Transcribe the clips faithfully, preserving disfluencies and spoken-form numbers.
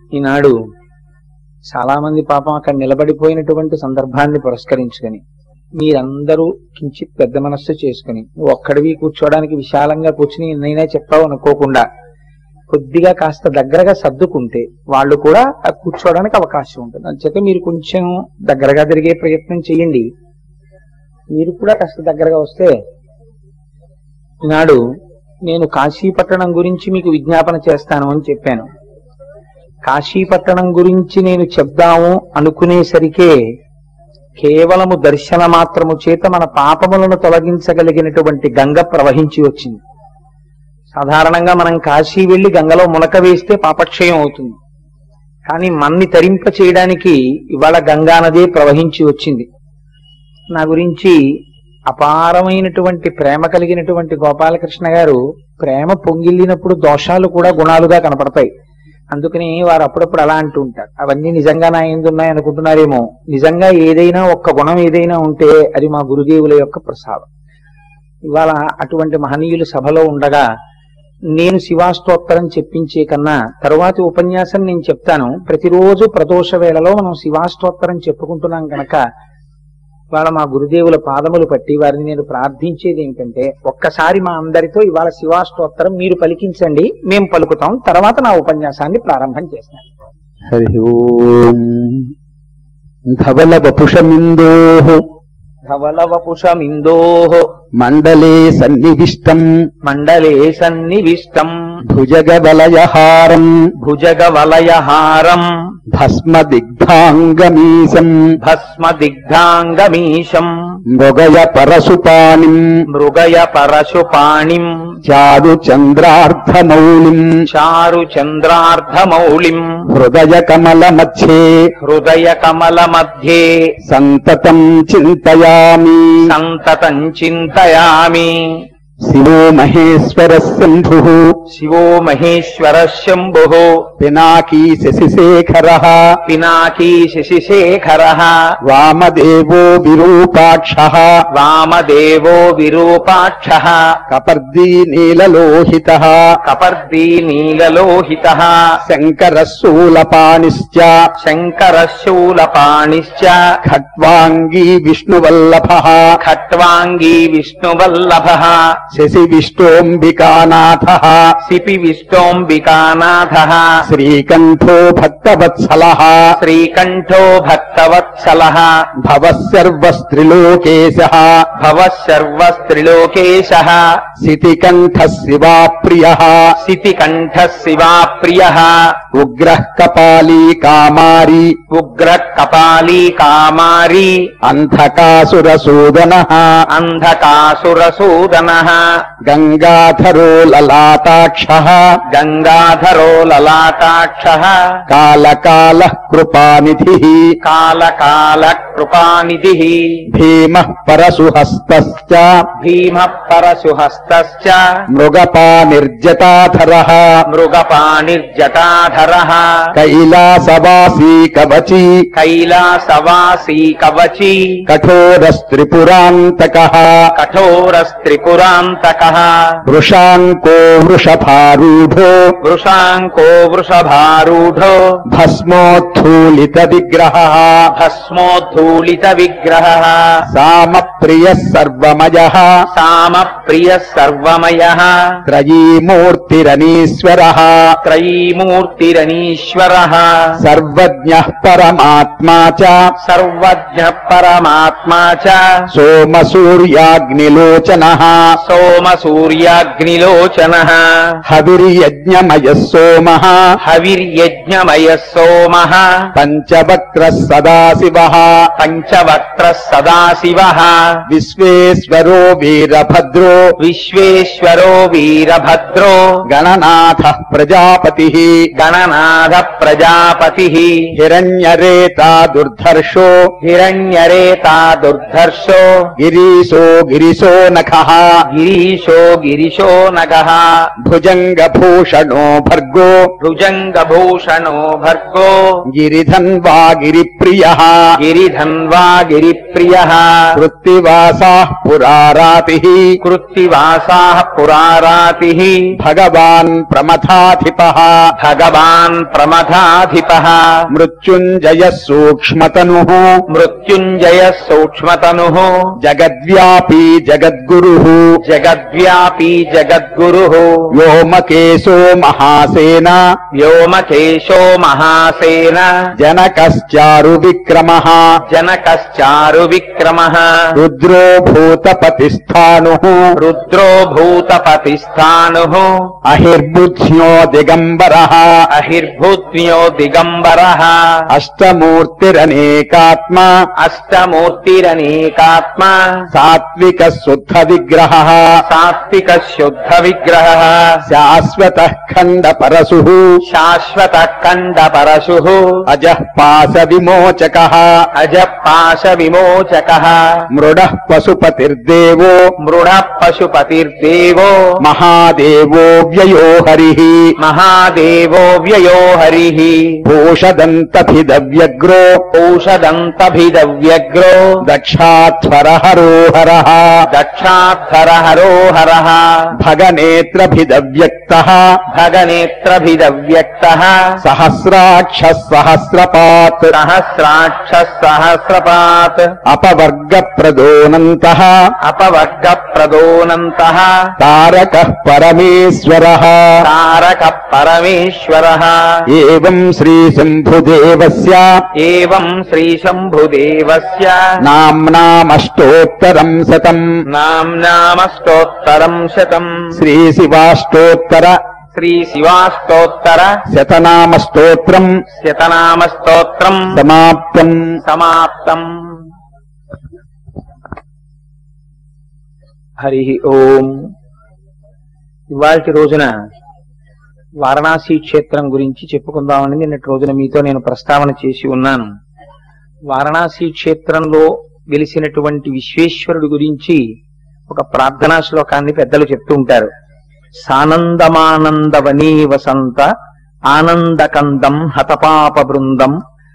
ఈనాడు చాలా మంది పాపం అక్కడ నిలబడిపోయినటువంటి సందర్భాన్ని పురస్కరించుకొని మీరందరూ కించిత్ పెద్ద మనస్సు చేసుకుని నువ్వు ఒక్కడివి కూర్చోవడానికి విశాలంగా కూర్చుని నేనే చెప్పావు అనుకోకుండా కొద్దిగా కాస్త దగ్గరగా సర్దుకుంటే వాళ్ళు కూడా కూర్చోవడానికి అవకాశం ఉంటుంది. అందుచేత మీరు కొంచెం దగ్గరగా తిరిగే ప్రయత్నం చేయండి. మీరు కూడా కాస్త దగ్గరగా వస్తే ఈనాడు నేను కాశీపట్టణం గురించి మీకు విజ్ఞాపన చేస్తాను అని చెప్పాను. కాశీపట్టణం గురించి నేను చెప్దాము అనుకునేసరికే కేవలము దర్శన మాత్రము చేత మన పాపములను తొలగించగలిగినటువంటి గంగ ప్రవహించి వచ్చింది. సాధారణంగా మనం కాశీ వెళ్లి గంగలో మునక వేస్తే పాపక్షయం అవుతుంది. కానీ మన్ని తరింప చేయడానికి ఇవాళ గంగా నదే ప్రవహించి వచ్చింది. నా గురించి అపారమైనటువంటి ప్రేమ కలిగినటువంటి గోపాలకృష్ణ గారు ప్రేమ పొంగిల్లినప్పుడు దోషాలు కూడా గుణాలుగా కనపడతాయి. అందుకని వారు అప్పుడప్పుడు అలా అంటూ ఉంటారు. అవన్నీ నిజంగా నా ఎందు ఉన్నాయి అనుకుంటున్నారేమో. నిజంగా ఏదైనా ఒక్క గుణం ఏదైనా ఉంటే అది మా గురుదేవుల యొక్క ప్రసాదం. ఇవాళ అటువంటి మహనీయులు సభలో ఉండగా నేను శివాస్తోత్తరం చెప్పించే కన్నా తరువాతి ఉపన్యాసం నేను చెప్తాను. ప్రతిరోజు ప్రదోష వేళలో మనం శివాస్తోత్తరం చెప్పుకుంటున్నాం కనుక ఇవాళ మా గురుదేవుల పాదములు పట్టి వారిని నేను ప్రార్థించేది ఏంటంటే ఒక్కసారి మా అందరితో ఇవాళ శివాస్తోత్తరం మీరు పలికించండి, మేము పలుకుతాం. తర్వాత నా ఉపన్యాసాన్ని ప్రారంభం చేస్తాను. హరి ఓం. ధవల వపుషమిందో ధవల వపుషమిందో మండలే సన్నివిష్టం మండలే సన్నివిష్టం భుజగ వలయహారం భుజగ వలయహారం భస్మ దిగ్ధాంగమీశం భస్మ దిగ్ధాంగమీశం మృగయ పరశుపాణిం మృగయ పరశుపాణిం చారు చంద్రార్ధమౌళిం చారు చంద్రార్ధమౌళిం హృదయ కమల మధ్యే హృదయ కమల మధ్యే సంతతం చింతయామి సంతతం చింతయామి. శివో మహేశ్వర శంభు శివో మహేశ్వర శంభు పినాకీ శశిశేఖర పినాకీ శశిశేఖర వామదేవో విరూపాక్ష వామదేవో విరూపాక్ష కపర్దీ నీలలోహిత కపర్దీ నీలలోహిత శంకర శూలపాణిశ్చ శంకర శూలపాణిశ్చ ఖట్వాంగీ విష్ణువల్లభ ఖట్వాంగీ విష్ణువల్లభ శశి విష్ణోంబికానాథ సిపి విష్ణోంబికానాథ శ్రీకంఠో భక్తవత్సల శ్రీకంఠో భక్తవత్సల భవసర్వస్త్రిలోకేశ భవసర్వస్త్రిలోకేశ సితికంఠ శివాప్రియ సితికంఠ శివాప్రియ ఉగ్రః కపాలీ కామారి ఉగ్ర కపాలీ కామారి అంధకాసురసూదన అంధకాసురసూదన గంగాధరో లలాటాక్ష గంగాధరో లలాటాక్ష కాలకాల కృపానిధి కాలకాల కృపానిధి భీమః పరశుహస్తశ్చ భీమః పరశుహస్తశ్చ మృగపానిర్జటాధరః మృగపాణిర్జటాధరః కైలాసవాసీ కవచీ కైలాసవాసీ కవచీ కఠోరస్త్రిపురాంతకః కఠోరస్త్రిపురాంతకః వృషాంకో వృషభారూఢో వృషాంకో వృషభారూఢో భస్మోత్థూలిత విగ్రహః భస్మోద్ధూళిత విగ్రహః సామప్రియః సర్వమయః సామప్రియః సర్వమయః త్రయీమూర్తిరనీశ్వరః త్రయీమూర్తిరనీశ్వరః సర్వజ్ఞః పరమాత్మా చ సర్వజ్ఞః పరమాత్మా చ సోమసూర్యాగ్నిలోచనః సోమసూర్యాగ్నిలోచనః హవిర్యజ్ఞమయః సోమః హవిర్యజ్ఞమయః సోమః పంచవక్రః సదాశివః పంచవక్త్రః సదాశివః విశ్వేశ్వరో వీరభద్రో విశ్వేశ్వరో వీరభద్రో గణనాథః ప్రజాపతిః గణనాథ ప్రజాపతిః హిరణ్యరేతా దుర్ధర్షో హిరణ్యరేతా దుర్ధర్షో గిరీశో గిరిశో నఖః గిరీశో కేశో గిరిశో నగః భుజంగభూషణో భర్గో భుజంగభూషణో భర్గో గిరిధన్వా గిరిప్రియః గిరిధన్వా గిరిప్రియః కృత్తివాసాః పురారాతిః కృత్తివాసాః పురారాతిః భగవాన్ ప్రమథాధిపః భగవాన్ ప్రమథాధిపః మృత్యుంజయః సూక్ష్మతనుః మృత్యుంజయ సూక్ష్మతనుః జగద్వ్యాపీ జగద్గురుః జగద్వ్యాపీ జగద్గురుః వ్యోమకేశో మహాసేన వ్యోమకేశో మహాసేన జనకశ్చారు విక్రమః జనకశ్చారు విక్రమః రుద్రో భూతపతిస్థానుః రుద్రో భూతపతిస్థానుః అహిర్బుద్ధ్యో దిగంబరః అహిర్భూత్న్యో దిగంబరః అష్టమూర్తిరనేకాత్మ అష్టమూర్తిరనేకాత్మ సాత్విక శుద్ధ విగ్రహః సాత్విక శుద్ధ విగ్రహః శాశ్వతః ఖండ పరశుః శాశ్వత కండ పరశుః అజః పాశ విమోచకః అజపాశ విమోచకః మృడః పశుపతిర్దేవో మృడ పశుపతిర్దేవో మహాదేవో వ్యయో హరిః మహాదేవో వ్యయో హరిః భూషదంతభిదవ్యగ్రో ఔషదంతభిదవ్యగ్రో దక్షాధ్వరహరో హరః దక్షాధర హరో హరః భగనేత్రభిదవ్యక్తః భగనేత్రభిదవ్యక్తః సహస్రాక్ష సహస్రపాత్ సహస్రాక్ష సహస్రపాత్ అపవర్గ ప్రదోనంతః అపవర్గ ప్రదోనంతః తారకః పరమేశ్వరః తారక పరమేశ్వరః ఏవం శ్రీ శంభుదేవస్య ఏవం శ్రీ శంభుదేవస్య నామ్నామష్టోత్తరం శతం నామ్నామష్టోత్తరం శతం శ్రీ శివాష్టోత్తర శ్రీ శివాష్టోత్తర శతనామ స్తోత్రం శతనామ స్తోత్రం సమాప్తం. సమాప్తం. హరి ఓం. ఇవాల్టి రోజున వారణాసి క్షేత్రం గురించి చెప్పుకుందామని నిన్నటి రోజున మీతో నేను ప్రస్తావన చేసి ఉన్నాను. వారణాసి క్షేత్రంలో వెలిసినటువంటి విశ్వేశ్వరుడు గురించి ఒక ప్రార్థనా శ్లోకాన్ని పెద్దలు చెప్తూ ఉంటారు. సానందమానందవనీ వసంత ఆనందకందం హతపాప బృందం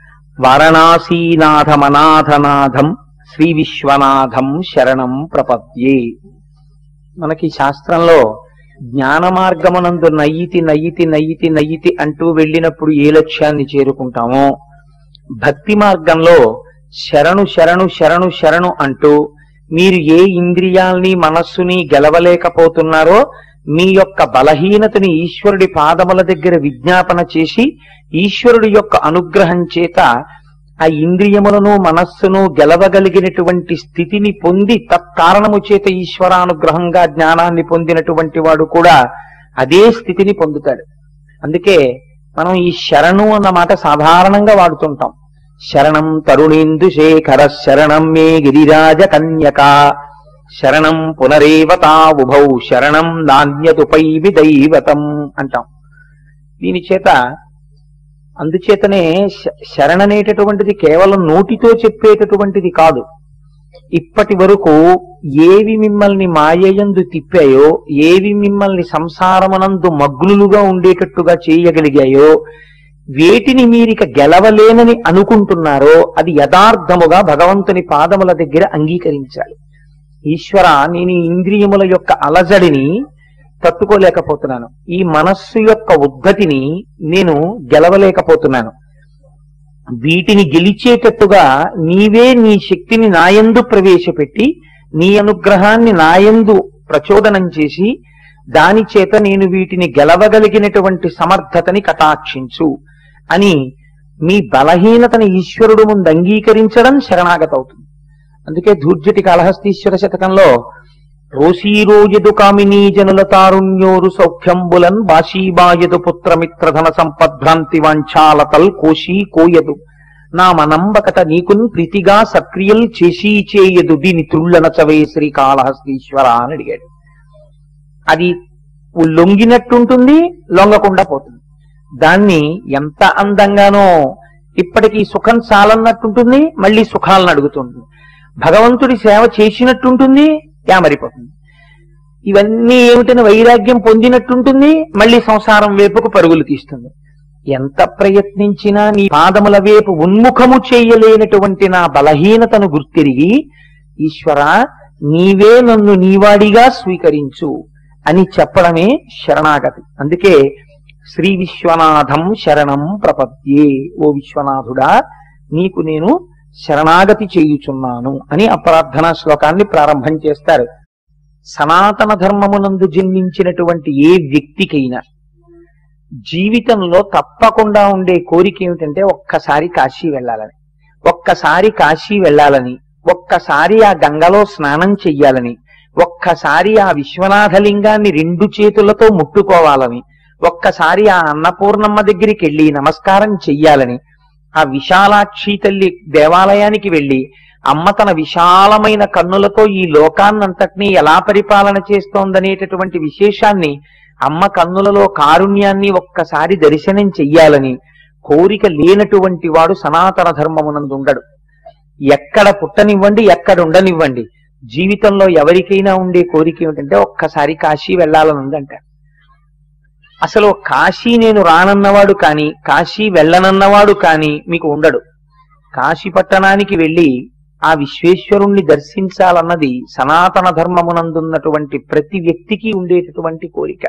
వారణాసీనాథమనాథనాథం శ్రీ విశ్వనాథం శరణం ప్రపద్యే. మనకి శాస్త్రంలో జ్ఞాన మార్గమనందు నయ్యితి నయ్యితి నయ్యితి నయ్యితి అంటూ వెళ్ళినప్పుడు ఏ లక్ష్యాన్ని చేరుకుంటామో, భక్తి మార్గంలో శరణు శరణు శరణు శరణు అంటూ మీరు ఏ ఇంద్రియాల్ని మనస్సుని గెలవలేకపోతున్నారో మీ యొక్క బలహీనతని ఈశ్వరుడి పాదముల దగ్గర విజ్ఞాపన చేసి ఈశ్వరుడి యొక్క అనుగ్రహం చేత ఆ ఇంద్రియములను మనస్సును గెలవగలిగినటువంటి స్థితిని పొంది తత్కారణము చేత ఈశ్వరానుగ్రహంగా జ్ఞానాన్ని పొందినటువంటి వాడు కూడా అదే స్థితిని పొందుతాడు. అందుకే మనం ఈ శరణు అన్న మాట సాధారణంగా వాడుతుంటాం. శరణం తరుణేందు శేఖర శరణం మే గిరిరాజ కన్యక శరణం పునరేవతా ఉభౌ శరణం నాణ్యతుపైవి దైవతం అంటాం. దీని చేత అందుచేతనే శరణనేటటువంటిది కేవలం నోటితో చెప్పేటటువంటిది కాదు. ఇప్పటి వరకు ఏవి మిమ్మల్ని మాయయందు తిప్పాయో, ఏవి మిమ్మల్ని సంసారమునందు మగ్నులుగా ఉండేటట్టుగా చేయగలిగాయో, వేటిని మీరిక గెలవలేనని అనుకుంటున్నారో అది యథార్థముగా భగవంతుని పాదముల దగ్గర అంగీకరించాలి. ఈశ్వర, నేను ఈ ఇంద్రియముల యొక్క అలజడిని తట్టుకోలేకపోతున్నాను, ఈ మనస్సు యొక్క ఉద్ధతిని నేను గెలవలేకపోతున్నాను, వీటిని గెలిచేటట్టుగా నీవే నీ శక్తిని నాయందు ప్రవేశపెట్టి నీ అనుగ్రహాన్ని నాయందు ప్రచోదనం చేసి దాని చేత నేను వీటిని గెలవగలిగినటువంటి సమర్థతని కటాక్షించు అని మీ బలహీనతని ఈశ్వరుడు ముందు అంగీకరించడం శరణాగత అవుతుంది. అందుకే ధూర్జటి కాళహస్తీశ్వర శతకంలో రోషీరోయదు కామినీ జనుల తారుణ్యోరు సౌఖ్యంబులన్ బాషీబాయదు పుత్రమిత్రధన సంపద్భ్రాంతి వాంఛాలతల్ కోశీ కోయదు నా మనంబకట నీకున్ ప్రీతిగా సక్రియల్ చేసీ చేయదు దీని త్రుళ్ళనచవే శ్రీ కాళహస్తీశ్వర అని అడిగాడు. అది లొంగినట్టుంటుంది, లొంగకుండా పోతుంది. దాన్ని ఎంత అందంగానో ఇప్పటికీ సుఖం చాలన్నట్టుంటుంది, మళ్ళీ సుఖాలను అడుగుతుంది. భగవంతుడి సేవ చేసినట్టుంటుంది, యామరిపోతుంది. ఇవన్నీ ఏమిటని వైరాగ్యం పొందినట్టుంటుంది, మళ్ళీ సంసారం వైపుకు పరుగులు తీస్తుంది. ఎంత ప్రయత్నించినా నీ పాదముల వైపు ఉన్ముఖము చేయలేనటువంటి నా బలహీనతను గుర్తిరిగి, ఈశ్వర నీవే నన్ను నీవాడిగా స్వీకరించు అని చెప్పడమే శరణాగతి. అందుకే శ్రీ విశ్వనాథం శరణం ప్రపద్యే, ఓ విశ్వనాథుడా నీకు నేను శరణాగతి చేయుచున్నాను అని ఆ ప్రార్థనా శ్లోకాన్ని ప్రారంభం చేస్తారు. సనాతన ధర్మమునందు జన్మించినటువంటి ఏ వ్యక్తికైనా జీవితంలో తప్పకుండా ఉండే కోరిక ఏమిటంటే ఒక్కసారి కాశీ వెళ్ళాలని, ఒక్కసారి కాశీ వెళ్ళాలని, ఒక్కసారి ఆ గంగలో స్నానం చెయ్యాలని, ఒక్కసారి ఆ విశ్వనాథలింగాన్ని రెండు చేతులతో ముట్టుకోవాలని, ఒక్కసారి ఆ అన్నపూర్ణమ్మ దగ్గరికి వెళ్ళి నమస్కారం చెయ్యాలని, ఆ విశాలాక్షి తల్లి దేవాలయానికి వెళ్ళి అమ్మ తన విశాలమైన కన్నులతో ఈ లోకాన్నంతటినీ ఎలా పరిపాలన చేస్తోందనేటటువంటి విశేషాన్ని, అమ్మ కన్నులలో కారుణ్యాన్ని ఒక్కసారి దర్శనం చెయ్యాలని కోరిక లేనటువంటి వాడు సనాతన ధర్మమునందు ఉండడు. ఎక్కడ పుట్టనివ్వండి, ఎక్కడ ఉండనివ్వండి, జీవితంలో ఎవరికైనా ఉండే కోరిక ఏమిటంటే ఒక్కసారి కాశీ వెళ్ళాలని ఉందంట. అసలు కాశీ నేను రానన్నవాడు కానీ, కాశీ వెళ్ళనన్నవాడు కానీ మీకు ఉండడు. కాశీ పట్టణానికి వెళ్ళి ఆ విశ్వేశ్వరుణ్ణి దర్శించాలన్నది సనాతన ధర్మమునందున్నటువంటి ప్రతి వ్యక్తికి ఉండేటటువంటి కోరిక.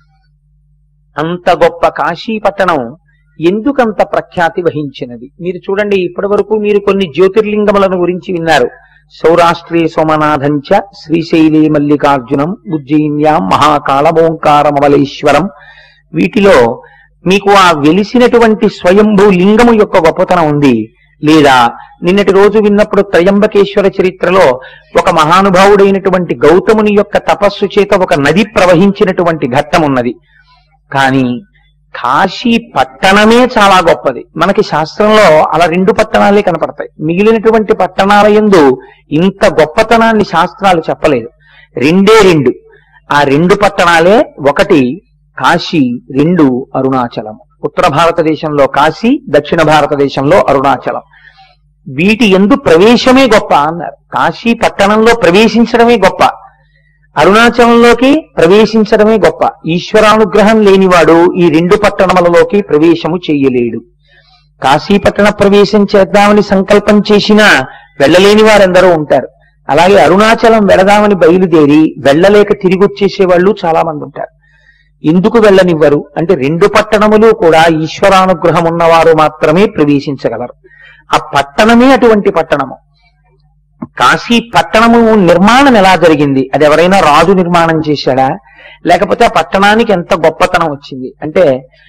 అంత గొప్ప కాశీ పట్టణం ఎందుకంత ప్రఖ్యాతి వహించినది మీరు చూడండి. ఇప్పటి వరకు మీరు కొన్ని జ్యోతిర్లింగములను గురించి విన్నారు. సౌరాష్ట్రే సోమనాథంచ, శ్రీశైలే మల్లికార్జునం, ఉజ్జయిన్యాం మహాకాళమోంకారమమలేశ్వరం. వీటిలో మీకు ఆ వెలిసినటువంటి స్వయంభూ లింగము యొక్క గొప్పతనం ఉంది. లేదా నిన్నటి రోజు విన్నప్పుడు త్రయంబకేశ్వర చరిత్రలో ఒక మహానుభావుడైనటువంటి గౌతముని యొక్క తపస్సు చేత ఒక నది ప్రవహించినటువంటి ఘట్టం ఉన్నది. కానీ కాశీ పట్టణమే చాలా గొప్పది. మనకి శాస్త్రంలో అలా రెండు పట్టణాలే కనపడతాయి. మిగిలినటువంటి పట్టణాల యందు ఇంత గొప్పతనాన్ని శాస్త్రాలు చెప్పలేదు. రెండే రెండు. ఆ రెండు పట్టణాలే, ఒకటి కాశీ, రెండు అరుణాచలం. ఉత్తర భారతదేశంలో కాశీ, దక్షిణ భారతదేశంలో అరుణాచలం. వీటి యందు ప్రవేశమే గొప్ప అన్నారు. కాశీ పట్టణంలో ప్రవేశించడమే గొప్ప, అరుణాచలంలోకి ప్రవేశించడమే గొప్ప. ఈశ్వరానుగ్రహం లేనివాడు ఈ రెండు పట్టణములలోకి ప్రవేశము చెయ్యలేడు. కాశీ పట్టణ ప్రవేశం చేద్దామని సంకల్పం చేసినా వెళ్ళలేని వారెందరో ఉంటారు. అలాగే అరుణాచలం వెళదామని బయలుదేరి వెళ్ళలేక తిరిగి వచ్చేసే వాళ్ళు చాలా మంది ఉంటారు. ఎందుకు వెళ్ళనివ్వరు అంటే రెండు పట్టణములు కూడా ఈశ్వరానుగ్రహం ఉన్నవారు మాత్రమే ప్రవేశించగలరు. ఆ పట్టణమే అటువంటి పట్టణము. కాశీ పట్టణము నిర్మాణం ఎలా జరిగింది? అది ఎవరైనా రాజు నిర్మాణం చేశాడా? లేకపోతే ఆ పట్టణానికి ఎంత గొప్పతనం వచ్చింది అంటే,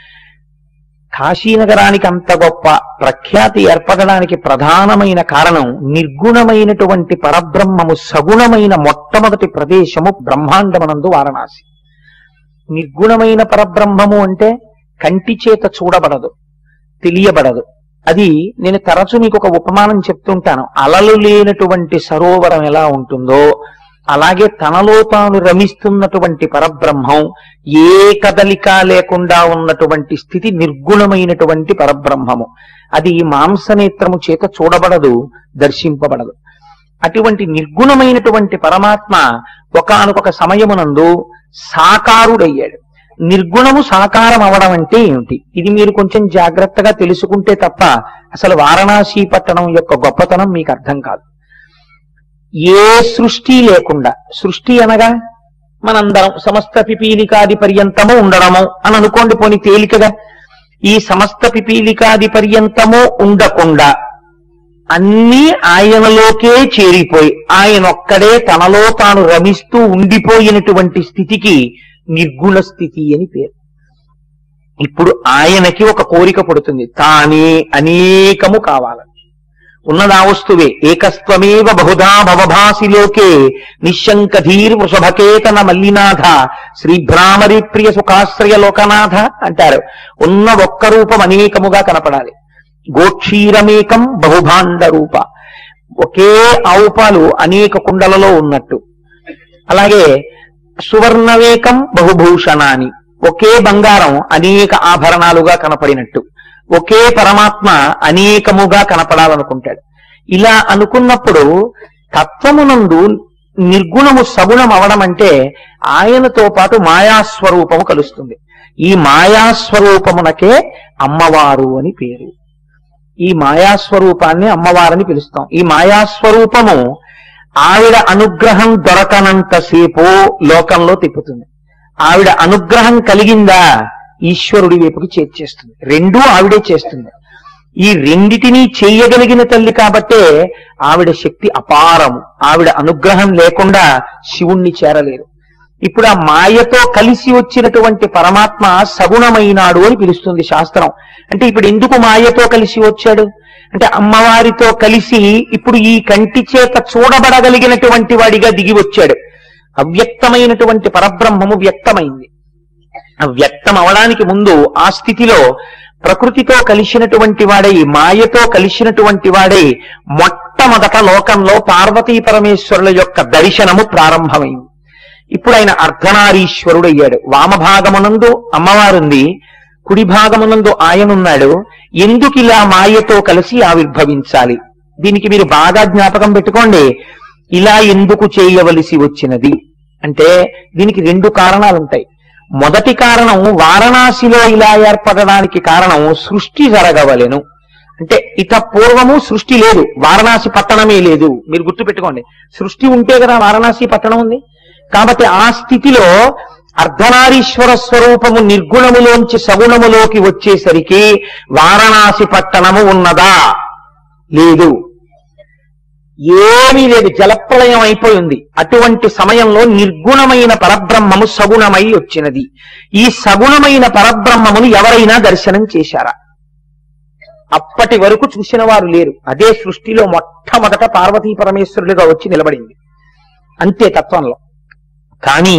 కాశీనగరానికి అంత గొప్ప ప్రఖ్యాతి ఏర్పడడానికి ప్రధానమైన కారణం నిర్గుణమైనటువంటి పరబ్రహ్మము సగుణమైన మొట్టమొదటి ప్రదేశము బ్రహ్మాండమనందు వారణాసి. నిర్గుణమైన పరబ్రహ్మము అంటే కంటి చేత చూడబడదు, తెలియబడదు. అది నేను తరచు మీకు ఒక ఉపమానం చెప్తుంటాను. అలలు లేనటువంటి సరోవరం ఎలా ఉంటుందో అలాగే తనలో తాను రమిస్తున్నటువంటి పరబ్రహ్మం, ఏ కదలిక లేకుండా ఉన్నటువంటి స్థితి నిర్గుణమైనటువంటి పరబ్రహ్మము. అది మాంసనేత్రము చేత చూడబడదు, దర్శింపబడదు. అటువంటి నిర్గుణమైనటువంటి పరమాత్మ ఒకానొక సమయమునందు సాకారుడయ్యాడు. నిర్గుణము సాకారం అవడం అంటే ఏమిటి? ఇది మీరు కొంచెం జాగ్రత్తగా తెలుసుకుంటే తప్ప అసలు వారణాసి పట్టణం యొక్క గొప్పతనం మీకు అర్థం కాదు. ఏ సృష్టి లేకుండా, సృష్టి అనగా మనందరం సమస్త పిపీలికాది పర్యంతము ఉండడము అని అనుకోండి. పోని తేలికగా ఈ సమస్త పిపీలికాది పర్యంతము ఉండకుండా అన్నీ ఆయనలోకే చేరిపోయి ఆయన ఒక్కడే తనలో తాను రమిస్తూ ఉండిపోయినటువంటి స్థితికి నిర్గుణ స్థితి అని పేరు. ఇప్పుడు ఆయనకి ఒక కోరిక పుడుతుంది, తానే అనేకము కావాలని. ఉన్నదా వస్తువే ఏకస్త్వమేవ బహుధా భవభాసిలోకే నిశంకధీర్ వృషభకేతన మల్లినాథ శ్రీభ్రామరి ప్రియ సుఖాశ్రయ లోకనాథ అంటారు. ఉన్న ఒక్క రూపం అనేకముగా కనపడాలి. గోక్షీరమేకం బహుభాండ రూప, ఒకే ఆవు పాలు అనేక కుండలలో ఉన్నట్టు. అలాగే సువర్ణవేకం బహుభూషణాని, ఒకే బంగారం అనేక ఆభరణాలుగా కనపడినట్టు. ఒకే పరమాత్మ అనేకముగా కనపడాలనుకుంటాడు. ఇలా అనుకున్నప్పుడు తత్వమునందు నిర్గుణము సగుణం అవడం అంటే ఆయనతో పాటు మాయాస్వరూపము కలుస్తుంది. ఈ మాయాస్వరూపమునకే అమ్మవారు అని పేరు. ఈ మాయాస్వరూపాన్ని అమ్మవారని పిలుస్తాం. ఈ మాయాస్వరూపము ఆవిడ అనుగ్రహం దొరకనంతసేపు లోకంలో తిప్పుతుంది. ఆవిడ అనుగ్రహం కలిగిందా ఈశ్వరుడి వైపుకి చేర్చేస్తుంది. రెండూ ఆవిడే చేస్తుంది. ఈ రెండిటినీ చెయ్యగలిగిన తల్లి కాబట్టే ఆవిడ శక్తి అపారము. ఆవిడ అనుగ్రహం లేకుండా శివుణ్ణి చేరలేరు. ఇప్పుడు ఆ మాయతో కలిసి వచ్చినటువంటి పరమాత్మ సగుణమైనాడు అని పిలుస్తుంది శాస్త్రం. అంటే ఇప్పుడు ఎందుకు మాయతో కలిసి వచ్చాడు అంటే అమ్మవారితో కలిసి ఇప్పుడు ఈ కంటి చేత చూడబడగలిగినటువంటి వాడిగా దిగి వచ్చాడు. అవ్యక్తమైనటువంటి పరబ్రహ్మము వ్యక్తమైంది. ఆ వ్యక్తం అవడానికి ముందు ఆ స్థితిలో ప్రకృతితో కలిసినటువంటి వాడై మాయతో కలిసినటువంటి వాడై మొట్టమొదట లోకంలో పార్వతీ పరమేశ్వరుల యొక్క దర్శనము ప్రారంభమైంది. ఇప్పుడు ఆయన అర్ధనారీశ్వరుడు అయ్యాడు. వామభాగమునందు అమ్మవారుంది, కుడి భాగమునందు ఆయనున్నాడు. ఎందుకు ఇలా మాయతో కలిసి ఆవిర్భవించాలి? దీనికి మీరు బాగా జ్ఞాపకం పెట్టుకోండి. ఇలా ఎందుకు చేయవలసి వచ్చినది అంటే దీనికి రెండు కారణాలుంటాయి. మొదటి కారణం వారణాసిలో ఇలా ఏర్పడడానికి కారణం సృష్టి జరగవలెను. అంటే ఇత పూర్వము సృష్టి లేదు, వారణాసి పట్టణమే లేదు. మీరు గుర్తు పెట్టుకోండి, సృష్టి ఉంటే కదా వారణాసి పట్టణం ఉంది. కాబట్టి ఆ స్థితిలో అర్ధనారీశ్వర స్వరూపము నిర్గుణములోంచి సగుణములోకి వచ్చేసరికి వారణాసి పట్టణము ఉన్నదా? లేదు, ఏమీ లేదు, జలప్రలయం అయిపోయి ఉంది. అటువంటి సమయంలో నిర్గుణమైన పరబ్రహ్మము సగుణమై వచ్చినది. ఈ సగుణమైన పరబ్రహ్మమును ఎవరైనా దర్శనం చేశారా? అప్పటి వరకు చూసిన వారు లేరు. అదే సృష్టిలో మొట్టమొదట పార్వతీ పరమేశ్వరుడిగా వచ్చి నిలబడింది అంతే తత్వంలో. కానీ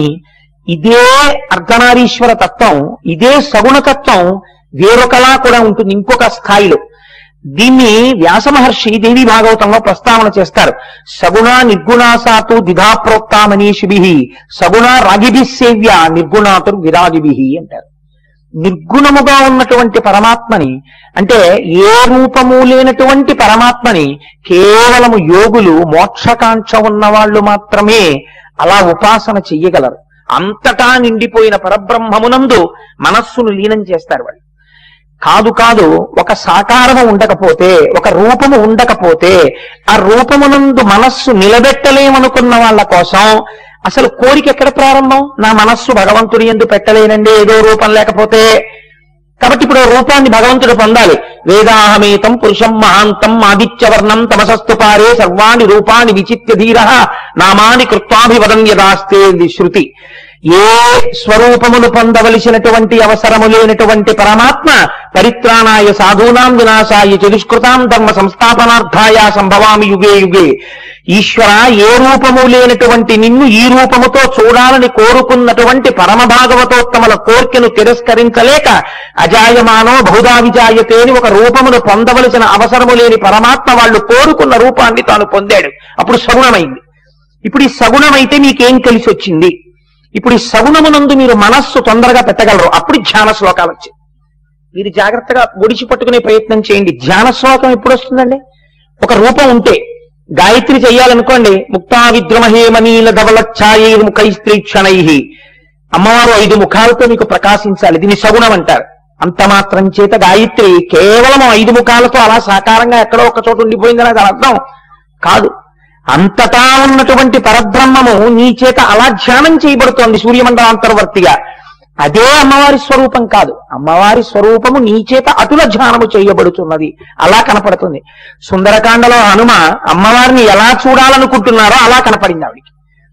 ఇదే అర్ధనారీశ్వర తత్వం, ఇదే సగుణ తత్వం వేరొకలా కూడా ఉంటుంది ఇంకొక స్థాయిలో. దీన్ని వ్యాస మహర్షి దేవి భాగవతంలో ప్రస్తావన చేస్తారు. సగుణ నిర్గుణాసాతు ద్విధాప్రోక్తా మనీషిభి సగుణ రాగిభి సేవ్య నిర్గుణాతుర్ విరాగిభి అంటారు. నిర్గుణముగా ఉన్నటువంటి పరమాత్మని అంటే ఏ రూపము లేనటువంటి పరమాత్మని కేవలము యోగులు, మోక్షకాంక్ష ఉన్న వాళ్ళు మాత్రమే అలా ఉపాసన చెయ్యగలరు. అంతటా నిండిపోయిన పరబ్రహ్మమునందు మనస్సును లీనం చేస్తారు వాళ్ళు. కాదు కాదు ఒక సాకారము ఉండకపోతే, ఒక రూపము ఉండకపోతే ఆ రూపమునందు మనస్సు నిలబెట్టలేమనుకున్న వాళ్ళ కోసం అసలు కోరిక ఎక్కడ ప్రారంభం? నా మనస్సు భగవంతుడి యందు పెట్టలేనండి ఏదో రూపం లేకపోతే. కాబట్టి ఇప్పుడు రూపాన్ని భగవంతుడు పొందాలి. వేదాహమేతం పురుషం మహాంతం ఆదిత్యవర్ణం తమసస్తు పారే సర్వాణి రూపాన్ని విచిత్య ధీర నామాని కృత్వాభివదం యదాస్తే శృతి. ఏ స్వరూపమును పొందవలసినటువంటి అవసరము లేనటువంటి పరమాత్మ పరిత్రాణాయ సాధూనాం వినాశాయ చతుష్కృతాం ధర్మ సంస్థాపనార్థాయ సంభవామి యుగే యుగే. ఈశ్వర, ఏ రూపము లేనటువంటి నిన్ను ఈ రూపముతో చూడాలని కోరుకున్నటువంటి పరమ భాగవతోత్తముల కోర్కెను తిరస్కరించలేక అజాయమానో బహుదా విజాయతే అని ఒక రూపమును పొందవలసిన అవసరము లేని పరమాత్మ వాళ్ళు కోరుకున్న రూపాన్ని తాను పొందాడు. అప్పుడు సగుణమైంది. ఇప్పుడు ఈ సగుణమైతే మీకేం కలిసి వచ్చింది? ఇప్పుడు ఈ సగుణమునందు మీరు మనస్సు తొందరగా పెట్టగలరు. అప్పుడు ధ్యాన శ్లోకాలు వచ్చాయి. మీరు జాగ్రత్తగా ఒడిచి పట్టుకునే ప్రయత్నం చేయండి. ధ్యాన శ్లోకం ఎప్పుడు వస్తుందండి? ఒక రూపం ఉంటే గాయత్రి చెయ్యాలనుకోండి, ముక్తా విద్రమహే మనీల ధవలఛాయై ముఖైస్త్రీ క్షణై, అమ్మవారు ఐదు ముఖాలతో మీకు ప్రకాశించాలి. దీన్ని సగుణం అంటారు. అంత మాత్రం చేత గాయత్రి కేవలం ఐదు ముఖాలతో అలా సాకారంగా ఎక్కడో ఒక చోట ఉండిపోయిందని అది అర్థం కాదు. అంతటా ఉన్నటువంటి పరబ్రహ్మము నీ చేత అలా ధ్యానం చేయబడుతోంది సూర్యమండలాంతర్వర్తిగా. అదే అమ్మవారి స్వరూపం కాదు. అమ్మవారి స్వరూపము నీ చేత అటుల ధ్యానము చేయబడుతున్నది, అలా కనపడుతుంది. సుందరకాండలో హనుమ అమ్మవారిని ఎలా చూడాలనుకుంటున్నారో అలా కనపడింది ఆవిడికి.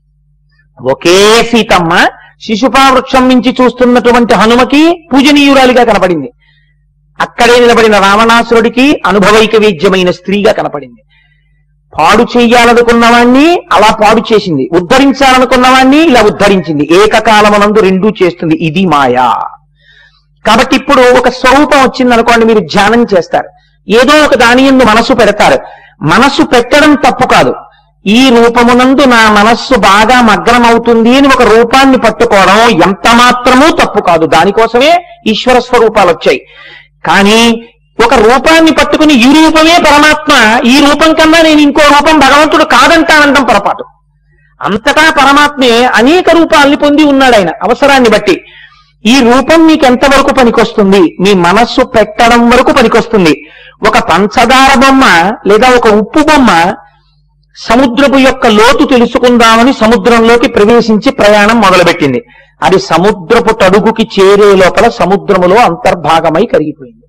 ఒకే సీతమ్మ శిశుపా వృక్షం నుంచి చూస్తున్నటువంటి హనుమకి పూజనీయురాలిగా కనపడింది. అక్కడే నిలబడిన రావణాసురుడికి అనుభవైక వేద్యమైన స్త్రీగా కనపడింది. పాడు చెయ్యాలనుకున్నవాణ్ణి అలా పాడు చేసింది, ఉద్ధరించాలనుకున్నవాణ్ణి ఇలా ఉద్ధరించింది. ఏకకాలమునందు రెండూ చేస్తుంది. ఇది మాయా. కాబట్టి ఇప్పుడు ఒక స్వరూపం వచ్చింది అనుకోండి, మీరు ధ్యానం చేస్తారు, ఏదో ఒక దాని యందు మనస్సు పెడతారు. మనస్సు పెట్టడం తప్పు కాదు. ఈ రూపమునందు నా మనస్సు బాగా మగ్నం అవుతుంది అని ఒక రూపాన్ని పట్టుకోవడం ఎంత మాత్రమూ తప్పు కాదు. దానికోసమే ఈశ్వర స్వరూపాలు వచ్చాయి. కానీ ఒక రూపాన్ని పట్టుకుని ఈ రూపమే పరమాత్మ, ఈ రూపం కన్నా నేను ఇంకో రూపం భగవంతుడు కాదంటానంటాం పొరపాటు. అంతటా పరమాత్మే అనేక రూపాల్ని పొంది ఉన్నాడు ఆయన అవసరాన్ని బట్టి. ఈ రూపం మీకు ఎంతవరకు పనికొస్తుంది? మీ మనస్సు పెట్టడం వరకు పనికొస్తుంది. ఒక పంచదార బొమ్మ లేదా ఒక ఉప్పు బొమ్మ సముద్రపు యొక్క లోతు తెలుసుకుందామని సముద్రంలోకి ప్రవేశించి ప్రయాణం మొదలుపెట్టింది. అది సముద్రపు తడుగుకి చేరే లోపల సముద్రములో అంతర్భాగమై కరిగిపోయింది.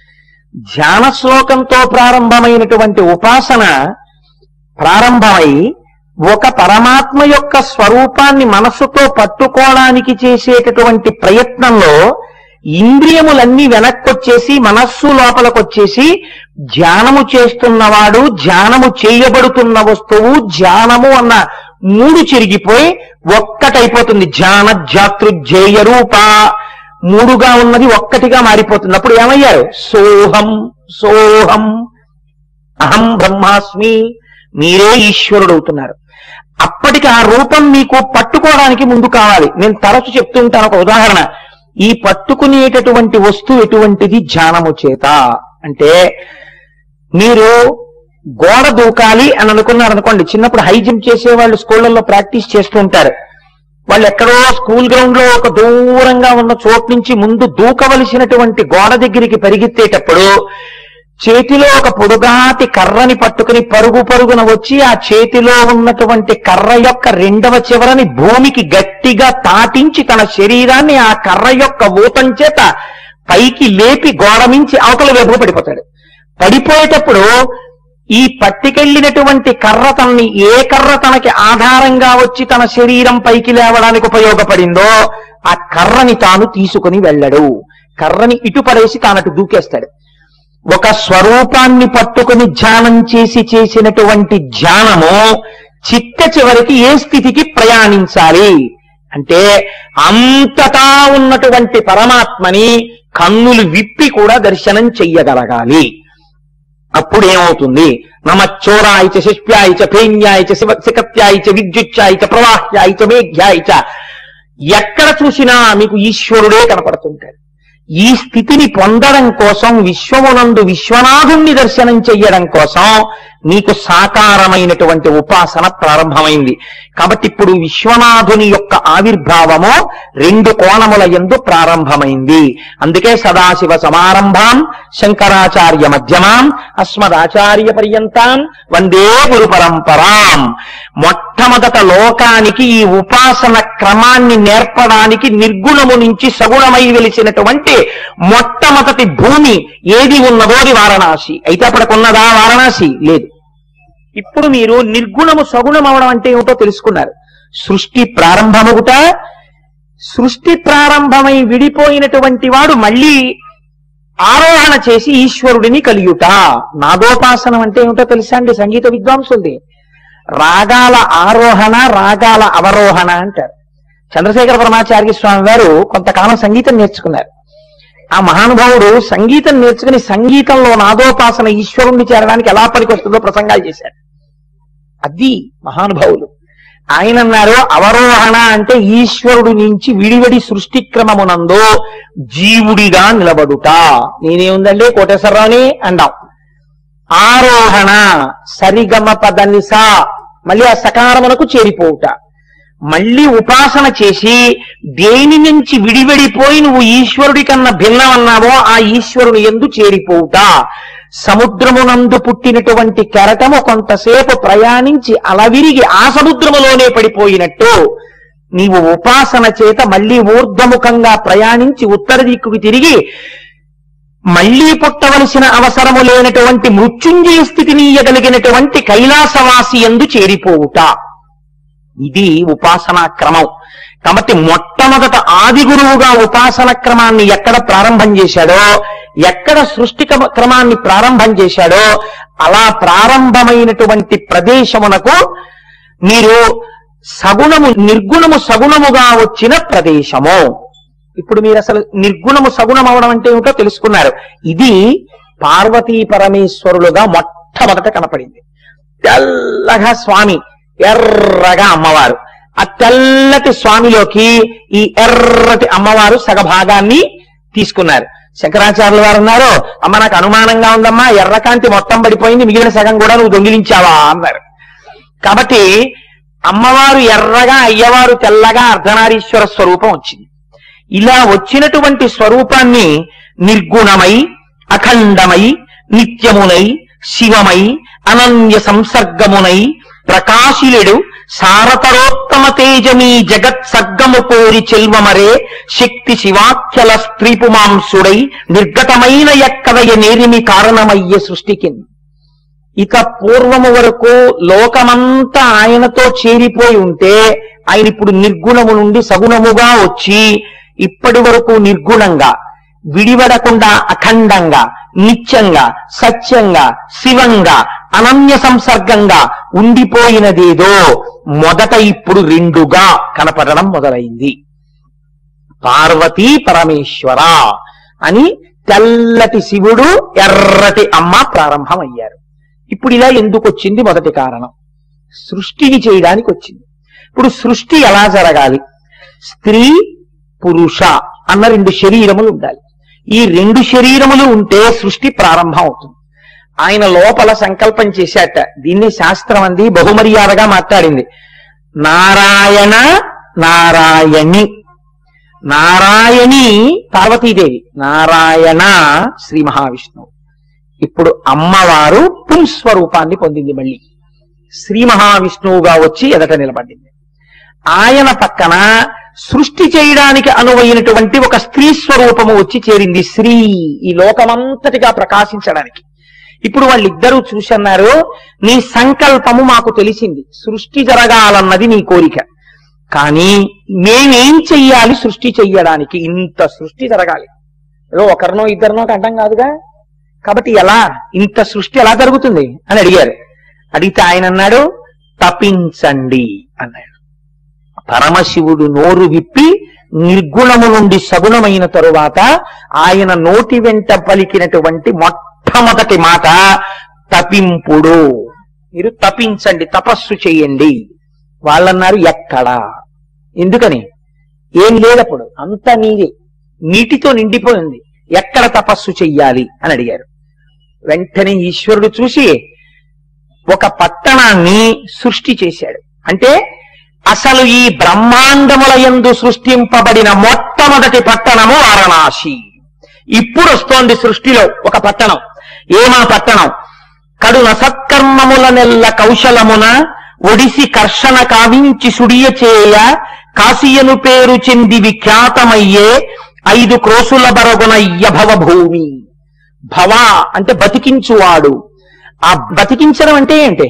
ధ్యాన శ్లోకంతో ప్రారంభమైనటువంటి ఉపాసన ప్రారంభమై ఒక పరమాత్మ యొక్క స్వరూపాన్ని మనస్సుతో పట్టుకోవడానికి చేసేటటువంటి ప్రయత్నంలో ఇంద్రియములన్నీ వెనక్కొచ్చేసి మనస్సు లోపలికొచ్చేసి ధ్యానము చేస్తున్నవాడు, ధ్యానము చేయబడుతున్న వస్తువు, ధ్యానము అన్న మూడు చెరిగిపోయి ఒక్కటైపోతుంది. ధ్యాన జాతృజ్జేయ రూప మూడుగా ఉన్నది ఒక్కటిగా మారిపోతుంది. అప్పుడు ఏమయ్యారు? సోహం సోహం అహం బ్రహ్మాస్మి, మీరే ఈశ్వరుడు అవుతున్నారు. అప్పటికి ఆ రూపం మీకు పట్టుకోవడానికి ముందు కావాలి. నేను తరచు చెప్తూ ఉంటాను ఒక ఉదాహరణ. ఈ పట్టుకునేటటువంటి వస్తువు ఎటువంటిది? ధ్యానము చేత. అంటే మీరు గోడ దూకాలి అని అనుకున్నారు అనుకోండి, చిన్నప్పుడు హై జంప్ చేసేవాళ్ళు స్కూళ్లలో ప్రాక్టీస్ చేస్తూ ఉంటారు. వాళ్ళు ఎక్కడో స్కూల్ గ్రౌండ్ లో ఒక దూరంగా ఉన్న చోటు నుంచి ముందు దూకవలసినటువంటి గోడ దగ్గరికి పరిగెత్తేటప్పుడు చేతిలో ఒక పొడుగాటి కర్రని పట్టుకుని పరుగు పరుగున వచ్చి ఆ చేతిలో ఉన్నటువంటి కర్ర యొక్క రెండవ చివరని భూమికి గట్టిగా తాటించి తన శరీరాన్ని ఆ కర్ర యొక్క ఊతం చేత పైకి లేపి గోడ మించి అవతల వైపు పడిపోతాడు. పడిపోయేటప్పుడు ఈ పట్టుకెళ్లినటువంటి కర్ర తనని ఏ కర్ర తనకి ఆధారంగా వచ్చి తన శరీరం పైకి లేవడానికి ఉపయోగపడిందో ఆ కర్రని తాను తీసుకుని వెళ్ళడు. కర్రని ఇటు పడేసి తానటు దూకేస్తాడు. ఒక స్వరూపాన్ని పట్టుకుని ధ్యానం చేసి చేసినటువంటి ధ్యానము చిట్ట చివరికి ఏ స్థితికి ప్రయాణించాలి అంటే అంతటా ఉన్నటువంటి పరమాత్మని కన్నులు విప్పి కూడా దర్శనం చెయ్యగలగాలి. అప్పుడేమవుతుంది? నమచ్చోరాయిచ శిష్ప్యాయిచ పేన్యాయిచ శివ శిఖత్యాయిచ విద్యుచ్చాయిచ ప్రవాహ్యాయిచ మేఘ్యాయిచ, ఎక్కడ చూసినా మీకు ఈశ్వరుడే కనపడుతుంటాడు. ఈ స్థితిని పొందడం కోసం విశ్వమునందు విశ్వనాథుణ్ణి దర్శనం చెయ్యడం కోసం నీకు సాకారమైనటువంటి ఉపాసన ప్రారంభమైంది. కాబట్టి ఇప్పుడు విశ్వనాథుని యొక్క ఆవిర్భావము రెండు కోణముల యందు ప్రారంభమైంది. అందుకే సదాశివ సమారంభాం శంకరాచార్య మధ్యమాం అస్మదాచార్య పర్యంతాం వందే గురు పరంపరాం. మొట్టమొదట లోకానికి ఈ ఉపాసన క్రమాన్ని నేర్పడానికి నిర్గుణము నుంచి సగుణమై వెలిసినటువంటి మొట్టమొదటి భూమి ఏది ఉన్నదో అది వారణాసి. అయితే అప్పటికున్నదా వారణాసి? లేదు. ఇప్పుడు మీరు నిర్గుణము సగుణం అవడం అంటే ఏమిటో తెలుసుకున్నారు. సృష్టి ప్రారంభమగుట, సృష్టి ప్రారంభమై విడిపోయినటువంటి వాడు మళ్ళీ ఆరోహణ చేసి ఈశ్వరుడిని కలియుట. నాదోపాసనం అంటే ఏమిటో తెలుసా అండి సంగీత విద్వాంసులది? రాగాల ఆరోహణ, రాగాల అవరోహణ అంటారు. చంద్రశేఖర పరమాచార్య స్వామి వారు కొంతకాలం సంగీతం నేర్చుకున్నారు. ఆ మహానుభావుడు సంగీతం నేర్చుకుని సంగీతంలో నాదోపాసన ఈశ్వరుణ్ణి చేరడానికి ఎలా పనికొస్తుందో ప్రసంగాలు చేశారు. అది మహానుభావులు. ఆయన అన్నారు అవరోహణ అంటే ఈశ్వరుడు నుంచి విడివడి సృష్టి క్రమమునందు జీవుడిగా నిలబడుట. నేనేముందండి కోటేశ్వరరావుని అందాం. ఆరోహణ సరిగమ పదనిస మళ్ళీ ఆ సకారమునకు చేరిపోవుట. మళ్ళీ ఉపాసన చేసి దేని నుంచి విడివడిపోయి నువ్వు ఈశ్వరుడి కన్నా భిన్నమన్నావో ఆ ఈశ్వరుని యందు చేరిపోవుట. సముద్రమునందు పుట్టినటువంటి కెరటము కొంతసేపు ప్రయాణించి అలవిరిగి ఆ సముద్రములోనే పడిపోయినట్టు నీవు ఉపాసన చేత మళ్ళీ ఊర్ధ్వముఖంగా ప్రయాణించి ఉత్తర దిక్కుకి తిరిగి మళ్లీ పుట్టవలసిన అవసరము లేనటువంటి మృత్యుంజయ స్థితిని ఇయ్యగలిగినటువంటి కైలాసవాసి యందు చేరిపోవుట. ఇది ఉపాసనా క్రమం. కాబట్టి మొట్టమొదట ఆది గురువుగా ఉపాసన క్రమాన్ని ఎక్కడ ప్రారంభం చేశాడో, ఎక్కడ సృష్టి క్రమాన్ని ప్రారంభం చేశాడో అలా ప్రారంభమైనటువంటి ప్రదేశమునకు మీరు సగుణము నిర్గుణము సగుణముగా వచ్చిన ప్రదేశము. ఇప్పుడు మీరు అసలు నిర్గుణము సగుణం అవడం అంటే ఏమిటో తెలుసుకున్నారు. ఇది పార్వతీ పరమేశ్వరులుగా మొట్టమొదట కనపడింది. తెల్లగా స్వామి, ఎర్రగా అమ్మవారు. ఆ తెల్లటి స్వామిలోకి ఈ ఎర్రటి అమ్మవారు సగభాగాన్ని తీసుకున్నారు. శంకరాచార్యుల వారు అన్నారు, అమ్మ నాకు అనుమానంగా ఉందమ్మా, ఎర్రకాంతి మొత్తం పడిపోయింది, మిగిలిన సగం కూడా నువ్వు దొంగిలించావా అన్నారు. కాబట్టి అమ్మవారు ఎర్రగా అయ్యవారు తెల్లగా అర్ధనారీశ్వర స్వరూపం వచ్చింది. ఇలా వచ్చినటువంటి స్వరూపాన్ని నిర్గుణమై అఖండమై నిత్యమునై శివమై అనన్య సంసర్గమునై ప్రకాశిలుడు సారతరోత్తమ తేజమీ జగత్ సర్గము కోరి చెల్వమరే శక్తి శివాఖ్యల స్త్రీపుమాంసుడై నిర్గతమైన ఎక్కదయ నేరిమి కారణమయ్యే సృష్టికి. ఇక పూర్వము వరకు లోకమంతా ఆయనతో చేరిపోయి ఉంటే ఆయన ఇప్పుడు నిర్గుణము నుండి సగుణముగా వచ్చి ఇప్పటి వరకు నిర్గుణంగా విడివడకుండా అఖండంగా నిత్యంగా సత్యంగా శివంగా అనన్య సంసర్గంగా ఉండిపోయినదేదో మొదట ఇప్పుడు రెండుగా కనపడడం మొదలైంది. పార్వతీ పరమేశ్వర అని తెల్లటి శివుడు ఎర్రటి అమ్మ ప్రారంభమయ్యారు. ఇప్పుడు ఇలా ఎందుకు వచ్చింది? మొదటి కారణం సృష్టిని చేయడానికి వచ్చింది. ఇప్పుడు సృష్టి ఎలా జరగాలి? స్త్రీ పురుష అన్న రెండు శరీరములు ఉండాలి. ఈ రెండు శరీరములు ఉంటే సృష్టి ప్రారంభం అవుతుంది. ఆయన లోపల సంకల్పం చేశాట. దీన్ని శాస్త్రం అంది బహుమర్యాదగా మాట్లాడింది. నారాయణ నారాయణి. నారాయణి పార్వతీదేవి, నారాయణ శ్రీ మహావిష్ణువు. ఇప్పుడు అమ్మవారు పుంస్వరూపాన్ని పొందింది. మళ్ళీ శ్రీ మహావిష్ణువుగా వచ్చి ఎదట నిలబడింది. ఆయన పక్కన సృష్టి చేయడానికి అనువైనటువంటి ఒక స్త్రీ స్వరూపము వచ్చి చేరింది. శ్రీ ఈ లోకమంతటిగా ప్రకాశించడానికి. ఇప్పుడు వాళ్ళిద్దరూ చూసన్నారు, నీ సంకల్పము మాకు తెలిసింది, సృష్టి జరగాలన్నది నీ కోరిక, కానీ మేమేం చెయ్యాలి సృష్టి చెయ్యడానికి? ఇంత సృష్టి జరగాలి, ఏదో ఒకరినో ఇద్దరినో అడ్డం కాదుగా, కాబట్టి ఎలా ఇంత సృష్టి ఎలా జరుగుతుంది అని అడిగారు. అడిగితే ఆయన అన్నాడు, తపించండి అన్నాడు. పరమశివుడు నోరు విప్పి నిర్గుణము నుండి సగుణమైన తరువాత ఆయన నోటి వెంట పలికినటువంటి మొట్టమొదటి మాట తపింపుడు. మీరు తపించండి, తపస్సు చెయ్యండి. వాళ్ళన్నారు ఎక్కడా? ఎందుకని? ఏం లేదప్పుడు, అంతా నీదే, నీటితో నిండిపోయింది, ఎక్కడ తపస్సు చెయ్యాలి అని అడిగారు. వెంటనే ఈశ్వరుడు చూసి ఒక పట్టణాన్ని సృష్టి చేశాడు. అంటే అసలు ఈ బ్రహ్మాండముల యందు సృష్టింపబడిన మొట్టమొదటి పట్టణము వారణాసి. ఇప్పుడు వస్తోంది సృష్టిలో ఒక పట్టణం. ఏమా పట్టణం? కడున సత్కర్మముల నెల్ల కౌశలమున ఒడిసి కర్షణ కావించి సుడియ చేయ కాశీయను పేరు చెంది విఖ్యాతమయ్యే ఐదు క్రోసుల బరగునయ్య భవభూమి. భవ అంటే బతికించువాడు. ఆ బతికించడం అంటే ఏంటి?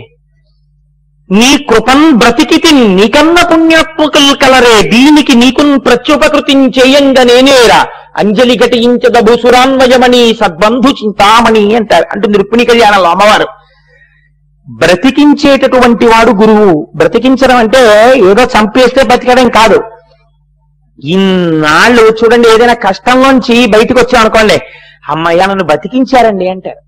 నీ కృపన్ బ్రతికితి నీకన్న పుణ్యాత్మకులు కలరే, దీనికి నీకు ప్రత్యుపకృతి చేయంగా నేనేరా అంజలి ఘటించద భూసురాన్వయమని సద్బంధు చింతామణి అంటారు. అంటే రుక్మిణీ కళ్యాణంలో అమ్మవారు. బ్రతికించేటటువంటి వాడు గురువు. బ్రతికించడం అంటే ఏదో చంపేస్తే బతికడం కాదు. ఇన్నాళ్ళు చూడండి, ఏదైనా కష్టంలోంచి బయటకు వచ్చాం అనుకోండి, అమ్మయ్య నన్ను బతికించారండి అంటారు.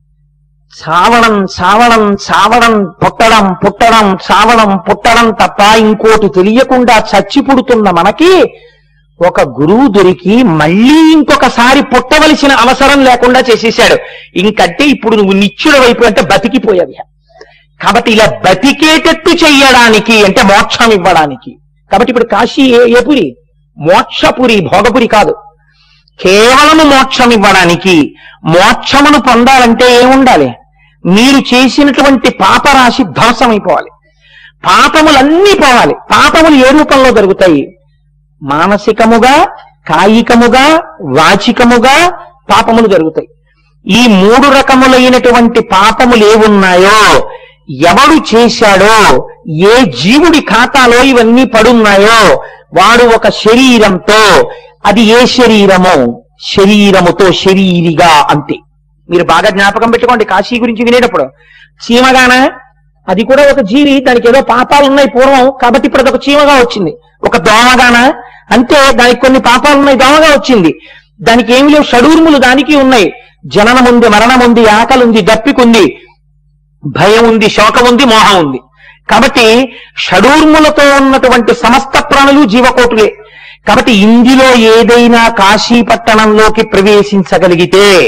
చావడం చావడం చావడం పుట్టడం పుట్టడం చావడం పుట్టడం తప్ప ఇంకోటి తెలియకుండా చచ్చి పుడుతున్న మనకి ఒక గురువు దొరికి మళ్ళీ ఇంకొకసారి పుట్టవలసిన అవసరం లేకుండా చేసేశాడు. ఇంకంటే ఇప్పుడు నువ్వు నిత్యుడు వైపు అంటే బతికిపోయావి. కాబట్టి ఇలా బతికేటట్టు చెయ్యడానికి అంటే మోక్షం ఇవ్వడానికి. కాబట్టి ఇప్పుడు కాశీ ఏ ఏ పురి? మోక్షపురి, భోగపురి కాదు. కేవలము మోక్షం ఇవ్వడానికి. మోక్షమును పొందాలంటే ఏముండాలి? మీరు చేసినటువంటి పాపరాశి ధ్వంసమైపోవాలి, పాపములన్నీ పోవాలి. పాపములు ఏ రూపంలో జరుగుతాయి? మానసికముగా, కాయికముగా, వాచికముగా పాపములు జరుగుతాయి. ఈ మూడు రకములైనటువంటి పాపములు ఏమున్నాయో, ఎవడు చేశాడో, ఏ జీవుడి ఖాతాలో ఇవన్నీ పడున్నాయో వాడు ఒక శరీరంతో, అది ఏ శరీరమో శరీరముతో శరీరిగా అంతే. మీరు బాగా జ్ఞాపకం పెట్టుకోండి కాశీ గురించి వినేటప్పుడు. చీమగాన అది కూడా ఒక జీవి, దానికి ఏదో పాపాలు ఉన్నాయి పూర్వం, కాబట్టి ఇప్పుడు అదొక చీమగా వచ్చింది. ఒక దోమగాన అంతే, దానికి కొన్ని పాపాలు ఉన్నాయి, దోమగా వచ్చింది. దానికి ఏమి లేవు, షడూర్ములు దానికి ఉన్నాయి. జననం ఉంది, మరణం ఉంది, ఆకలి ఉంది, దప్పికుంది, భయం ఉంది, శోకం ఉంది, మోహం ఉంది. కాబట్టి షడూర్ములతో ఉన్నటువంటి సమస్త ప్రాణులు జీవకోటులే. కాబట్టి ఇందులో ఏదైనా కాశీ పట్టణంలోకి ప్రవేశించగలిగితే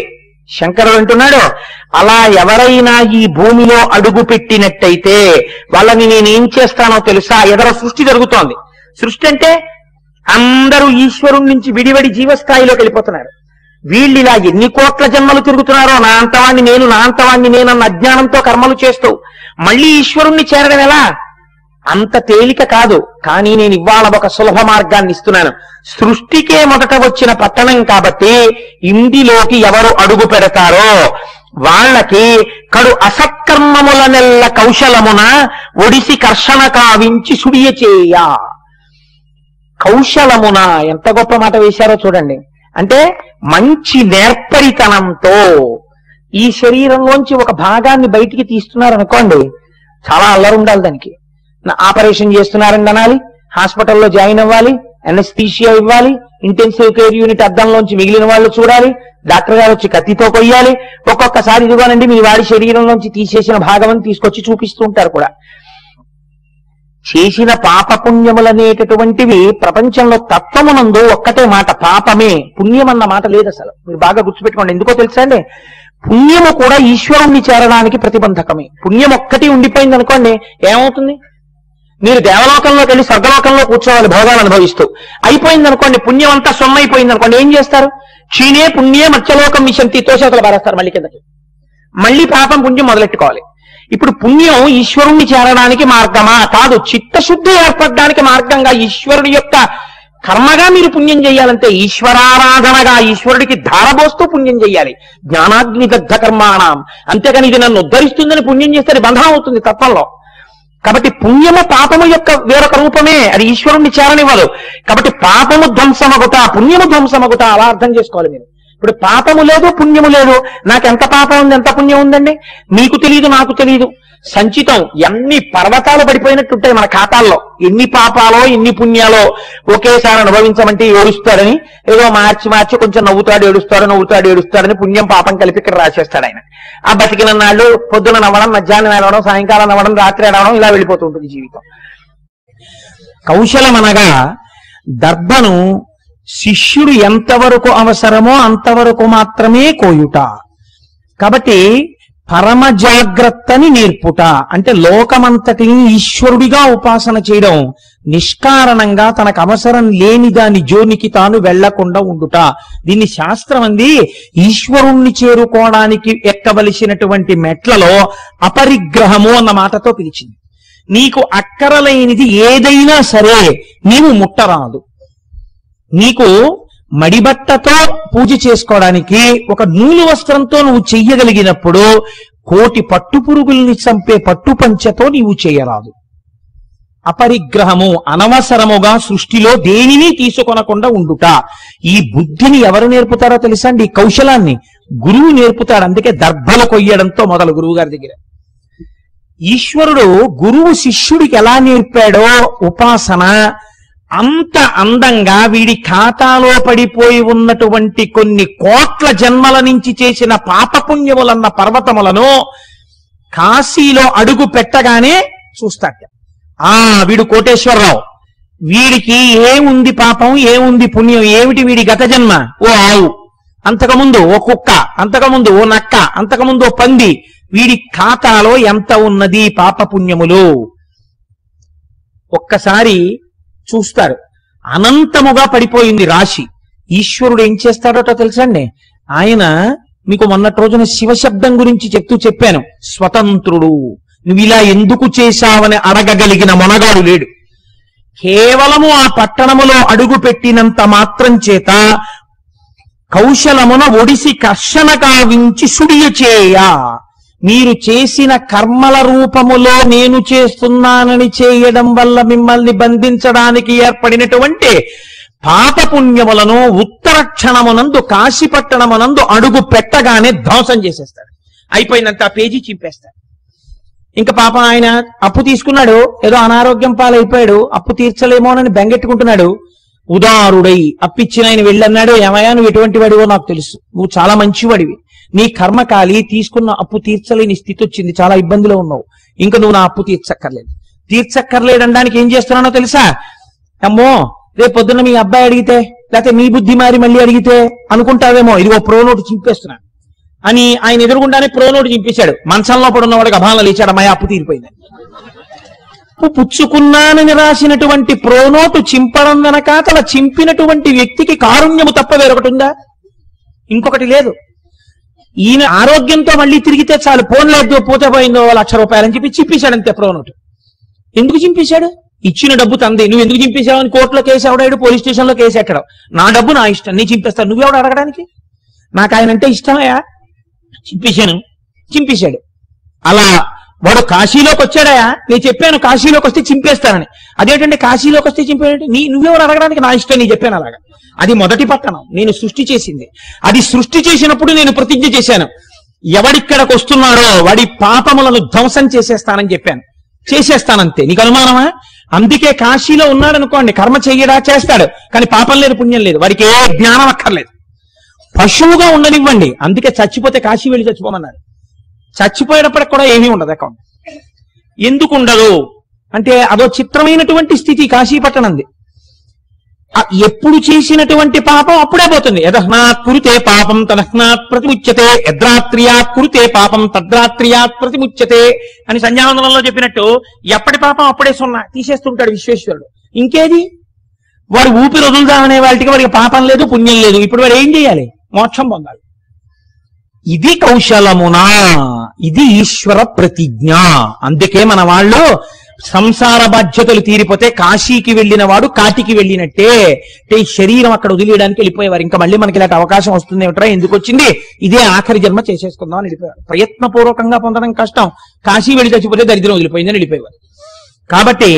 శంకరుడు అంటున్నాడు, అలా ఎవరైనా ఈ భూమిలో అడుగు పెట్టినట్టయితే వాళ్ళని నేనేం చేస్తానో తెలుసా? ఎదర సృష్టి జరుగుతోంది. సృష్టి అంటే అందరూ ఈశ్వరుడి నుంచి విడివడి జీవస్థాయిలోకి వెళ్ళిపోతున్నారు. వీళ్ళు ఇలా ఎన్ని కోట్ల జన్మలు తిరుగుతున్నారో, నా అంతవాణ్ణి నేను నా అంతవాణ్ణి నేనన్న అజ్ఞానంతో కర్మలు చేస్తూ మళ్ళీ ఈశ్వరుణ్ణి చేరడం ఎలా? అంత తేలిక కాదు. కానీ నేను ఇవాళ ఒక సులభ మార్గాన్ని ఇస్తున్నాను. సృష్టికే మొదట వచ్చిన పట్టణం కాబట్టి ఇందులోకి ఎవరు అడుగు పెడతారో వాళ్ళకి కడు అసత్కర్మముల నెల్ల కౌశలమున ఒడిసి కర్షణ కావించి సుడియ చేయ. కౌశలమున ఎంత గొప్ప మాట వేశారో చూడండి. అంటే మంచి నేర్పరితనంతో ఈ శరీరంలోంచి ఒక భాగాన్ని బయటికి తీస్తున్నారనుకోండి, చాలా అల్లరి ఉండాలి దానికి. ఆపరేషన్ చేస్తున్నారని అనాలి, హాస్పిటల్లో జాయిన్ అవ్వాలి, ఎనస్థీషియా ఇవ్వాలి, ఇంటెన్సివ్ కేర్ యూనిట్ అద్దంలోంచి మిగిలిన వాళ్ళు చూడాలి, డాక్టర్ గారు వచ్చి కత్తితో కొయ్యాలి. ఒక్కొక్కసారి ఇదిగోనండి మీ వాడి శరీరంలోంచి తీసేసిన భాగం అని తీసుకొచ్చి చూపిస్తూ ఉంటారు కూడా. చేసిన పాపపుణ్యములనేటటువంటివి ప్రపంచంలో తత్వమునందు ఒక్కటే మాట, పాపమే. పుణ్యం అన్న మాట లేదు అసలు. మీరు బాగా గుర్తుపెట్టుకోండి. ఎందుకో తెలుసా అండి? పుణ్యము కూడా ఈశ్వరుణ్ణి చేరడానికి ప్రతిబంధకమే. పుణ్యం ఒక్కటి ఉండిపోయింది అనుకోండి, ఏమవుతుంది? మీరు దేవలోకంలోకి వెళ్ళి స్వర్గలోకంలో కూర్చోవాలి భోగాలు అనుభవిస్తూ. అయిపోయింది అనుకోండి, పుణ్యం అంతా సొమ్మైపోయింది అనుకోండి, ఏం చేస్తారు? క్షీణే పుణ్యే మత్స్యలోకం మిషంతి, తోసేతలు పారేస్తారు మళ్ళీ కిందకి. మళ్ళీ పాపం పుణ్యం మొదలెట్టుకోవాలి. ఇప్పుడు పుణ్యం ఈశ్వరుణ్ణి చేరడానికి మార్గమా? కాదు. చిత్తశుద్ధి ఏర్పడడానికి మార్గంగా ఈశ్వరుడి యొక్క కర్మగా మీరు పుణ్యం చేయాలంటే ఈశ్వరారాధనగా ఈశ్వరుడికి ధారబోస్తూ పుణ్యం చేయాలి. జ్ఞానాగ్ని దగ్ధ కర్మాణం. అంతేకాని ఇది నన్ను ఉద్ధరిస్తుందని పుణ్యం చేస్తే బంధం అవుతుంది తత్వంలో. కాబట్టి పుణ్యము పాపము యొక్క వేరొక రూపమే, అది ఈశ్వరుణ్ణి చేరనివ్వదు. కాబట్టి పాపము ధ్వంసమగుట, పుణ్యము ధ్వంసమగుట, అలా అర్థం చేసుకోవాలి మీరు. ఇప్పుడు పాపము లేదు, పుణ్యము లేదు. నాకు ఎంత పాపం ఉంది, ఎంత పుణ్యం ఉందండి? మీకు తెలియదు, నాకు తెలియదు. సంచితం ఎన్ని పర్వతాలు పడిపోయినట్టుంటాయి మన ఖాతాల్లో. ఎన్ని పాపాలో ఎన్ని పుణ్యాలో ఒకేసారి అనుభవించమంటే ఏడుస్తాడని, ఏదో మార్చి మార్చి కొంచెం నవ్వుతాడు ఏడుస్తాడు నవ్వుతాడు ఏడుస్తాడని పుణ్యం పాపం కలిపి ఇక్కడ రాసేస్తాడు ఆయన. ఆ బతికిన నాళ్ళు పొద్దున నవ్వడం, మధ్యాహ్నం నవ్వడం, సాయంకాలం నవ్వడం, రాత్రి నవ్వడం, ఇలా వెళ్ళిపోతూ ఉంటుంది జీవితం. కౌశలం అనగా దర్భను శిష్యుడు ఎంతవరకు అవసరమో అంతవరకు మాత్రమే కోయుట. కాబట్టి పరమ జాగ్రత్తని నేర్పుట అంటే లోకమంతటిని ఈశ్వరుడిగా ఉపాసన చేయడం, నిష్కారణంగా తనకు అవసరం లేని దాని జోనికి తాను వెళ్లకుండా ఉండుట. దీన్ని శాస్త్రం అంది ఈశ్వరుణ్ణి చేరుకోవడానికి ఎక్కవలసినటువంటి మెట్లలో అపరిగ్రహము అన్న మాటతో పిలిచింది. నీకు అక్కరలేనిది ఏదైనా సరే నీవు ముట్టరాదు. నీకు మడిబట్టతో పూజ చేసుకోవడానికి ఒక నూలు వస్త్రంతో నువ్వు చెయ్యగలిగినప్పుడు కోటి పట్టు పురుగుల్ని చంపే పట్టు పంచతో నీవు చేయరాదు. అపరిగ్రహము, అనవసరముగా సృష్టిలో దేనిని తీసుకొనకుండా ఉండుట. ఈ బుద్ధిని ఎవరు నేర్పుతారో తెలుసా అండి? ఈ కౌశలాన్ని గురువు నేర్పుతాడు. అందుకే దర్భలు కొయ్యడంతో మొదలు గురువు గారి దగ్గర. ఈశ్వరుడు గురువు శిష్యుడికి ఎలా నేర్పాడో ఉపాసన అంత అందంగా వీడి ఖాతాలో పడిపోయి ఉన్నటువంటి కొన్ని కోట్ల జన్మల నుంచి చేసిన పాపపుణ్యములన్న పర్వతములను కాశీలో అడుగు పెట్టగానే చూస్తాట. ఆ వీడు కోటేశ్వరరావు, వీడికి ఏముంది పాపం, ఏముంది పుణ్యం, ఏమిటి వీడి గత జన్మ? ఓ ఆవు, అంతకుముందు ఓ కుక్క, అంతకుముందు ఓ నక్క, అంతకుముందు ఓ పంది. వీడి ఖాతాలో ఎంత ఉన్నది పాపపుణ్యములు ఒక్కసారి చూస్తారు. అనంతముగా పడిపోయింది రాశి. ఈశ్వరుడు ఏం చేస్తాడో తెలుసండి? ఆయన మీకు మొన్నటి రోజున శివశబ్దం గురించి చెప్తూ చెప్పాను. స్వతంత్రుడు. నువ్వు ఇలా ఎందుకు చేశావని అడగగలిగిన మొనగాడు లేడు. కేవలము ఆ పట్టణములో అడుగు పెట్టినంత మాత్రం చేత కౌశలమున ఒడిసి కర్షణ కావించి సుడియ చేయ. మీరు చేసిన కర్మల రూపములో నేను చేస్తున్నానని చేయడం వల్ల మిమ్మల్ని బంధించడానికి ఏర్పడినటువంటి పాపపుణ్యములను ఉత్తర క్షణమునందు కాశీపట్టణమునందు అడుగు పెట్టగానే ధ్వంసం చేసేస్తాడు. అయిపోయిందంత ఆ పేజీ చింపేస్తాడు. ఇంకా పాపం ఆయన అప్పు తీసుకున్నాడు, ఏదో అనారోగ్యం పాలైపోయాడు, అప్పు తీర్చలేమోనని బెంగెట్టుకుంటున్నాడు. ఉదారుడై అప్పిచ్చిన ఆయన వెళ్ళన్నాడు, ఏమయ్యా నువ్వు ఎటువంటి వాడివో నాకు తెలుసు, నువ్వు చాలా మంచివాడివి, నీ కర్మకాలి తీసుకున్న అప్పు తీర్చలేని స్థితి వచ్చింది, చాలా ఇబ్బందిలో ఉన్నావు, ఇంకా నువ్వు నా అప్పు తీర్చక్కర్లేదు. తీర్చక్కర్లేదనడానికి ఏం చేస్తున్నానో తెలుసా? అమ్మో రేపు పొద్దున్న మీ అబ్బాయి అడిగితే, లేకపోతే మీ బుద్ధి మారి మళ్ళీ అడిగితే అనుకుంటావేమో, ఇదిగో ప్రో నోటు చింపేస్తున్నాను. అని ఆయన ఎదురుగుండానే ప్రోనోటు చింపేశాడు. మంచంలో పడున్నవాడికి అభానం లేచాడు, అమ్మాయి అప్పు తీరిపోయింది. పుచ్చుకున్నానని రాసినటువంటి ప్రోనోటు చింపడం వెనకాతల చింపినటువంటి వ్యక్తికి కారుణ్యము తప్ప వేరొకటి ఉందా? ఇంకొకటి లేదు. ఈయన ఆరోగ్యంతో మళ్ళీ తిరిగితే చాలు, ఫోన్ లేదు పోతే పోయిందో లక్ష రూపాయలని చెప్పి చింపేశాడు అంతే ప్రోనోటు. ఎందుకు చింపేశాడు? ఇచ్చిన డబ్బు తంది, నువ్వు ఎందుకు చింపేశావు అని కోర్టులో కేసు ఎవడాడు, పోలీస్ స్టేషన్ లో కేసు ఎక్కడం. నా డబ్బు నా ఇష్టం, నేను చింపేస్తాను, నువ్వెవడు అడగడానికి? నాకు ఆయన అంటే ఇష్టమయ్యా, చింపేశాను, చింపేశాడు. అలా వాడు కాశీలోకి వచ్చాడయా, నేను చెప్పాను కాశీలోకి వస్తే చింపేస్తానని. అదేంటంటే కాశీలోకి వస్తే చింపేయంటే నీ నువ్వెవరు అడగడానికి, నా ఇష్టం, నేను చెప్పాను అలాగా. అది మొదటి పట్టణం, నేను సృష్టి చేసింది. అది సృష్టి చేసినప్పుడు నేను ప్రతిజ్ఞ చేశాను, ఎవడిక్కడికి వస్తున్నాడో వాడి పాపములను ధ్వంసం చేసేస్తానని చెప్పాను. చేసేస్తానంతే. నీకు అనుమానమా? అందుకే కాశీలో ఉన్నాడనుకోండి, కర్మ చెయ్యడా చేస్తాడు, కానీ పాపం లేదు, పుణ్యం లేదు, వాడికి ఏ జ్ఞానం అక్కర్లేదు. పశువుగా ఉండనివ్వండి, అందుకే చచ్చిపోతే కాశీ వెళ్ళి చచ్చిపోమన్నారు. చచ్చిపోయేటప్పటికి కూడా ఏమీ ఉండదు అకౌంట్. ఎందుకు ఉండదు అంటే అదో చిత్రమైనటువంటి స్థితి కాశీ పట్టణంది. ఎప్పుడు చేసినటువంటి పాపం అప్పుడే పోతుంది. యదహ్నాత్ కురుతే పాపం తదహ్నాత్ ప్రతిముచ్యతే, యద్రాత్రియాత్ కురుతే పాపం తద్రాత్రియాత్ ప్రతిముచ్యతే అని సంధ్యావందనంలో చెప్పినట్టు ఎప్పటి పాపం అప్పుడే సున్నా తీసేస్తుంటాడు విశ్వేశ్వరుడు. ఇంకేది? వాడు ఊపిరి వదులుదామనే వాటికి వాడికి పాపం లేదు, పుణ్యం లేదు. ఇప్పుడు వాడు ఏం చేయాలి? మోక్షం పొందాలి. ఇది కౌశలమునా, ఇది ఈశ్వర ప్రతిజ్ఞ. అందుకే మన వాళ్ళు సంసార బాధ్యతలు తీరిపోతే కాశీకి వెళ్ళిన వాడు కాటికి వెళ్ళినట్టే. అంటే ఈ శరీరం అక్కడ వదిలేయడానికి వెళ్ళిపోయేవారు. ఇంకా మళ్ళీ మనకి ఇలాంటి అవకాశం వస్తుంది ఏమిట్రా, ఎందుకు వచ్చింది, ఇదే ఆఖరి జన్మ చేసేసుకుందాం అని వెళ్ళిపోయారు. ప్రయత్నపూర్వకంగా పొందడం కష్టం, కాశీ వెళ్ళి చచ్చిపోతే దరిద్రం వదిలిపోయిందని వెళ్ళిపోయేవారు. కాబట్టి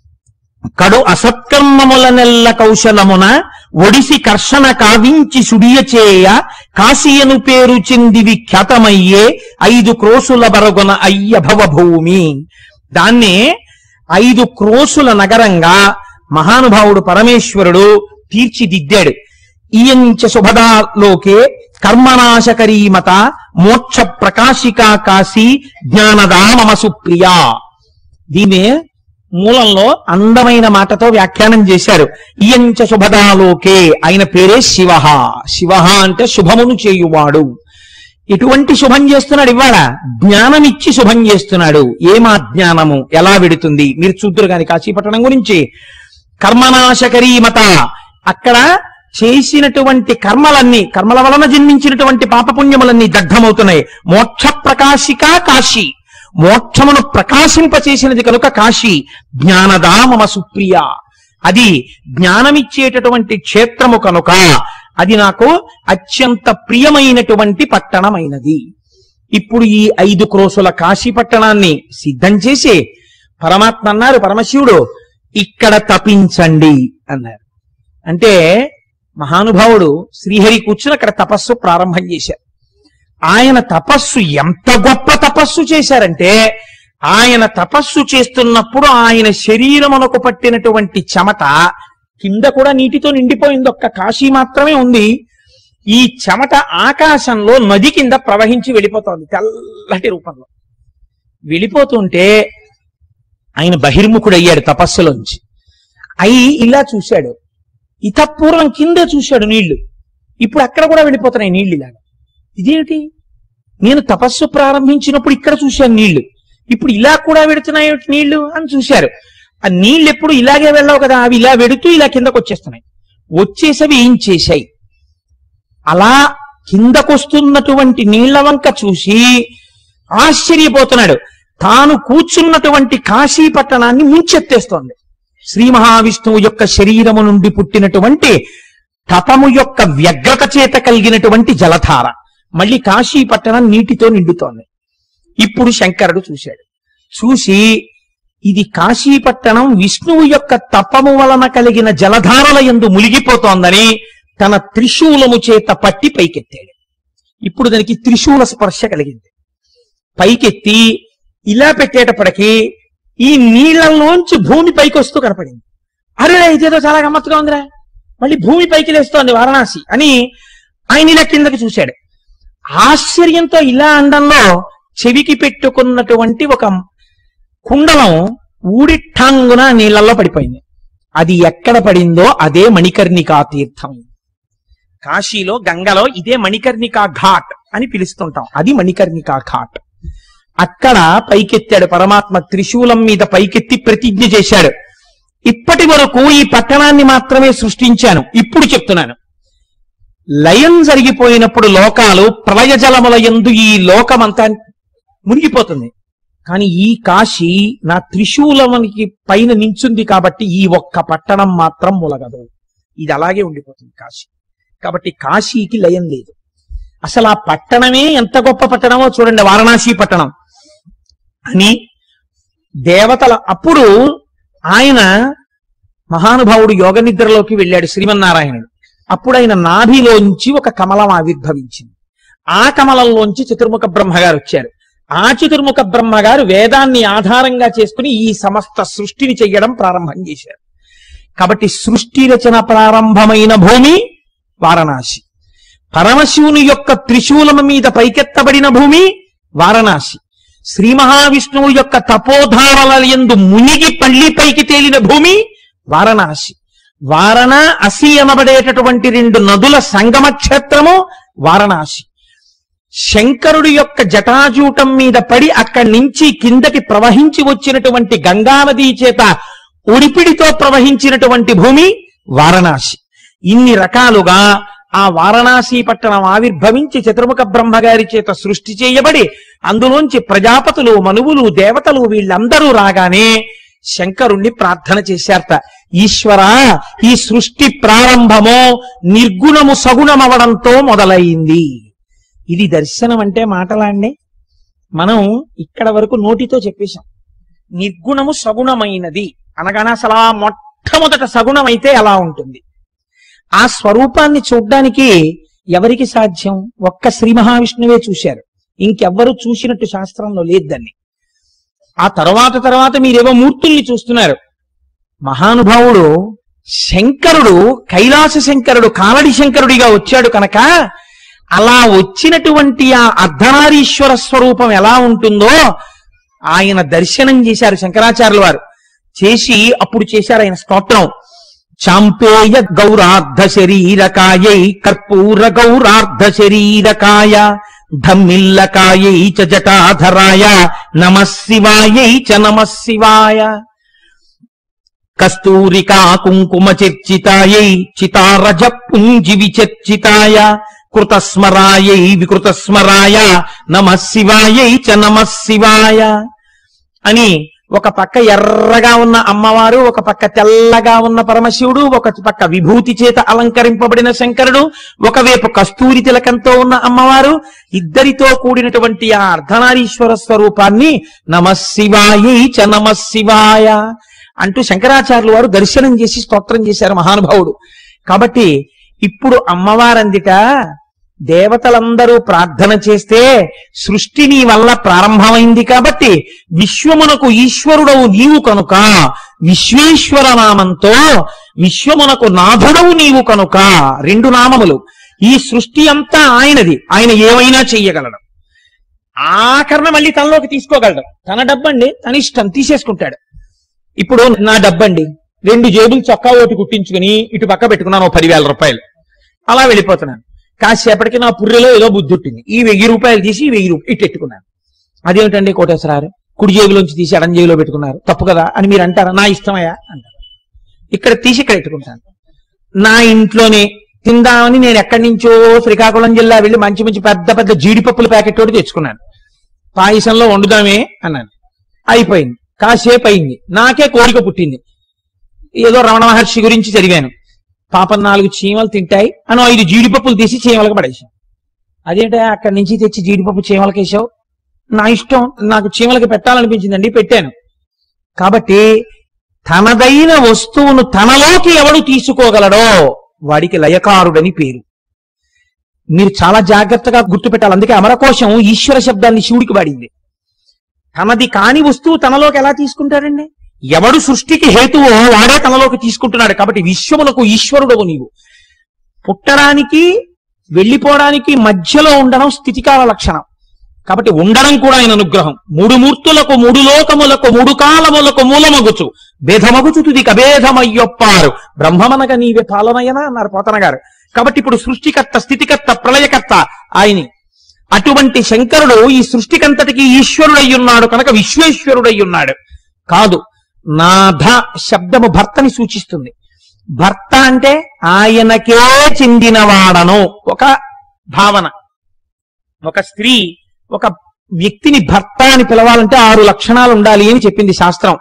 కడు అసత్కర్మముల నెల్ల కౌశలమున ఒడిసి కర్షణ కావించి సుడియచేయ కాశీయను పేరు చెందివి ఖ్యాతమయ్యే ఐదు క్రోసుల బరగున అయ్య భవభూమి. దాన్నే ఐదు క్రోసుల నగరంగా మహానుభావుడు పరమేశ్వరుడు తీర్చిదిద్దాడు. ఈయంచ శుభదాలోకే కర్మనాశకరీమత మోక్ష ప్రకాశికా కాశీ జ్ఞానదా మమ సుప్రియా. దీనే మూలంలో అందమైన మాటతో వ్యాఖ్యానం చేశారు. ఈయంచ శుభదాలోకే, ఆయన పేరే శివ. శివ అంటే శుభమును చేయువాడు. ఎటువంటి శుభం చేస్తున్నాడు? ఇవాళ జ్ఞానమిచ్చి శుభం చేస్తున్నాడు. ఏమా జ్ఞానము ఎలా వెడుతుంది మీరు చూద్దరు కాని కాశీపట్టణం గురించి. కర్మనాశకరీమత, అక్కడ చేసినటువంటి కర్మలన్నీ, కర్మల వలన జన్మించినటువంటి పాపపుణ్యములన్నీ దగ్ధమవుతున్నాయి. మోక్ష ప్రకాశిక కాశీ, మోక్షమును ప్రకాశింపచేసినది కనుక కాశీ. జ్ఞానదా మమ సుప్రియ, అది జ్ఞానమిచ్చేటటువంటి క్షేత్రము కనుక అది నాకు అత్యంత ప్రియమైనటువంటి పట్టణమైనది. ఇప్పుడు ఈ ఐదు క్రోసుల కాశీ పట్టణాన్ని సిద్ధం చేసి పరమాత్మ అన్నారు, పరమశివుడు ఇక్కడ తపించండి అన్నారు. అంటే మహానుభావుడు శ్రీహరి కూర్చుని అక్కడ తపస్సు ప్రారంభం చేశారు. ఆయన తపస్సు ఎంత గొప్ప తపస్సు చేశారంటే, ఆయన తపస్సు చేస్తున్నప్పుడు ఆయన శరీరమునకు పట్టినటువంటి చెమట కింద కూడా నీటితో నిండిపోయింది, ఒక్క కాశీ మాత్రమే ఉంది. ఈ చెమట ఆకాశంలో నది కింద ప్రవహించి వెళ్ళిపోతోంది తెల్లటి రూపంలో. వెళ్ళిపోతుంటే ఆయన బహిర్ముఖుడయ్యాడు తపస్సులోంచి. అయి ఇలా చూశాడు, ఇతపూర్వం కిందే చూశాడు నీళ్లు, ఇప్పుడు అక్కడ కూడా వెళ్ళిపోతున్నాయి నీళ్లు ఇలాగా. ఇదేమిటి, నేను తపస్సు ప్రారంభించినప్పుడు ఇక్కడ చూశాను నీళ్లు, ఇప్పుడు ఇలా కూడా వెడుతున్నాయి నీళ్లు అని చూశారు. ఆ నీళ్ళు ఎప్పుడు ఇలాగే వెళ్ళావు కదా, అవి ఇలా వెడుతూ ఇలా కిందకు వచ్చేస్తున్నాయి. వచ్చేసవి ఏం చేశాయి, అలా కిందకొస్తున్నటువంటి నీళ్ల వంక చూసి ఆశ్చర్యపోతున్నాడు. తాను కూర్చున్నటువంటి కాశీ పట్టణాన్ని ముంచెత్తేస్తోంది. శ్రీ మహావిష్ణువు యొక్క శరీరము నుండి పుట్టినటువంటి తపము యొక్క వ్యగ్రత చేత కలిగినటువంటి జలధార మళ్ళీ కాశీ పట్టణం నీటితో నిండుతోంది. ఇప్పుడు శంకరుడు చూశాడు. చూసి ఇది కాశీ పట్టణం విష్ణువు యొక్క తపము వలన కలిగిన జలధారల యందు మునిగిపోతోందని తన త్రిశూలము చేత పట్టి పైకెత్తాడు. ఇప్పుడు దానికి త్రిశూల స్పర్శ కలిగింది. పైకెత్తి ఇలా పెట్టేటప్పటికీ ఈ నీళ్లలోంచి భూమి పైకి వస్తూ కనపడింది. అరే ఇదేదో చాలా గమ్మత్తుగా ఉందిరా, మళ్ళీ భూమి పైకి లేస్తోంది వారణాసి అని ఆయన ఇలా కిందకి చూశాడు. ఆశ్చర్యంతో ఇలా అండంలో చెవికి పెట్టుకున్నటువంటి ఒక కుండలం ఊడిఠాంగున నీళ్లలో పడిపోయింది. అది ఎక్కడ పడిందో అదే మణికర్ణికా తీర్థం. కాశీలో గంగలో ఇదే మణికర్ణికా ఘాట్ అని పిలుస్తుంటాం. అది మణికర్ణికా ఘాట్. అక్కడ పైకెత్తాడు పరమాత్మ, త్రిశూలం మీద పైకెత్తి ప్రతిజ్ఞ చేశాడు. ఇప్పటి వరకు ఈ పట్టణాన్ని మాత్రమే సృష్టించాను, ఇప్పుడు చెప్తున్నాను. లయం జరిగిపోయినప్పుడు లోకాలు ప్రళయ జలముల యందు ఈ లోకమంతా మునిగిపోతుంది. కానీ ఈ కాశీ నా త్రిశూలమునికి పైన నించుంది కాబట్టి ఈ ఒక్క పట్టణం మాత్రం ములగదు. ఇది అలాగే ఉండిపోతుంది కాశీ. కాబట్టి కాశీకి లయం లేదు. అసలు ఆ పట్టణమే ఎంత గొప్ప పట్టణమో చూడండి, వారణాసి పట్టణం అని దేవతల. అప్పుడు ఆయన మహానుభావుడు యోగ నిద్రలోకి వెళ్ళాడు శ్రీమన్నారాయణుడు. అప్పుడు ఆయన నాభిలోంచి ఒక కమలం ఆవిర్భవించింది. ఆ కమలంలోంచి చతుర్ముఖ బ్రహ్మగారు వచ్చారు. ఆ చతుర్ముఖ బ్రహ్మగారు వేదాన్ని ఆధారంగా చేసుకుని ఈ సమస్త సృష్టిని చెయ్యడం ప్రారంభం చేశారు. కాబట్టి సృష్టి రచన ప్రారంభమైన భూమి వారణాసి. పరమశివుని యొక్క త్రిశూలము మీద పైకెత్తబడిన భూమి వారణాసి. శ్రీ మహావిష్ణువు యొక్క తపోధారల యందు మునిగి పళ్ళి పైకి తేలిన భూమి వారణాసి. వారణ అసి అనబడేటటువంటి రెండు నదుల సంగమ క్షేత్రము వారణాసి. శంకరుడి యొక్క జటాజూటం మీద పడి అక్కడి నుంచి కిందకి ప్రవహించి వచ్చినటువంటి గంగానదీ చేత ఉడిపిడితో ప్రవహించినటువంటి భూమి వారణాసి. ఇన్ని రకాలుగా ఆ వారణాసి పట్టణం ఆవిర్భవించి చతుర్ముఖ బ్రహ్మగారి చేత సృష్టి చేయబడి అందులోంచి ప్రజాపతులు, మనువులు, దేవతలు వీళ్ళందరూ రాగానే శంకరుణ్ణి ప్రార్థన చేశారట. ఈశ్వరా, ఈ సృష్టి ప్రారంభమో నిర్గుణము సగుణమవడంతో మొదలైంది. ఇది దర్శనం అంటే మాటలాండి. మనం ఇక్కడ వరకు నోటితో చెప్పేశాం. నిర్గుణము సగుణమైనది అనగానే అసలు ఆ మొట్టమొదట సగుణమైతే ఎలా ఉంటుంది? ఆ స్వరూపాన్ని చూడ్డానికి ఎవరికి సాధ్యం? ఒక్క శ్రీ మహావిష్ణువే చూశారు, ఇంకెవ్వరూ చూసినట్టు శాస్త్రంలో లేదు దాన్ని. ఆ తర్వాత తర్వాత మీరేవో మూర్తుల్ని చూస్తున్నారు. మహానుభావుడు శంకరుడు, కైలాస శంకరుడు, కాలడి శంకరుడిగా వచ్చాడు కనుక అలా వచ్చినటువంటి ఆ అర్ధనారీశ్వర స్వరూపం ఎలా ఉంటుందో ఆయన దర్శనం చేశారు శంకరాచార్యుల వారు. చేసి అప్పుడు చేశారు ఆయన స్తోత్రం. చాంపేయ గౌరార్ధ శరీరకాయై కర్పూర గౌరార్ధ శరీరకాయ ధమ్మిల్లకాయై చ జటాధరాయ నమః శివాయై చ నమః శివాయ కస్తూరికా కుంకుమ చర్చితాయై చితారజ పుంజి విచర్చితాయ కృతస్మరాయై వికృతస్మరాయ నమః శివాయై చ నమః శివాయ అని ఒక పక్క ఎర్రగా ఉన్న అమ్మవారు, ఒక పక్క తెల్లగా ఉన్న పరమశివుడు, ఒక పక్క విభూతి చేత అలంకరింపబడిన శంకరుడు, ఒకవైపు కస్తూరి తిలకంతో ఉన్న అమ్మవారు, ఇద్దరితో కూడినటువంటి ఆ అర్ధనారీశ్వర స్వరూపాన్ని నమః శివాయై చ నమః శివాయ అంటూ శంకరాచార్యులు వారు దర్శనం చేసి స్తోత్రం చేశారు మహానుభావుడు. కాబట్టి ఇప్పుడు అమ్మవారందిట దేవతలందరూ ప్రార్థన చేస్తే సృష్టి నీ వల్ల ప్రారంభమైంది కాబట్టి విశ్వమునకు ఈశ్వరుడవు నీవు కనుక విశ్వేశ్వర నామంతో విశ్వమునకు నాథుడవు నీవు కనుక, రెండు నామములు. ఈ సృష్టి అంతా ఆయనది, ఆయన ఏమైనా చెయ్యగలడు. ఆఖరణ మళ్ళీ తనలోకి తీసుకోగలడు. తన డబ్బండి తన ఇష్టం తీసేసుకుంటాడు. ఇప్పుడు నా డబ్బండి, రెండు జేబులు చొక్కా ఓటి కుట్టించుకుని ఇటు పక్క పెట్టుకున్నాను పదివేల రూపాయలు, అలా వెళ్ళిపోతున్నాను. కాసేపటికి నా పుర్రెలో ఏదో బుద్ధి ఉంటుంది, ఈ వెయ్యి రూపాయలు తీసి వెయ్యి రూపాయలు ఇటు పెట్టుకున్నాను. అదేమిటండి కోటేశ్వరారు, కుడి జేబులోంచి తీసి ఎడం జేబులో పెట్టుకున్నారు, తప్పు కదా అని మీరు అంటారా? నా ఇష్టమయ్యా అంటారు. ఇక్కడ తీసి ఇక్కడ పెట్టుకుంటాను. నా ఇంట్లోనే తిందామని నేను ఎక్కడి నుంచో శ్రీకాకుళం జిల్లా వెళ్ళి మంచి మంచి పెద్ద పెద్ద జీడిపప్పుల ప్యాకెట్ తోటి తెచ్చుకున్నాను. పాయసంలో వండుదామే అన్నాను, అయిపోయింది. కాసేపు అయింది, నాకే కోరిక పుట్టింది. ఏదో రమణ మహర్షి గురించి చదివాను, పాపం నాలుగు చీమలు తింటాయి అని ఐదు జీడిపప్పులు తీసి చీమలకు పడేసాం. అదేంటే అక్కడి నుంచి తెచ్చి జీడిపప్పు చీమలకి వేసావు? నా ఇష్టం, నాకు చీమలకి పెట్టాలనిపించిందండి, పెట్టాను. కాబట్టి తనదైన వస్తువును తనలోకి ఎవడు తీసుకోగలడో వాడికి లయకారుడని పేరు. మీరు చాలా జాగ్రత్తగా గుర్తుపెట్టాలి. అందుకే అమరకోశం ఈశ్వర శబ్దాన్ని శివుడికి వాడింది. తనది కాని వస్తువు తనలోకి ఎలా తీసుకుంటాడండి? ఎవడు సృష్టికి హేతువో వాడే తనలోకి తీసుకుంటున్నాడు. కాబట్టి విశ్వమునకు ఈశ్వరుడవు నీవు. పుట్టడానికి వెళ్ళిపోవడానికి మధ్యలో ఉండడం స్థితికాల లక్షణం. కాబట్టి ఉండడం కూడా ఆయన అనుగ్రహం. మూడు మూర్తులకు మూడు లోకములకు మూడు కాలములకు మూలమగుచు భేదమగుచు తుది కభేదమయ్యొప్పారు బ్రహ్మమనగ నీవే పాలనయన అన్నారు పోతన గారు. కాబట్టి ఇప్పుడు సృష్టికర్త, స్థితికర్త, ప్రళయకర్త ఆయనే. అటువంటి శంకరుడు ఈ సృష్టికంతటికి ఈశ్వరుడయ్యున్నాడు కనుక విశ్వేశ్వరుడయ్యున్నాడు కాదు. నాథ శబ్దము భర్తని సూచిస్తుంది. భర్త అంటే ఆయనకే చెందినవాడను ఒక భావన. ఒక స్త్రీ ఒక వ్యక్తిని భర్త అని పిలవాలంటే ఆరు లక్షణాలు ఉండాలి అని చెప్పింది శాస్త్రం.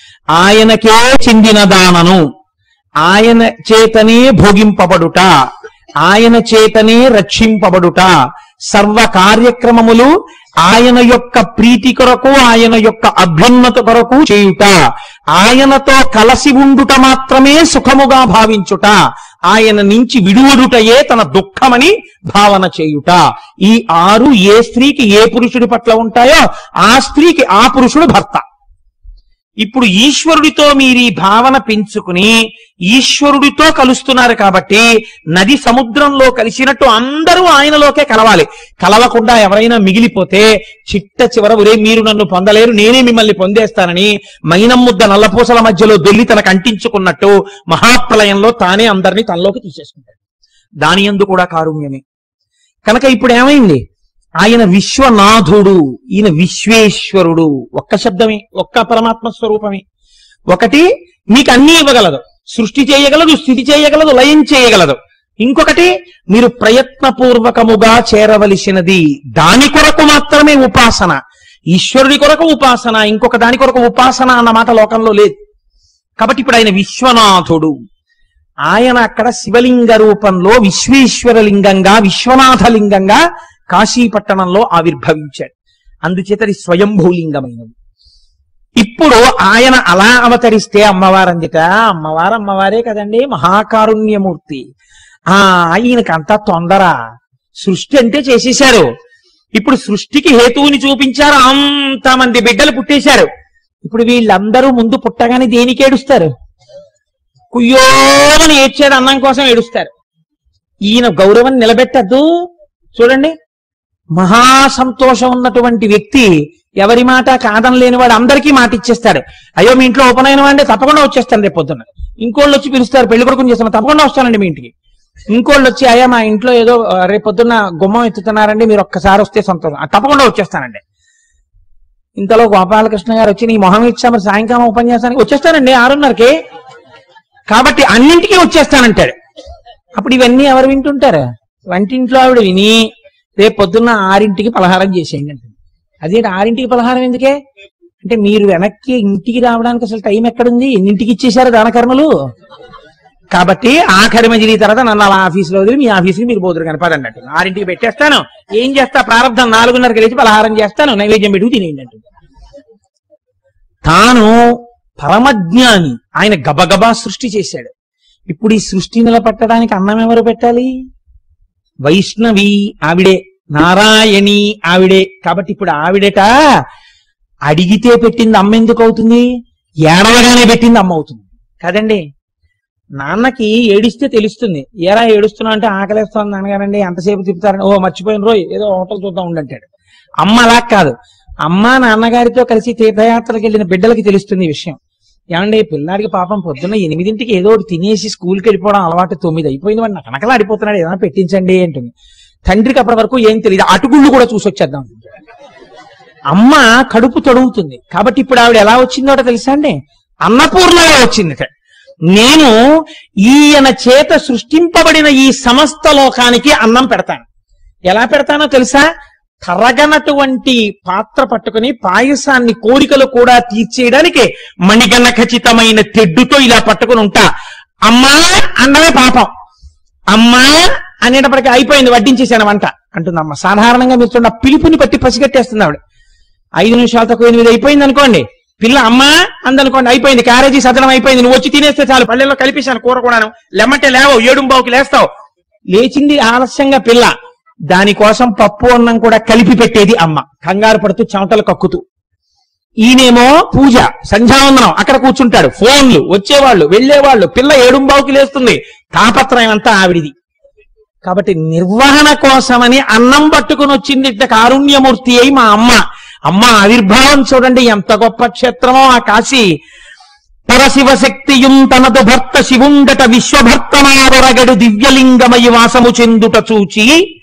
ఆయనకే చెందినదానను, ఆయన చేతనే భోగింపబడుట, ఆయన చేతనే రక్షింపబడుట, సర్వ కార్యక్రమములు ఆయన యొక్క ప్రీతి కొరకు ఆయన యొక్క అభ్యున్నత కొరకు చేయుట, ఆయనతో కలసి ఉండుట మాత్రమే సుఖముగా భావించుట, ఆయన నుంచి విడువడుటయే తన దుఃఖమని భావన చేయుట. ఈ ఆరు ఏ స్త్రీకి ఏ పురుషుడి పట్ల ఉంటాయో ఆ స్త్రీకి ఆ పురుషుడు భర్త. ఇప్పుడు ఈశ్వరుడితో మీరు ఈ భావన పెంచుకుని ఈశ్వరుడితో కలుస్తున్నారు కాబట్టి నది సముద్రంలో కలిసినట్టు అందరూ ఆయనలోకే కలవాలి. కలవకుండా ఎవరైనా మిగిలిపోతే చిట్ట చివర ఒరే మీరు నన్ను పొందలేరు నేనే మిమ్మల్ని పొందేస్తానని మైనం ముద్ద నల్లపూసల మధ్యలో దొల్లి తనకు అంటించుకున్నట్టు మహాప్రలయంలో తానే అందరినీ తనలోకి తీసేసుకుంటాడు. దాని యందు కూడా కారుణ్యమే. కనుక ఇప్పుడు ఏమైంది? ఆయన విశ్వనాథుడు, ఈయన విశ్వేశ్వరుడు. ఒక్క శబ్దమే, ఒక్క పరమాత్మ స్వరూపమే. ఒకటి మీకు అన్ని ఇవ్వగలదు, సృష్టి చేయగలదు, స్థితి చేయగలదు, లయం చేయగలదు. ఇంకొకటి మీరు ప్రయత్నపూర్వకముగా చేరవలసినది, దాని కొరకు మాత్రమే ఉపాసన. ఈశ్వరుడి కొరకు ఉపాసన, ఇంకొక దాని కొరకు ఉపాసన అన్న మాట లోకంలో లేదు. కాబట్టి ఇప్పుడు ఆయన విశ్వనాథుడు. ఆయన అక్కడ శివలింగ రూపంలో విశ్వేశ్వరలింగంగా విశ్వనాథలింగంగా కాశీపట్టణంలో ఆవిర్భవించాడు. అందుచేతది స్వయంభూలింగమైనది. ఇప్పుడు ఆయన అలా అవతరిస్తే అమ్మవారందిట, అమ్మవారు అమ్మవారే కదండి, మహాకారుణ్యమూర్తి. ఆ ఈయనకంతా తొందర, సృష్టి అంటే చేసేశారు. ఇప్పుడు సృష్టికి హేతువుని చూపించారు, అంతమంది బిడ్డలు పుట్టేశారు. ఇప్పుడు వీళ్ళందరూ ముందు పుట్టగానే దేనికి ఏడుస్తారు? కుయ్యోని ఏడ్చాడు అన్నం కోసం ఏడుస్తారు. ఈయన గౌరవం నిలబెట్టద్దు. చూడండి, మహా సంతోషం ఉన్నటువంటి వ్యక్తి ఎవరి మాట కాదనలేని వాడు అందరికీ మాట ఇచ్చేస్తాడు. అయ్యో మీ ఇంట్లో ఉపనయనం అంటే తప్పకుండా వచ్చేస్తాను రేపు పొద్దున్న. ఇంకోళ్ళు వచ్చి పిలుస్తారు, పెళ్లి కొడుకుని చేస్తాను, తప్పకుండా వస్తానండి మీ ఇంటికి. ఇంకోళ్ళు వచ్చి అయ్యా మా ఇంట్లో ఏదో రేపు పొద్దున్న గుమ్మం ఎత్తుతున్నారండి మీరు ఒక్కసారి వస్తే సంతోషం, తప్పకుండా వచ్చేస్తానండి. ఇంతలో గోపాలకృష్ణ గారు వచ్చి నీ మొహం ఇచ్చాము సాయంకాలం ఉపన్యాసానికి వచ్చేస్తానండి ఆరున్నరకి, కాబట్టి అన్నింటికీ వచ్చేస్తానంటాడు. అప్పుడు ఇవన్నీ ఎవరు వింటుంటారు? వంటింట్లో ఆవిడ విని రేపు పొద్దున్న ఆరింటికి పలహారం చేసేయండి అంటే, అదేంటి ఆరింటికి పలహారం ఎందుకే అంటే మీరు వెనక్కి ఇంటికి రావడానికి అసలు టైం ఎక్కడుంది, ఎన్నింటికి ఇచ్చేశారు దానకర్మలు. కాబట్టి ఆఖరి మజిలీ తర్వాత నన్ను అలా ఆఫీసులో వదిలి మీ ఆఫీసుకి మీరు పోదురు కనపడండి అంటే, ఆరింటికి పెట్టేస్తాను, ఏం చేస్తా ప్రారంభం నాలుగున్నరకి లేచి పలహారం చేస్తాను, నైవేద్యం పెట్టుకు తినేయండి అంటే. తాను పరమజ్ఞాని, ఆయన గబగబా సృష్టి చేశాడు. ఇప్పుడు ఈ సృష్టి నిలబెట్టడానికి అన్నం ఎవరు పెట్టాలి? వైష్ణవి ఆవిడే, నారాయణి ఆవిడే. కాబట్టి ఇప్పుడు ఆవిడట అడిగితే పెట్టింది అమ్మ ఎందుకు అవుతుంది? ఏడవగానే పెట్టింది అమ్మ అవుతుంది కదండి. నాన్నకి ఏడిస్తే తెలుస్తుంది, ఏరా ఏడుస్తున్నా అంటే ఆకలేస్తాను నాన్నగారండి ఎంతసేపు తిప్పుతారండి, ఓ మర్చిపోయిన రోజు ఏదో హోటల్ చూద్దాం ఉండంటాడు. అమ్మ అలా కాదు, అమ్మ నాన్నగారితో కలిసి తీర్థయాత్రలకు వెళ్ళిన బిడ్డలకి తెలుస్తుంది ఈ విషయం. ఏమండి పిల్లాడికి పాపం పొద్దున్న ఎనిమిదింటికి ఏదో ఒకటి తినేసి స్కూల్కి వెళ్ళిపోవడం అలవాటు, తొమ్మిది అయిపోయింది వాడు నకనకలా ఆడిపోతున్నాడు, ఏదైనా పెట్టించండి అంటుంది. తండ్రికి అప్పటి వరకు ఏం తెలియదు, అటుకుళ్ళు కూడా చూసి వచ్చేద్దాం. అమ్మ కడుపు తొడుగుతుంది. కాబట్టి ఇప్పుడు ఆవిడ ఎలా వచ్చిందో తెలుసా అండి? అన్నపూర్ణగా వచ్చింది. నేను ఈయన చేత సృష్టింపబడిన ఈ సమస్త లోకానికి అన్నం పెడతాను. ఎలా పెడతానో తెలుసా? తరగనటువంటి పాత్ర పట్టుకుని పాయసాన్ని కోరికలు కూడా తీర్చేయడానికి మణిగణ ఖచ్చితమైన తెడ్డుతో ఇలా పట్టుకుని ఉంటా. అమ్మా అన్నమే పాపం, అమ్మా అనేటప్పటికీ అయిపోయింది వడ్డించేసాను వంట అంటుంది అమ్మ. సాధారణంగా మీరు చూడండి పిలుపుని పట్టి పసిగట్టేస్తుంది ఆవిడ. ఐదు నిమిషాలు తక్కువ ఎనిమిది అయిపోయింది అనుకోండి, పిల్ల అమ్మా అందనుకోండి అయిపోయింది, క్యారేజీ సదనం అయిపోయింది, నువ్వు వచ్చి తినేస్తే చాలు, పల్లెల్లో కలిపేశాను కూర కూడాను, లెమ్మంటే లేవో ఏడుంబావుకి లేస్తావు. లేచింది ఆలస్యంగా పిల్ల, దానికోసం పప్పు అన్నం కూడా కలిపి పెట్టేది అమ్మ, కంగారు పడుతూ చెమటలు కక్కుతూ. ఈయనేమో పూజ సంధ్యావందనం, అక్కడ కూర్చుంటాడు, ఫోన్లు వచ్చేవాళ్ళు వెళ్ళేవాళ్ళు, పిల్ల ఏడుంబావుకి లేస్తుంది, తాపత్రయం అంతా ఆవిడిది. కాబట్టి నిర్వహణ కోసమని అన్నం పట్టుకుని వచ్చింది కారుణ్యమూర్తి అయి మా అమ్మ. అమ్మ ఆవిర్భావం చూడండి ఎంత గొప్ప క్షేత్రమో ఆ కాశీ. పరశివశక్తియుం తనదు భర్త శివుండట విశ్వభర్తమావరగడు దివ్యలింగమయి వాసము చెందుట చూచి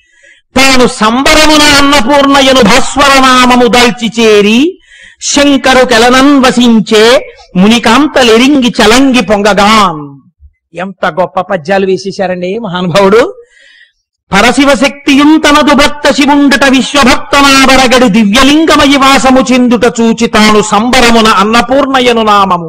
తాను సంబరమున అన్నపూర్ణయను భాస్వరనామము దాల్చి చేరి శంకరు కెలనన్ వసించే మునికాంతలెరింగి చలంగి పొంగగాన్. ఎంత గొప్ప పద్యాలు వేసేశారండి మహానుభావుడు. పరశివ శక్తియుం తనదు భక్త శివుండట విశ్వభక్తనాబరగడి దివ్యలింగమయి వాసము చెందుట చూచి తాను సంబరమున అన్నపూర్ణయను నామము.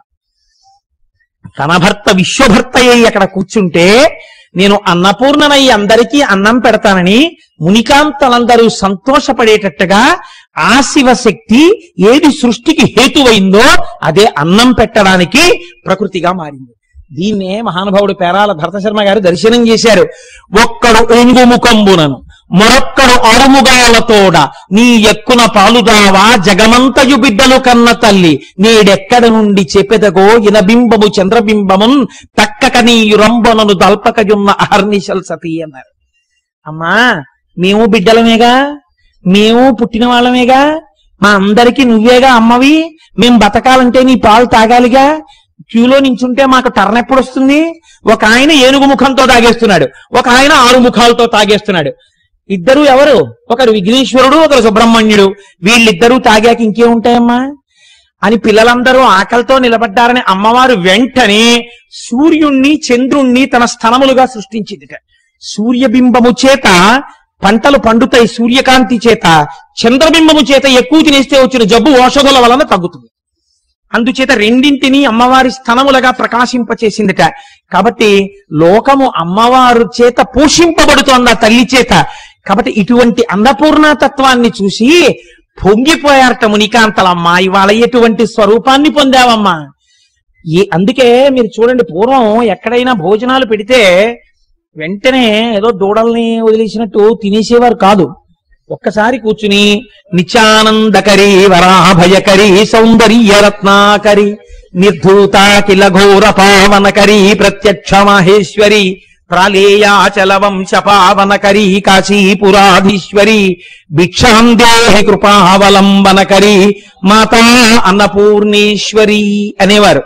తన భర్త విశ్వభర్తయ్యి అక్కడ కూర్చుంటే నేను అన్నపూర్ణనయ్యి అందరికీ అన్నం పెడతానని మునికాంతలందరూ సంతోషపడేటట్టుగా ఆ శివశక్తి ఏది సృష్టికి హేతువైందో అదే అన్నం పెట్టడానికి ప్రకృతిగా మారింది. దీన్నే మహానుభావుడు పేరాల భరతశర్మ గారు దర్శనం చేశారు. ఒక్కడు ఒంగుముకంబునను మరొక్కడు అరుముగాలతోడ నీ ఎక్కున పాలుదావా జగమంతయు బిడ్డలు కన్న తల్లి నేడెక్కడ నుండి చెప్పెదగో ఇనబింబము చంద్రబింబమున్ తక్కక నీయు రంబనను దల్పకయున్న అహర్నిశల్ సతీ అన్నారు. అమ్మా మేము బిడ్డలమేగా, మేము పుట్టిన వాళ్ళమేగా, మా అందరికీ నువ్వేగా అమ్మవి, మేం బతకాలంటే నీ పాలు తాగాలిగా, క్యూలో నించుంటే మాకు టర్న్ ఎప్పుడు వస్తుంది? ఒక ఆయన ఏనుగు ముఖంతో తాగేస్తున్నాడు, ఒక ఆయన ఆరు ముఖాలతో తాగేస్తున్నాడు. ఇద్దరు ఎవరు? ఒకరు విఘ్నేశ్వరుడు, ఒకరు సుబ్రహ్మణ్యుడు. వీళ్ళిద్దరూ తాగాక ఇంకేముంటాయమ్మా అని పిల్లలందరూ ఆకలితో నిలబడ్డారని అమ్మవారు వెంటనే సూర్యుణ్ణి చంద్రుణ్ణి తన స్థనములుగా సృష్టించింది. సూర్యబింబము చేత పంటలు పండుతాయి, సూర్యకాంతి చేత. చంద్రబింబము చేత ఎక్కువ తినేస్తే వచ్చిన జబ్బు ఔషధుల వలన తగ్గుతుంది. అందుచేత రెండింటినీ అమ్మవారి స్థనములుగా ప్రకాశింపచేసిందిట. కాబట్టి లోకము అమ్మవారు చేత పోషింపబడుతోంది ఆ తల్లి చేత. కాబట్టి ఇటువంటి అన్నపూర్ణతత్వాన్ని చూసి పొంగిపోయారట మునికాంతలమ్మా, ఇవాళ ఎటువంటి స్వరూపాన్ని పొందావమ్మా. ఈ అందుకే మీరు చూడండి, పూర్వం ఎక్కడైనా భోజనాలు పెడితే వెంటనే ఏదో దూడల్ని వదిలేసినట్టు తినేసేవారు కాదు. ఒక్కసారి కూర్చుని నిత్యానందకరి వరాభయకరి సౌందర్య రత్నాకరి నిర్ధూతాకిల ఘోర పావనకరి ప్రత్యక్ష మహేశ్వరి ప్రాళేయాచల వంశ పావనకరి కాశీపురాధీశ్వరి భిక్షాం దేహి కృపావలంబనకరి మాతా అన్నపూర్ణేశ్వరి అనేవారు.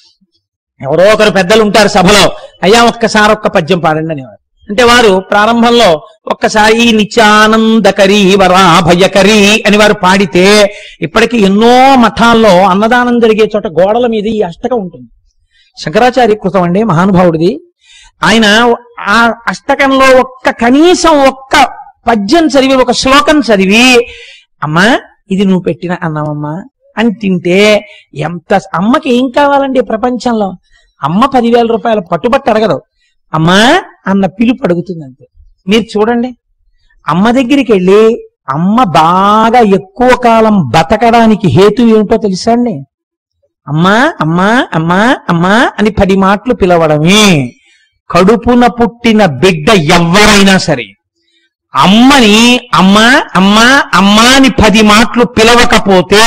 ఎవరో ఒకరు పెద్దలు ఉంటారు సభలో, అయ్యా ఒక్కసారి ఒక్క పద్యం పాడండి అనేవారు. అంటే వారు ప్రారంభంలో ఒక్కసారి నిత్యానందకరి వరాభయకరి అని వారు పాడితే ఇప్పటికీ ఎన్నో మఠాల్లో అన్నదానం జరిగే చోట గోడల మీద ఈ అష్టకం ఉంటుంది. శంకరాచార్య కృతం అండి మహానుభావుడిది. ఆయన ఆ అష్టకంలో ఒక్క కనీసం ఒక్క పద్యం చదివి, ఒక శ్లోకం చదివి, అమ్మా ఇది నువ్వు పెట్టిన అన్నమమ్మా అని తింటే ఎంత అమ్మకి ఏం కావాలండి ప్రపంచంలో? అమ్మ పదివేల రూపాయల పట్టుబట్టి అడగదు, అమ్మా అన్న పిలుపు అడుగుతుంది అంతే. మీరు చూడండి, అమ్మ దగ్గరికి వెళ్ళి అమ్మ బాగా ఎక్కువ కాలం బతకడానికి హేతు ఏమిటో తెలుసా అండి? అమ్మా అమ్మా అమ్మా అమ్మా అని పది మాటలు పిలవడమే. కడుపున పుట్టిన బిడ్డ ఎవ్వరైనా సరే అమ్మని అమ్మా అమ్మా అమ్మా అని పది మాటలు పిలవకపోతే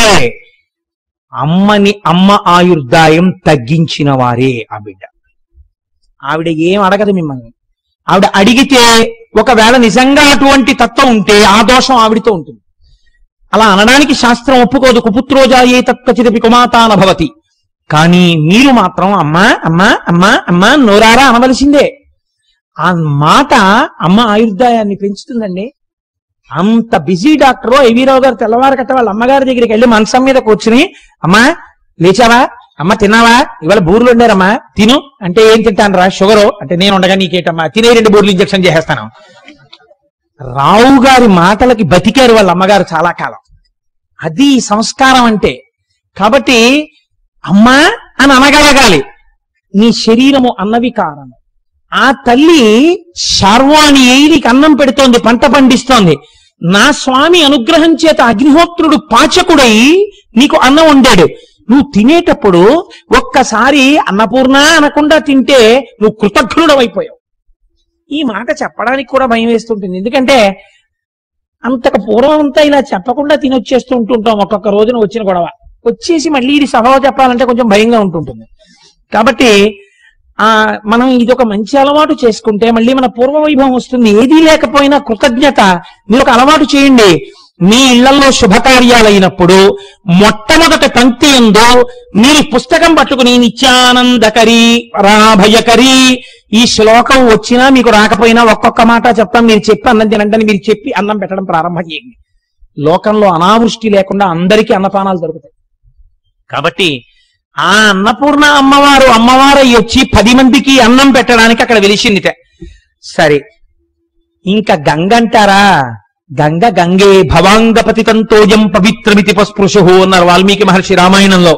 అమ్మని అమ్మ ఆయుర్దాయం తగ్గించిన వారే ఆ బిడ్డ. ఆవిడ ఏం అడగదు మిమ్మల్ని. ఆవిడ అడిగితే ఒకవేళ నిజంగా అటువంటి తత్వం ఉంటే ఆ దోషం ఆవిడితో ఉంటుంది. అలా అనడానికి శాస్త్రం ఒప్పుకోదు. కుపుత్రోజాయే తత్కచిదపి కుమాతాన భవతి. కానీ మీరు మాత్రం అమ్మా అమ్మా అమ్మా అమ్మా నోరారా అనవలసిందే. ఆ మాట అమ్మ ఆయుర్దాయాన్ని పెంచుతుందండి. అంత బిజీ డాక్టరు ఐవీరావు గారు తెల్లవారు కట్ట వాళ్ళ అమ్మగారి దగ్గరికి వెళ్ళి మంచం మీద కూర్చుని, అమ్మా లేచావా, అమ్మ తిన్నావా, ఇవాళ బూర్లు వండారమ్మా తిను అంటే, ఏం తింటాను రా, షుగరు అంటే, నేను ఉండగా నీకేటమ్మా, తినే రెండు బూర్లు ఇంజక్షన్ చేసేస్తాను. రావు గారి మాటలకి బతికారు వాళ్ళ అమ్మగారు చాలా కాలం. అది సంస్కారం అంటే. కాబట్టి అమ్మా అని అనగలగాలి. నీ శరీరము అన్నవికారము. ఆ తల్లి శార్వాణి ఏలికి అన్నం పెడుతోంది, పంట పండిస్తోంది. నా స్వామి అనుగ్రహం చేత అగ్నిహోత్రుడు పాచకుడై నీకు అన్నం వండాడు. నువ్వు తినేటప్పుడు ఒక్కసారి అన్నపూర్ణ అనకుండా తింటే నువ్వు కృతజ్ఞుడమైపోయావు. ఈ మాట చెప్పడానికి కూడా భయం వేస్తుంటుంది. ఎందుకంటే అంతకు పూర్వం అంతా ఇలా చెప్పకుండా తినొచ్చేస్తూ ఉంటుంటాం. ఒక్కొక్క రోజున వచ్చిన గొడవ వచ్చేసి మళ్ళీ ఇది సభలో చెప్పాలంటే కొంచెం భయంగా ఉంటుంటుంది. కాబట్టి ఆ మనం ఇది ఒక మంచి అలవాటు చేసుకుంటే మళ్ళీ మన పూర్వ వైభవం వస్తుంది. ఏదీ లేకపోయినా కృతజ్ఞత మీరు ఒక అలవాటు చేయండి. మీ ఇళ్లలో శుభకార్యాలైనప్పుడు మొట్టమొదటి పంక్తి యందు మీరు పుస్తకం పట్టుకుని నిత్యానందకరి పరాభయకరి ఈ శ్లోకం వచ్చినా మీకు రాకపోయినా ఒక్కొక్క మాట చెప్తాం, మీరు చెప్పి అన్నం తినండి, మీరు చెప్పి అన్నం పెట్టడం ప్రారంభం చేయండి. లోకంలో అనావృష్టి లేకుండా అందరికీ అన్నపానాలు దొరుకుతాయి. కాబట్టి ఆ అన్నపూర్ణ అమ్మవారు అమ్మవారు వచ్చి పది మందికి అన్నం పెట్టడానికి అక్కడ వెలిసిందిట. సరే, ఇంకా గంగ అంటారా? గంగ గంగే భవాంగపతి తంతోయం పవిత్రమితి పస్పృశు అన్నారు వాల్మీకి మహర్షి రామాయణంలో.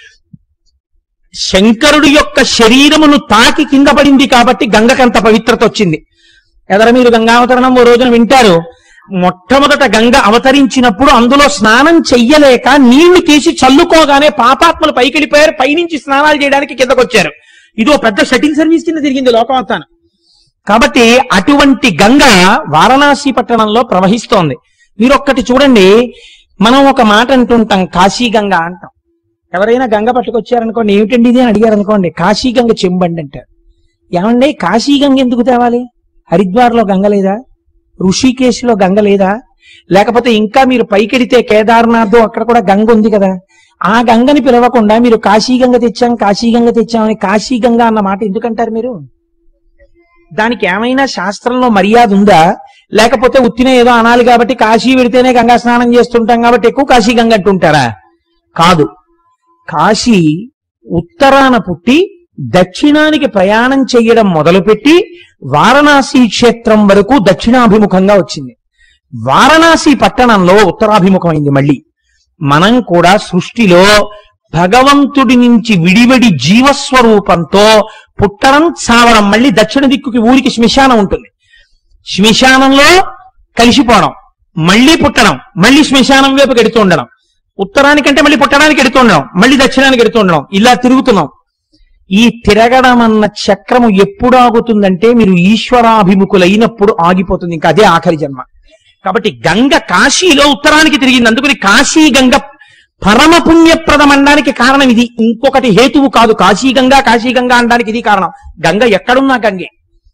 శంకరుడి యొక్క శరీరమును తాకి కింద పడింది కాబట్టి గంగకంత పవిత్రత వచ్చింది. ఎదర మీరు గంగావతరణం ఓ రోజున వింటారు. మొట్టమొదట గంగ అవతరించినప్పుడు అందులో స్నానం చెయ్యలేక నీళ్లు తీసి చల్లుకోగానే పాపాత్మలు పైకెళ్ళిపోయారు, పైనుంచి స్నానాలు చేయడానికి కిందకొచ్చారు. ఇదో పెద్ద షటిల్ సర్వీస్ కింద తిరిగింది లోకమంతాను. కాబట్టి అటువంటి గంగ వారణాసి పట్టణంలో ప్రవహిస్తోంది. మీరు ఒక్కటి చూడండి, మనం ఒక మాట అంటుంటాం కాశీ గంగ అంటాం. ఎవరైనా గంగ పట్టుకొచ్చారనుకోండి, ఏమిటండి ఇది అని అడిగారు అనుకోండి, కాశీ గంగ చెంబండి అంటారు. ఏమండి కాశీ గంగ ఎందుకు తేవాలి? హరిద్వార్లో గంగ లేదా? ఋషికేశ్లో గంగ లేదా? లేకపోతే ఇంకా మీరు పైకెడితే కేదార్నాథ్ అక్కడ కూడా గంగ ఉంది కదా. ఆ గంగని పిలవకుండా మీరు కాశీ గంగ తెచ్చాం కాశీ గంగ తెచ్చామని కాశీ గంగ అన్న మాట ఎందుకంటారు మీరు? దానికి ఏమైనా శాస్త్రంలో మర్యాద ఉందా? లేకపోతే ఉత్తినే ఏదో అనాలి కాబట్టి కాశీ పెడితేనే గంగా స్నానం చేస్తుంటాం కాబట్టి ఎక్కువ కాశీ గంగ అంటుంటారా? కాదు. కాశీ ఉత్తరాన పుట్టి దక్షిణానికి ప్రయాణం చెయ్యడం మొదలుపెట్టి వారణాసి క్షేత్రం వరకు దక్షిణాభిముఖంగా వచ్చింది. వారణాసి పట్టణంలో ఉత్తరాభిముఖమైంది. మళ్ళీ మనం కూడా సృష్టిలో భగవంతుడి నుంచి విడివడి జీవస్వరూపంతో పుట్టడం చావడం, మళ్ళీ దక్షిణ దిక్కుకి ఊరికి శ్మశానం ఉంటుంది, శ్మశానంలో కలిసిపోవడం, మళ్ళీ పుట్టడం, మళ్ళీ శ్మశానం వైపు ఎడుతూ ఉండడం, ఉత్తరానికంటే మళ్ళీ పుట్టడానికి ఎడుతూ ఉండడం, మళ్ళీ దక్షిణానికి ఎడుతూ ఉండడం, ఇలా తిరుగుతున్నాం. ఈ తిరగడం అన్న చక్రము ఎప్పుడు ఆగుతుందంటే మీరు ఈశ్వరాభిముఖులైనప్పుడు ఆగిపోతుంది. ఇంకా అదే ఆఖరి జన్మ. కాబట్టి గంగ కాశీలో ఉత్తరానికి తిరిగింది. అందుకని కాశీ గంగ పరమ పుణ్యప్రదం అనడానికి కారణం ఇది, ఇంకొకటి హేతువు కాదు. కాశీ గంగా కాశీ గంగా అనడానికి ఇది కారణం. గంగ ఎక్కడున్నా గంగే.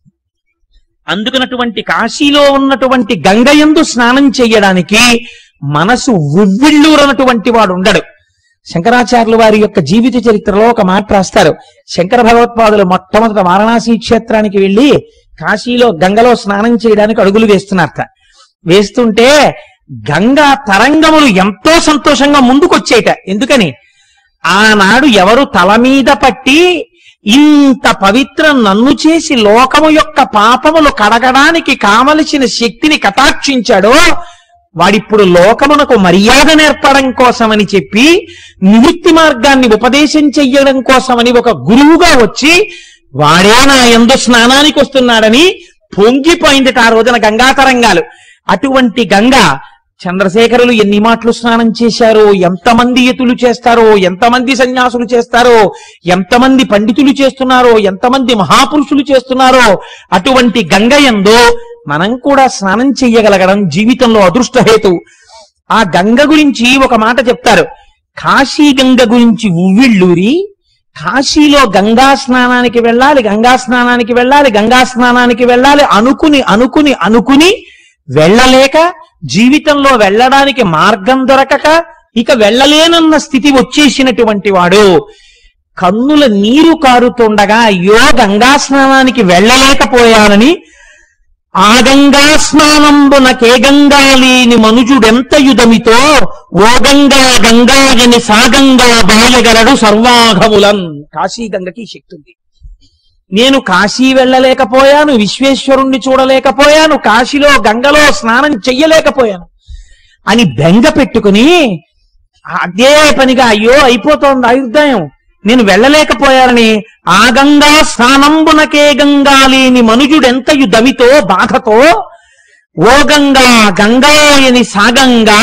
అందుకనటువంటి కాశీలో ఉన్నటువంటి గంగయందు స్నానం చెయ్యడానికి మనసు ఉవ్విళ్ళూరనటువంటి వాడు ఉండడు. శంకరాచార్యుల వారి యొక్క జీవిత చరిత్రలో ఒక మాట రాస్తారు. శంకర భగవత్పాదులు మొట్టమొదట వారణాసి క్షేత్రానికి వెళ్లి కాశీలో గంగలో స్నానం చేయడానికి అడుగులు వేస్తున్నారట. వేస్తుంటే గంగా తరంగములు ఎంతో సంతోషంగా ముందుకొచ్చేట. ఎందుకని? ఆనాడు ఎవరు తల మీద పట్టి ఇంత పవిత్రం నన్ను చేసి లోకము యొక్క పాపములు కడగడానికి కావలసిన శక్తిని కటాక్షించాడో వాడిప్పుడు లోకమునకు మర్యాద నేర్పడం కోసమని చెప్పి నివృత్తి మార్గాన్ని ఉపదేశం చెయ్యడం కోసమని ఒక గురువుగా వచ్చి వాడే నా యందు స్నానానికి వస్తున్నాడని పొంగిపోయింది ఆ రోజున గంగా తరంగాలు. అటువంటి గంగ చంద్రశేఖరులు ఎన్ని మాటలు స్నానం చేశారో, ఎంతమంది యతులు చేస్తారో, ఎంతమంది సన్యాసులు చేస్తారో, ఎంతమంది పండితులు చేస్తున్నారో, ఎంతమంది మహాపురుషులు చేస్తున్నారో అటువంటి గంగ యందు మనం కూడా స్నానం చెయ్యగలగడం జీవితంలో అదృష్టహేతు. ఆ గంగ గురించి ఒక మాట చెప్తారు. కాశీ గంగ గురించి ఉవ్విళ్ళూరి కాశీలో గంగా స్నానానికి వెళ్ళాలి, గంగా స్నానానికి వెళ్ళాలి, గంగా స్నానానికి వెళ్ళాలి అనుకుని అనుకుని అనుకుని వెళ్ళలేక, జీవితంలో వెళ్ళడానికి మార్గం దొరకక ఇక వెళ్ళలేనన్న స్థితి వచ్చేసినటువంటి వాడు కన్నుల నీరు కారుతుండగా అయ్యో గంగా స్నానానికి వెళ్ళలేకపోయానని ఆ గంగా స్నానంబునకే గంగా లేని మనుజుడెంత యుధమితో ఓ గంగా గంగాయని సాగంగా బాయగలడు సర్వాఘములన్. కాశీ గంగకి శక్తి ఉంది. నేను కాశీ వెళ్ళలేకపోయాను, విశ్వేశ్వరుణ్ణి చూడలేకపోయాను, కాశీలో గంగలో స్నానం చెయ్యలేకపోయాను అని బెంగ పెట్టుకుని అదే పనిగా అయ్యో అయిపోతోంది ఆయుర్దాయం, నేను వెళ్ళలేకపోయానని ఆ గంగా స్నానంబునకే గంగా లేని మనుజుడెంతయు దవితో బాధతో ఓ గంగా గంగాయని సాగంగా,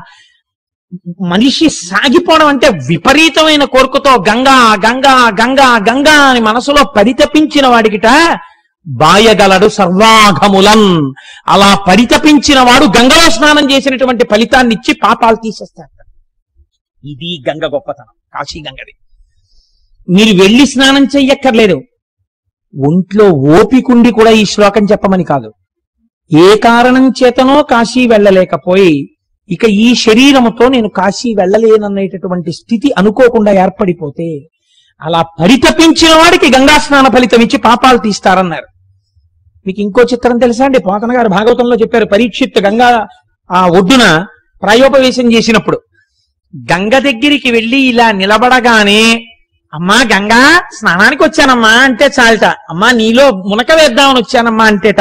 మనిషి సాగిపోవడం అంటే విపరీతమైన కోరికతో గంగా గంగా గంగా గంగా అని మనసులో పరితపించిన వాడికిట బాయగలడు సర్వాఘములన్. అలా పరితపించిన వాడు గంగలో స్నానం చేసినటువంటి ఫలితాన్ని ఇచ్చి పాపాలు తీసేస్తాడు. ఇది గంగ గొప్పతనం, కాశీ గంగది. మీరు వెళ్ళి స్నానం చెయ్యక్కర్లేదు, ఒంట్లో ఓపికుండి కూడా ఈ శ్లోకం చెప్పమని కాదు. ఏ కారణం చేతనో కాశీ వెళ్ళలేకపోయి ఇక ఈ శరీరముతో నేను కాశీ వెళ్ళలేననేటటువంటి స్థితి అనుకోకుండా ఏర్పడిపోతే అలా పరితపించిన వాడికి గంగా స్నాన ఫలితం ఇచ్చి పాపాలు తీస్తారన్నారు. మీకు ఇంకో చిత్రం తెలుసా అండి? పోతన గారు భాగవతంలో చెప్పారు. పరీక్షిత్ గంగా ఆ ఒడ్డున ప్రాయోపవేశం చేసినప్పుడు గంగ దగ్గరికి వెళ్ళి ఇలా నిలబడగానే, అమ్మా గంగా స్నానానికి వచ్చానమ్మా అంటే చాలట, అమ్మా నీలో మునక వేద్దామని వచ్చానమ్మా అంటేట,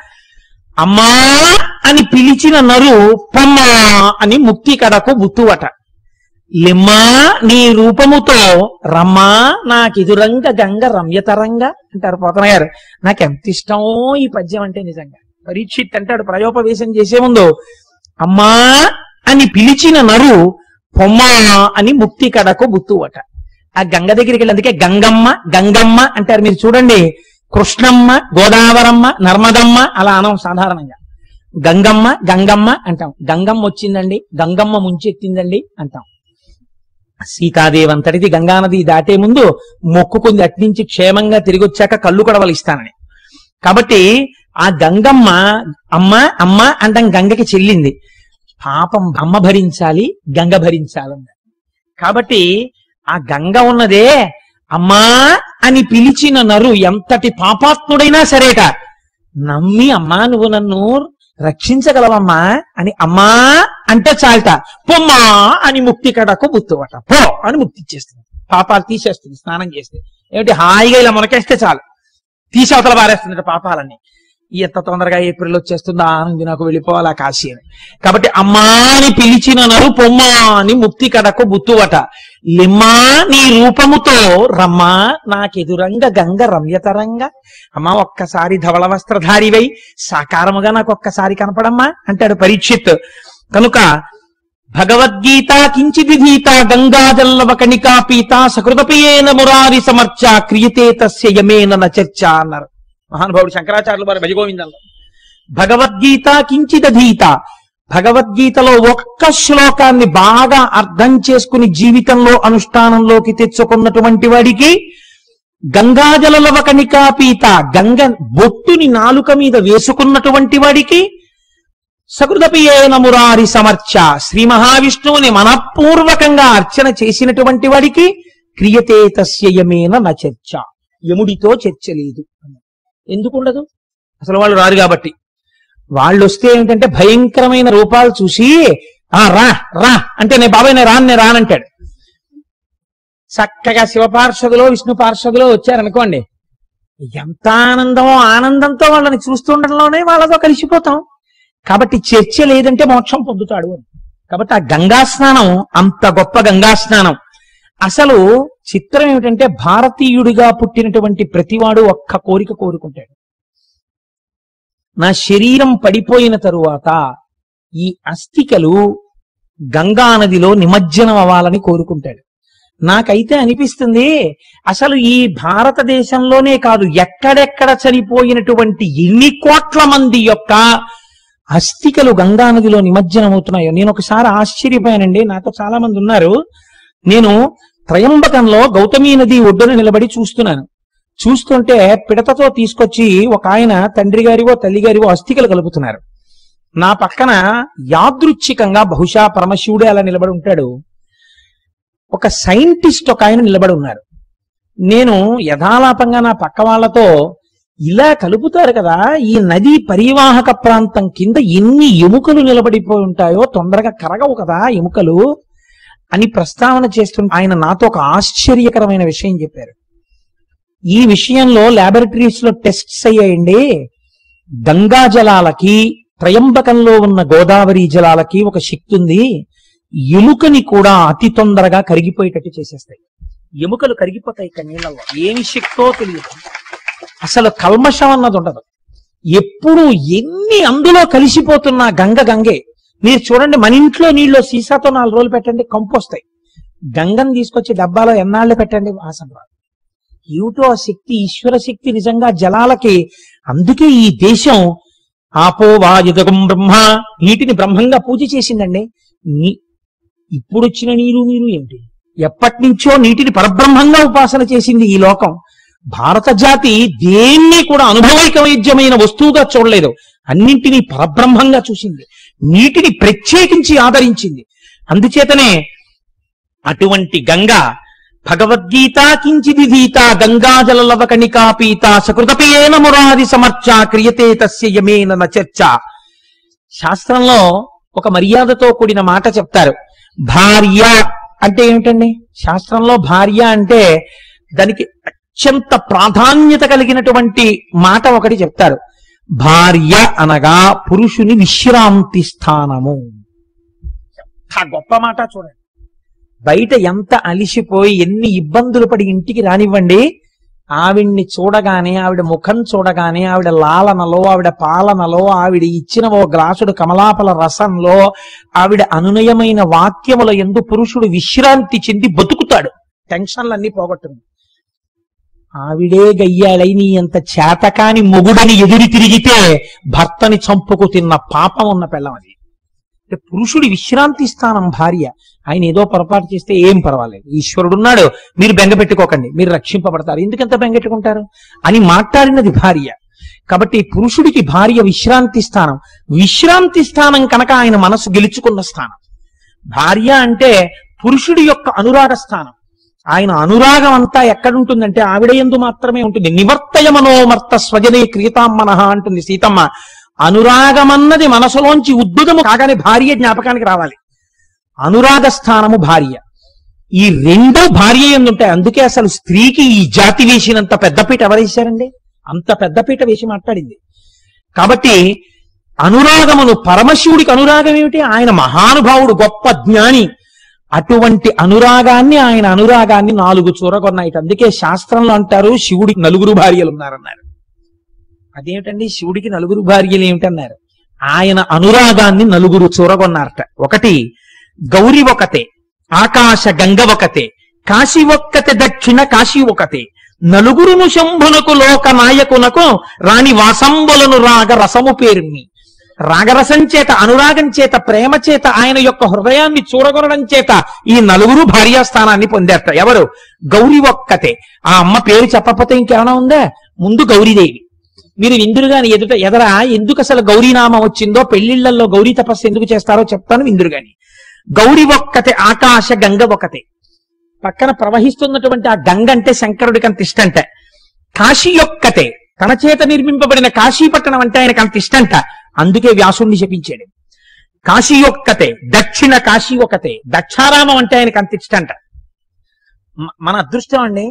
అమ్మా అని పిలిచిన నరు పొమ్మా అని ముక్తి కడకు బుత్తువట. లిమ్మా నీ రూపముతో రమ్మా నాకెదురంగ గంగ రమ్యతరంగా అంటారు పోతన గారు. నాకెంత ఇష్టమో ఈ పద్యం అంటే నిజంగా. పరీక్షిత్ అంటాడు ప్రయోపవేశం చేసే ముందు, అమ్మా అని పిలిచిన నరు పొమ్మా అని ముక్తి కడకు బుత్తువట. ఆ గంగ దగ్గరికి వెళ్ళి, అందుకే గంగమ్మ గంగమ్మ అంటారు. మీరు చూడండి, కృష్ణమ్మ, గోదావరమ్మ, నర్మదమ్మ అలా అనం సాధారణంగా. గంగమ్మ గంగమ్మ అంటాం. గంగమ్మ వచ్చిందండి, గంగమ్మ ముంచెత్తిందండి అంటాం. సీతాదేవి అంతటిది గంగానది దాటే ముందు మొక్కుకుంది అట్నుంచి క్షేమంగా తిరిగి వచ్చాక కళ్ళు కడవలు ఇస్తానని. కాబట్టి ఆ గంగమ్మ అమ్మ అమ్మ అంటాం, గంగకి చెల్లింది. పాపం అమ్మ భరించాలి, గంగ భరించాలన్న. కాబట్టి ఆ గంగ ఉన్నదే అమ్మా అని పిలిచిన నరు ఎంతటి పాపాత్ముడైనా సరేట నమ్మి, అమ్మా నువ్వు నన్ను రక్షించగలవమ్మా అని అమ్మా అంటే చాలట, పొమ్మా అని ముక్తి కడకు బుత్తువట. పో అని ముక్తి ఇచ్చేస్తుంది, పాపాలు తీసేస్తుంది. స్నానం చేస్తే ఏమిటి హాయిగా ఇలా మునకేస్తే చాలు, తీసి అవతల పారేస్తుంది పాపాలన్నీ. ఎంత తొందరగా ఏప్రిల్ వచ్చేస్తుందో ఆనంది నాకు వెళ్ళిపోవాలా కాశీ అని. కాబట్టి అమ్మా అని పిలిచిన నరు పొమ్మా అని ముక్తి కడకు బుత్తువట. లిమ్మా నీ రూపముతో రమ్మా నాకెదురంగ గంగ రమ్యతరంగా. అమ్మా ఒక్కసారి ధవళ వస్త్రధారివై సాకారముగా నాకు ఒక్కసారి కనపడమ్మా అంటాడు పరీక్షిత్. కనుక భగవద్గీత కించిదిధీత గంగాజల్లవ కణికా పీత సకృతపియేన మురారి సమర్చ క్రియతే తస్య యమేన నచర్చ అన్నారు మహానుభావుడు శంకరాచార్యులు వారి భజగోవిందంలో. భగవద్గీత కించిదధీత, భగవద్గీతలో ఒక్క శ్లోకాన్ని బాగా అర్థం చేసుకుని జీవితంలో అనుష్ఠానంలోకి తెచ్చుకున్నటువంటి వాడికి గంగాజలలవ కణికాపీత, గంగ బొట్టుని నాలుక మీద వేసుకున్నటువంటి వాడికి సకృతపియేన మురారి సమర్చ, శ్రీ మహావిష్ణువుని మనఃపూర్వకంగా అర్చన చేసినటువంటి వాడికి క్రియతే తస్య యమేన న చర్చ, యముడితో చర్చ లేదు. ఎందుకుండదు? అసలు వాళ్ళు రారు కాబట్టి. వాళ్ళు వస్తే ఏంటంటే భయంకరమైన రూపాలు చూసి ఆ రా రా అంటే నేను బాబాయ్ నేను రాను నేను రానంటాడు. చక్కగా శివ పార్షదులో విష్ణు పార్షదులో వచ్చారనుకోండి, ఎంత ఆనందమో, ఆనందంతో వాళ్ళని చూస్తుండడంలోనే వాళ్ళతో కలిసిపోతాం. కాబట్టి చర్చ లేదంటే మోక్షం పొందుతాడు అని. కాబట్టి ఆ గంగా స్నానం అంత గొప్ప గంగా స్నానం. అసలు చిత్రం ఏమిటంటే భారతీయుడిగా పుట్టినటువంటి ప్రతివాడు ఒక్క కోరిక కోరుకుంటాడు, నా శరీరం పడిపోయిన తరువాత ఈ అస్థికలు గంగా నదిలో నిమజ్జనం అవ్వాలని కోరుకుంటాడు. నాకైతే అనిపిస్తుంది అసలు ఈ భారతదేశంలోనే కాదు ఎక్కడెక్కడ చనిపోయినటువంటి ఎన్ని కోట్ల మంది యొక్క అస్థికలు గంగా నదిలో నిమజ్జనం అవుతున్నాయో. నేను ఒకసారి ఆశ్చర్యపోయానండి. నాతో చాలా మంది ఉన్నారు. నేను త్రయంబకంలో గౌతమీ నది ఒడ్డున నిలబడి చూస్తున్నాను. చూస్తుంటే పిడతతో తీసుకొచ్చి ఒక ఆయన తండ్రి గారివో తల్లి గారివో అస్థికలు కలుపుతున్నారు. నా పక్కన యాదృచ్ఛికంగా బహుశా పరమశివుడే అలా నిలబడి ఉంటాడు, ఒక సైంటిస్ట్ ఒక ఆయన నిలబడి ఉన్నారు. నేను యథాలాపంగా నా పక్క వాళ్ళతో ఇలా కలుపుతారు కదా, ఈ నది పరివాహక ప్రాంతం కింద ఎన్ని ఎముకలు నిలబడిపోయి ఉంటాయో, తొందరగా కరగవు కదా ఎముకలు అని ప్రస్తావన చేస్తుంటే ఆయన నాతో ఒక ఆశ్చర్యకరమైన విషయం చెప్పారు. ఈ విషయంలో ల్యాబొరేటరీస్ లో టెస్ట్స్ అయ్యాయండి. గంగా జలాలకి త్రయంబకంలో ఉన్న గోదావరి జలాలకి ఒక శక్తి ఉంది, ఎముకని కూడా అతి తొందరగా కరిగిపోయేటట్టు చేసేస్తాయి. ఎముకలు కరిగిపోతాయి ఇక నీళ్ళలో, ఏమి శక్తో తెలియదు. అసలు కల్మషం అన్నది ఉండదు. ఎప్పుడు ఎన్ని అందులో కలిసిపోతున్నా గంగ గంగే. మీరు చూడండి, మన ఇంట్లో నీళ్ళు సీసాతో నాలుగు రోజులు పెట్టండి కంపు వస్తాయి. గంగను తీసుకొచ్చి డబ్బాలో ఎన్నాళ్ళు పెట్టండి వాసన రాదు. ఏమిటో ఆ శక్తి, ఈశ్వర శక్తి నిజంగా జలాలకి. అందుకే ఈ దేశం ఆపో వాయుదగం బ్రహ్మ, నీటిని బ్రహ్మంగా పూజ చేసిందండి. నీ ఇప్పుడు వచ్చిన నీరు నీరు ఏమిటి, ఎప్పటి నుంచో నీటిని పరబ్రహ్మంగా ఉపాసన చేసింది ఈ లోకం. భారత జాతి దేన్ని కూడా అనుభవైక వైద్యమైన వస్తువుగా చూడలేదు, అన్నింటినీ పరబ్రహ్మంగా చూసింది. నీటిని ప్రత్యేకించి ఆదరించింది. అందుచేతనే అటువంటి గంగ భగవద్గీత కించిదిధీత గంగాజల లవకణికా పీత సకృతపేన మురారి సమర్చ క్రియతే తస్య యమేన న చర్చ. శాస్త్రంలో ఒక మర్యాదతో కూడిన మాట చెప్తారు. భార్య అంటే ఏమిటండి? శాస్త్రంలో భార్య అంటే దానికి అత్యంత ప్రాధాన్యత కలిగినటువంటి మాట ఒకటి చెప్తారు. భార్య అనగా పురుషుని విశ్రాంతి స్థానము. ఎంత గొప్ప మాట చూడండి. బయట ఎంత అలిసిపోయి ఎన్ని ఇబ్బందులు పడి ఇంటికి రానివ్వండి, ఆవిడ్ని చూడగానే, ఆవిడ ముఖం చూడగానే, ఆవిడ లాలనలో, ఆవిడ పాలనలో, ఆవిడ ఇచ్చిన ఓ గ్లాసుడు కమలాపల రసంలో, ఆవిడ అనునయమైన వాక్యముల యందు పురుషుడు విశ్రాంతి చెంది బతుకుతాడు. టెన్షన్లన్నీ పోగొట్టుంది. ఆవిడే గయ్యాళై నీ అంత చేతకాని మొగుడని ఎదురు తిరిగితే భర్తని చంపుకు తిన్న పాపం ఉన్న పెళ్ళం అది. అంటే పురుషుడి విశ్రాంతి స్థానం భార్య. ఆయన ఏదో పొరపాటు చేస్తే ఏం పర్వాలేదు, ఈశ్వరుడు ఉన్నాడు, మీరు బెంగ పెట్టుకోకండి, మీరు రక్షింపబడతారు, ఎందుకంత బెంగెట్టుకుంటారు అని మాట్లాడినది భార్య. కాబట్టి పురుషుడికి భార్య విశ్రాంతి స్థానం. విశ్రాంతి స్థానం కనుక ఆయన మనసు గెలుచుకున్న స్థానం. భార్య అంటే పురుషుడి యొక్క అనురాగ స్థానం. ఆయన అనురాగం అంతా ఎక్కడుంటుందంటే ఆవిడ యందు మాత్రమే ఉంటుంది. నివర్తయ మనోమర్త స్వజనే క్రియతామ్మనః అంటుంది సీతమ్మ. అనురాగమన్నది మనసులోంచి ఉద్భుతము కాగానే భార్య జ్ఞాపకానికి రావాలి. అనురాగ స్థానము భార్య. ఈ రెండు భార్య యందు ఉంటాయి. అందుకే అసలు స్త్రీకి ఈ జాతి వేసినంత పెద్దపీట ఎవరేశారండి? అంత పెద్దపీట వేసి మాట్లాడింది. కాబట్టి అనురాగమును, పరమశివుడికి అనురాగం ఏమిటి? ఆయన మహానుభావుడు, గొప్ప జ్ఞాని. అటువంటి అనురాగాన్ని, ఆయన అనురాగాన్ని నాలుగు చూరగొన్నాయి. అందుకే శాస్త్రంలో అంటారు శివుడికి నలుగురు భార్యలు ఉన్నారన్నారు. అదేమిటండి శివుడికి నలుగురు భార్యలు ఏమిటన్నారు? ఆయన అనురాగాన్ని నలుగురు చూరగొన్నారట. ఒకటి గౌరి ఒకతే, ఆకాశ గంగ ఒకతే, కాశీ ఒక్కతే, దక్షిణ కాశీ ఒకతే, నలుగురును శంభునకు లోక నాయకునకు రాణి వాసంబులను రాగ రసము పేరుని. రాగరసం చేత, అనురాగం చేత, ప్రేమ చేత, ఆయన యొక్క హృదయాన్ని చూరగొనడం చేత ఈ నలుగురు భార్యాస్థానాన్ని పొందారట. ఎవరు? గౌరి ఒక్కతే. ఆ అమ్మ పేరు చెప్పకపోతే ఇంకేమైనా ఉందా? ముందు గౌరీదేవి. మీరు విందురుగాని ఎదుట ఎదరా ఎందుకు అసలు గౌరీనామం వచ్చిందో, పెళ్లిళ్లలో గౌరీ తపస్సు ఎందుకు చేస్తారో చెప్తాను విందురుగాని. గౌరి ఒక్కతే, ఆకాశ గంగ ఒకతే. పక్కన ప్రవహిస్తున్నటువంటి ఆ గంగ అంటే శంకరుడికి అంత ఇష్టంట. కాశీ ఒక్కతే, తన చేత నిర్మింపబడిన కాశీపట్టణం అంటే ఆయనకు అంత ఇష్టంట. అందుకే వ్యాసుణ్ణి శపించాడు. కాశీ ఒక్కతే, దక్షిణ కాశీ ఒకతే, దక్షారామం అంటే ఆయనకు అంత ఇష్టంట. మన అదృష్టం అండి,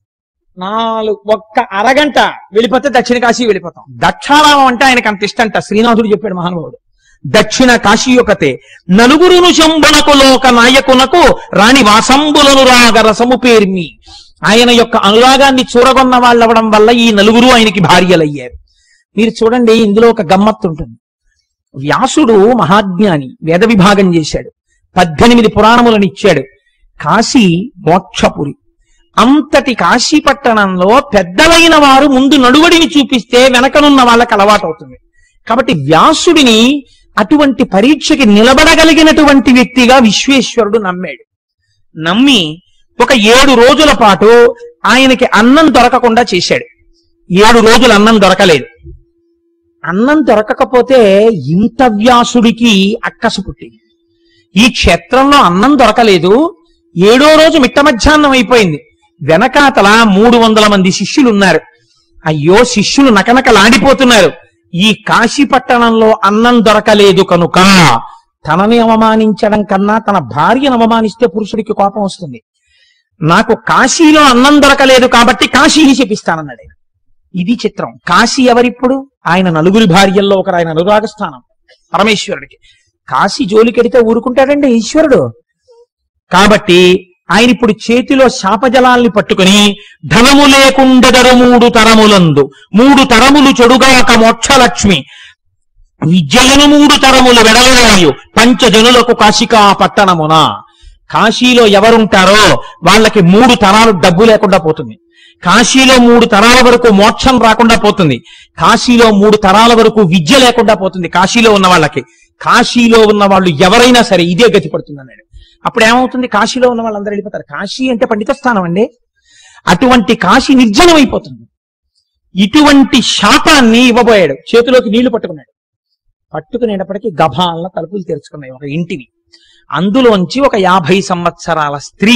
నాలుగు ఒక్క అరగంట వెళ్ళిపోతే దక్షిణ కాశీ వెళ్ళిపోతాం. దక్షారామం అంటే ఆయనకు అంత ఇష్టంట. శ్రీనాథుడు చెప్పాడు మహానుభావుడు. దక్షిణ కాశీ ఒకతే, నలుగురును శంభునకు లోక నాయకునకు రాణి వాసంబులను రాగ రసము పేర్మి. ఆయన యొక్క అనురాగాన్ని చూరగొన్న వాళ్ళు అవ్వడం వల్ల ఈ నలుగురు ఆయనకి భార్యలయ్యారు. మీరు చూడండి, ఇందులో ఒక గమ్మత్తు ఉంటుంది. వ్యాసుడు మహాజ్ఞాని, వేద విభాగం చేశాడు, పద్దెనిమిది పురాణములను ఇచ్చాడు. కాశీ మోక్షపురి. అంతటి కాశీ పట్టణంలో పెద్దలైన వారు ముందు నడువడిని చూపిస్తే వెనకనున్న వాళ్ళకి అలవాటు అవుతుంది. కాబట్టి వ్యాసుడిని అటువంటి పరీక్షకి నిలబడగలిగినటువంటి వ్యక్తిగా విశ్వేశ్వరుడు నమ్మాడు. నమ్మి ఒక ఏడు రోజుల పాటు ఆయనకి అన్నం దొరకకుండా చేశాడు. ఏడు రోజులు అన్నం దొరకలేదు. అన్నం దొరకకపోతే ఇంత వ్యాసుడికి అక్కసు పుట్టింది. ఈ క్షేత్రంలో అన్నం దొరకలేదు, ఏడో రోజు మిట్ట మధ్యాహ్నం అయిపోయింది. వెనకాతల మూడు వందల మంది శిష్యులు ఉన్నారు. అయ్యో, శిష్యులు నకనకలాడిపోతున్నారు. ఈ కాశీ పట్టణంలో అన్నం దొరకలేదు కనుక తనని అవమానించడం కన్నా తన భార్యను అవమానిస్తే పురుషుడికి కోపం వస్తుంది. నాకు కాశీలో అన్నం దొరకలేదు కాబట్టి కాశీని శపిస్తానన్నాడు. ఇది చిత్రం. కాశీ ఎవరిప్పుడు? ఆయన నలుగురి భార్యల్లో ఒకరు. ఆయన అనురాగ స్థానం పరమేశ్వరుడికి. కాశీ జోలికెడితే ఊరుకుంటాడండి ఈశ్వరుడు. కాబట్టి ఆయన ఇప్పుడు చేతిలో శాపజలాల్ని పట్టుకుని ధనము లేకుండెదరు మూడు తరములందు, మూడు తరములు చెడుగాక మోక్షలక్ష్మి, విద్యలను మూడు తరములు వెడలరాయు పంచజనులకు కాశికా పట్టణమున. కాశీలో ఎవరుంటారో వాళ్ళకి మూడు తరాలు డబ్బు లేకుండా పోతుంది. కాశీలో మూడు తరాల వరకు మోక్షం రాకుండా పోతుంది. కాశీలో మూడు తరాల వరకు విద్య లేకుండా పోతుంది. కాశీలో ఉన్న వాళ్ళకి, కాశీలో ఉన్న వాళ్ళు ఎవరైనా సరే ఇదే గతి పడుతుంది అన్నాడు. అప్పుడు ఏమవుతుంది? కాశీలో ఉన్న వాళ్ళందరూ వెళ్ళిపోతారు. కాశీ అంటే పండిత స్థానం అండి. అటువంటి కాశీ నిర్జనం అయిపోతుంది. ఇటువంటి శాపాన్ని ఇవ్వబోయాడు. చేతిలోకి నీళ్లు పట్టుకున్నాడు. పట్టుకునేటప్పటికీ గభాలన తలుపులు తెరుచుకున్నాయి ఒక ఇంటివి. అందులోంచి ఒక యాభై సంవత్సరాల స్త్రీ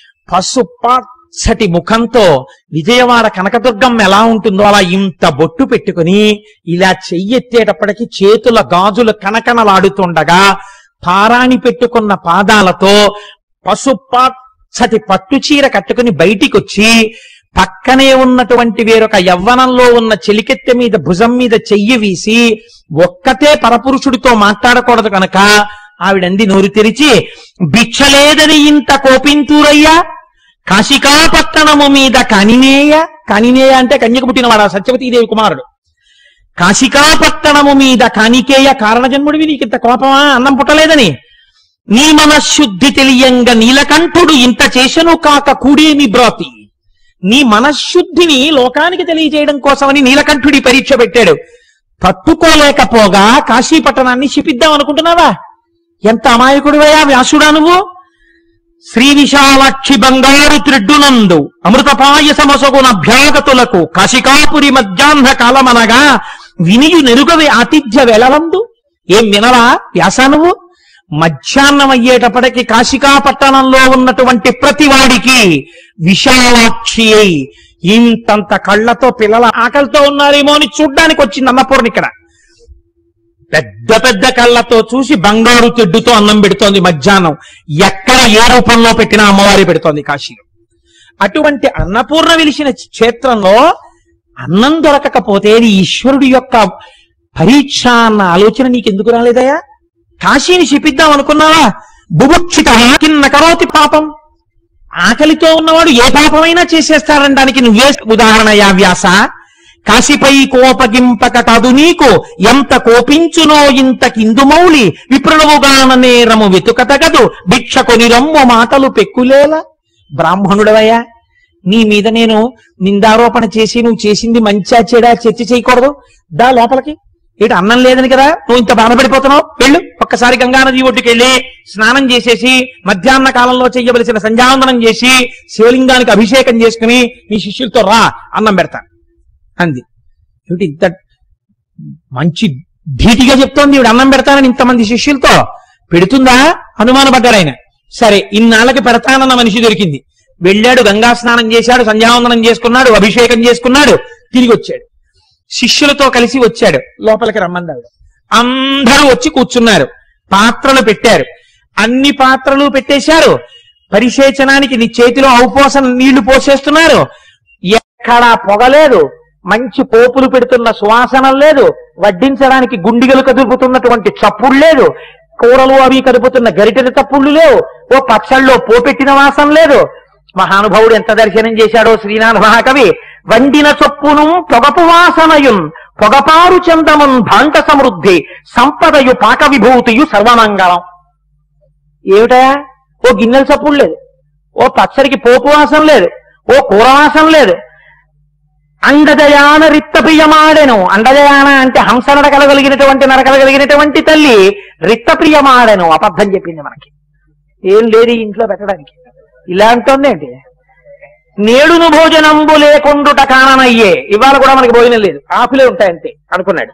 పసుపచ్చటి ముఖంతో విజయవాడ కనకదుర్గమ్మ ఎలా ఉంటుందో అలా ఇంత బొట్టు పెట్టుకుని ఇలా చెయ్యెత్తేటప్పటికి చేతుల గాజులు కనకనలాడుతుండగా పారాణి పెట్టుకున్న పాదాలతో పసుపచ్చటి పట్టు చీర కట్టుకుని బయటికి వచ్చి పక్కనే ఉన్నటువంటి వేరొక యవ్వనంలో ఉన్న చెలికెత్తె మీద భుజం మీద చెయ్యి వీసి ఒక్కతే పరపురుషుడితో మాట్లాడకూడదు కనుక ఆవిడంది నోరు తెరిచి, భిక్షలేదని ఇంత కోపింతూరయ్యా, కాశికాపట్టణము మీద కనినేయ. కనినేయ అంటే కన్యకు పుట్టినవాడు సత్యవతీదేవి కుమారుడు. కాశికాపట్టణము మీద కానికేయ, కారణజన్ముడివి నీకింత కోపమా అన్నం పుట్టలేదని. నీ మనశుద్ధి తెలియంగా నీలకంఠుడు ఇంత చేసను కాక కూడేమి బ్రోతి. నీ మనశుద్ధిని లోకానికి తెలియజేయడం కోసమని నీలకంఠుడి పరీక్ష పెట్టాడు. తట్టుకోలేకపోగా కాశీపట్టణాన్ని శిపిద్దాం అనుకుంటున్నావా? ఎంత అమాయకుడివయ్యా వ్యాసుడా నువ్వు. శ్రీ విశాలాక్షి బంగారు త్రిడ్డునందు అమృతపాయసమసగున అభ్యాగతులకు కాశికాపురి మధ్యాహ్న కాలమనగా వినియు నెరుగవి ఆతిథ్య వెలలందు. ఏం వినవా వ్యాసా నువ్వు? మధ్యాహ్నం అయ్యేటప్పటికి కాశికాపట్టణంలో ఉన్నటువంటి ప్రతి వాడికి విశాలాక్షి అయి ఇంతంత కళ్ళతో పిల్లల ఆకలితో ఉన్నారేమో అని చూడ్డానికి వచ్చింది అన్నపూర్ణ. ఇక్కడ పెద్ద పెద్ద కళ్ళతో చూసి బంగారు తెడ్డుతో అన్నం పెడుతోంది మధ్యాహ్నం. ఎక్కడ ఏ రూపంలో పెట్టినా అమ్మవారి పెడుతోంది కాశీలో. అటువంటి అన్నపూర్ణ వెలిసిన క్షేత్రంలో అన్నం దొరకకపోతే ఈశ్వరుడి యొక్క పరీక్ష అన్న ఆలోచన నీకెందుకు రాలేదయా? కాశీని శపిద్దాం అనుకున్నావా? బుభుక్షిత కిన్న కరోతి పాపం. ఆకలితో ఉన్నవాడు ఏ పాపమైనా చేసేస్తారనడానికి నువ్వే ఉదాహరణయా వ్యాస. కాశీపై కోపగింపక కాదు నీకు, ఎంత కోపించునో ఇంత కిందుమౌళి విప్రణవుగాన నేరము వెతుకతగదు భిక్షకొని రమ్ము మాటలు పెక్కులేలా. బ్రాహ్మణుడవయ్యా, నీ మీద నేను నిందారోపణ చేసి నువ్వు చేసింది మంచా చెడా చర్చ చేయకూడదు. దా లోపలికి. ఏంటి అన్నం లేదని కదా నువ్వు ఇంత బాధపడిపోతున్నావు? వెళ్ళు, ఒక్కసారి గంగానది ఒడ్డుకి వెళ్ళి స్నానం చేసేసి మధ్యాహ్న కాలంలో చెయ్యవలసిన సంధ్యావందనం చేసి శివలింగానికి అభిషేకం చేసుకుని నీ శిష్యులతో రా, అన్నం పెడతా అంది. ఏమిటి ఇంత మంచి ధీటిగా చెప్తోంది ఈవిడ, అన్నం పెడతానని ఇంతమంది శిష్యులతో. పెడుతుందా అనుమానపడ్డారు ఆయన. సరే, ఇన్నాళ్ళకి పెడతానన్న మనిషి దొరికింది. వెళ్ళాడు, గంగా స్నానం చేశాడు, సంధ్యావందనం చేసుకున్నాడు, అభిషేకం చేసుకున్నాడు, తిరిగి వచ్చాడు. శిష్యులతో కలిసి వచ్చాడు. లోపలికి రమ్మన్నాడు. అందరూ వచ్చి కూర్చున్నారు. పాత్రలు పెట్టారు. అన్ని పాత్రలు పెట్టేశారు. పరిశేచనానికి నీ చేతిలో ఔపోసన నీళ్లు పోసేస్తున్నారు. ఎక్కడా పొగలేదు, మంచి పోపులు పెడుతున్న సువాసనం లేదు, వడ్డించడానికి గుండిగలు కదుపుతున్నటువంటి చప్పుడు లేదు, కూరలు అవి కదుపుతున్న గరిటెల తప్పుళ్ళు లేవు, ఓ పచ్చళ్ళలో పోపెట్టిన వాసన లేదు. మహానుభావుడు ఎంత దర్శనం చేశాడో శ్రీనాథ మహాకవి. వండిన చొప్పును పొగపు వాసనయున్ పొగపారు చందమున్ భాంత సమృద్ధి సంపదయు పాక విభూతియు సర్వమంగళం. ఏమిటయా? ఓ గిన్నెల చప్పుడు లేదు, ఓ పచ్చడికి పోపు వాసన లేదు, ఓ కూర వాసన లేదు. అండజయాన రిత్తప్రియమాడెను. అండజయాన అంటే హంస నడకలగలిగినటువంటి నరకలగలిగినటువంటి తల్లి రిత్తప్రియమాడెను. అబద్ధం చెప్పింది మనకి. ఏం లేదు ఇంట్లో పెట్టడానికి. ఇలా అంటోంది ఏంటి? నేడును భోజనంబు లేకుండుట కాననయ్యే. ఇవాళ కూడా మనకి భోజనం లేదు, ఆకులే ఉంటాయంతే అనుకున్నాడు.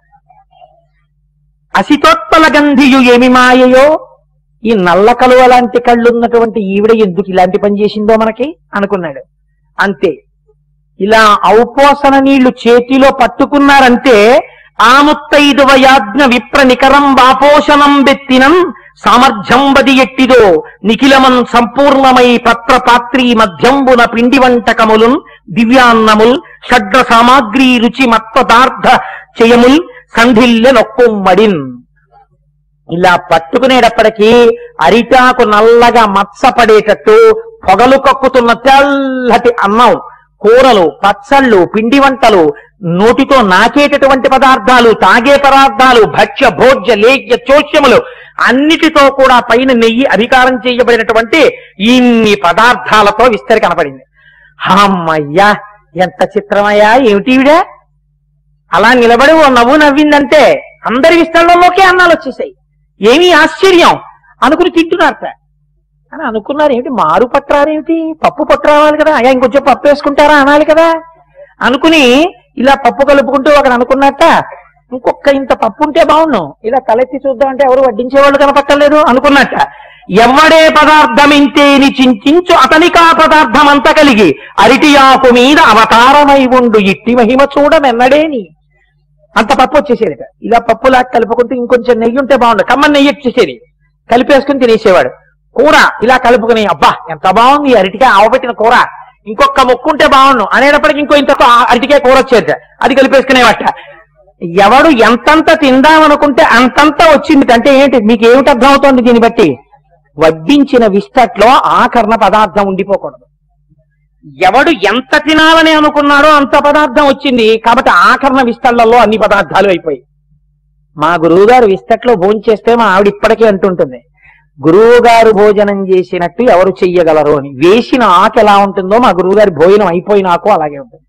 అసితోత్పల గంధియు ఏమి మాయయో. ఈ నల్ల కలువ లాంటి కళ్ళున్నటువంటి ఈవిడ ఎందుకు ఇలాంటి పని చేసిందో మనకి అనుకున్నాడు. అంతే. ఇలా ఔపోసన నీళ్లు చేతిలో పట్టుకున్నారంటే ఆముత్తైదువ యాజ్ఞ విప్ర నికరం వాపోషణం బెత్తినం సామర్థ్యం బది ఎట్టిదో నిఖిలమన్ సంపూర్ణమై పత్ర పాత్రీ మధ్యంబున పిండి వంటకములున్ దివ్యాన్నముల్ షడ్ర సామాగ్రి రుచి మత్పదార్థ చేయముల్ సంధిల్లె నొక్కుమ్మడిన్. ఇలా పట్టుకునేటప్పటికీ అరిటాకు నల్లగా మత్సపడేటట్టు పొగలు కక్కుతున్న తెల్లటి అన్నం, కూరలు, పచ్చళ్ళు, పిండి వంటలు, నోటితో నాకేటటువంటి పదార్థాలు, తాగే పదార్థాలు, భక్ష్య భోజ్య లేఖ్య చోష్యములు అన్నిటితో కూడా పైన నెయ్యి అధికారం చేయబడినటువంటి ఇన్ని పదార్థాలతో విస్తరి కనపడింది. అమ్మయ్యా, ఎంత చిత్రమయ్యా, ఏమిటివిడే అలా నిలబడి ఓ నవ్వు నవ్విందంటే అందరి విస్తరణలోకే అన్నాలు వచ్చేసాయి. ఏమీ ఆశ్చర్యం అనుకుని తింటున్నారట. అని అనుకున్నారు. ఏమిటి మారు పట్టారేమిటి, పప్పు పట్టు రావాలి కదా, అయ్యా ఇంకొంచెం పప్పు వేసుకుంటారా అనాలి కదా అనుకుని ఇలా పప్పు కలుపుకుంటూ ఒకడు అనుకున్నట్ట, ఇంకొక ఇంత పప్పు ఉంటే బాగుండు, ఇలా తలెత్తి చూద్దాం అంటే ఎవరు వడ్డించేవాళ్ళు కనపట్టలేదు అనుకున్నట్ట. ఎవ్వడే పదార్థం ఇంతేని చింతించు అతనికా పదార్థం అంత కలిగి అరిటి ఆకు మీద అవతారమై ఉండు ఇట్టి మహిమ చూడమెన్నడేని. అంత పప్పు వచ్చేసేది. ఇలా పప్పులా కలుపుకుంటూ ఇంకొంచెం నెయ్యి ఉంటే బాగుండు, కమ్మని నెయ్యి వచ్చేసేది, కలిపేసుకుని తినేసేవాడు. కూర ఇలా కలుపుకుని అబ్బా ఎంత బాగుంది అరటికాయ ఆవబెట్టిన కూర, ఇంకొక ముక్కు ఉంటే బాగుండు అనేటప్పటికి ఇంకో ఇంత అరటికాయ కూర వచ్చేది, అది కలిపేసుకునేవట. ఎవడు ఎంతంత తిందామనుకుంటే అంతంత వచ్చింది. అంటే ఏంటి, మీకు ఏమిటి అర్థం అవుతోంది దీన్ని బట్టి? వడ్డించిన విస్తట్లో ఆకరణ పదార్థం ఉండిపోకూడదు. ఎవడు ఎంత తినాలని అనుకున్నాడో అంత పదార్థం వచ్చింది, కాబట్టి ఆకరణ విస్తళ్లలో అన్ని పదార్థాలు అయిపోయి. మా గురువు గారు విస్తట్లో భోంచేస్తే మా ఆవిడ ఇప్పటికీ అంటుంటుంది, గురువు గారు భోజనం చేసినట్టు ఎవరు చెయ్యగలరు అని. వేసిన ఆకు ఎలా ఉంటుందో మా గురువు గారి భోజనం అయిపోయినాకు అలాగే ఉంటుంది.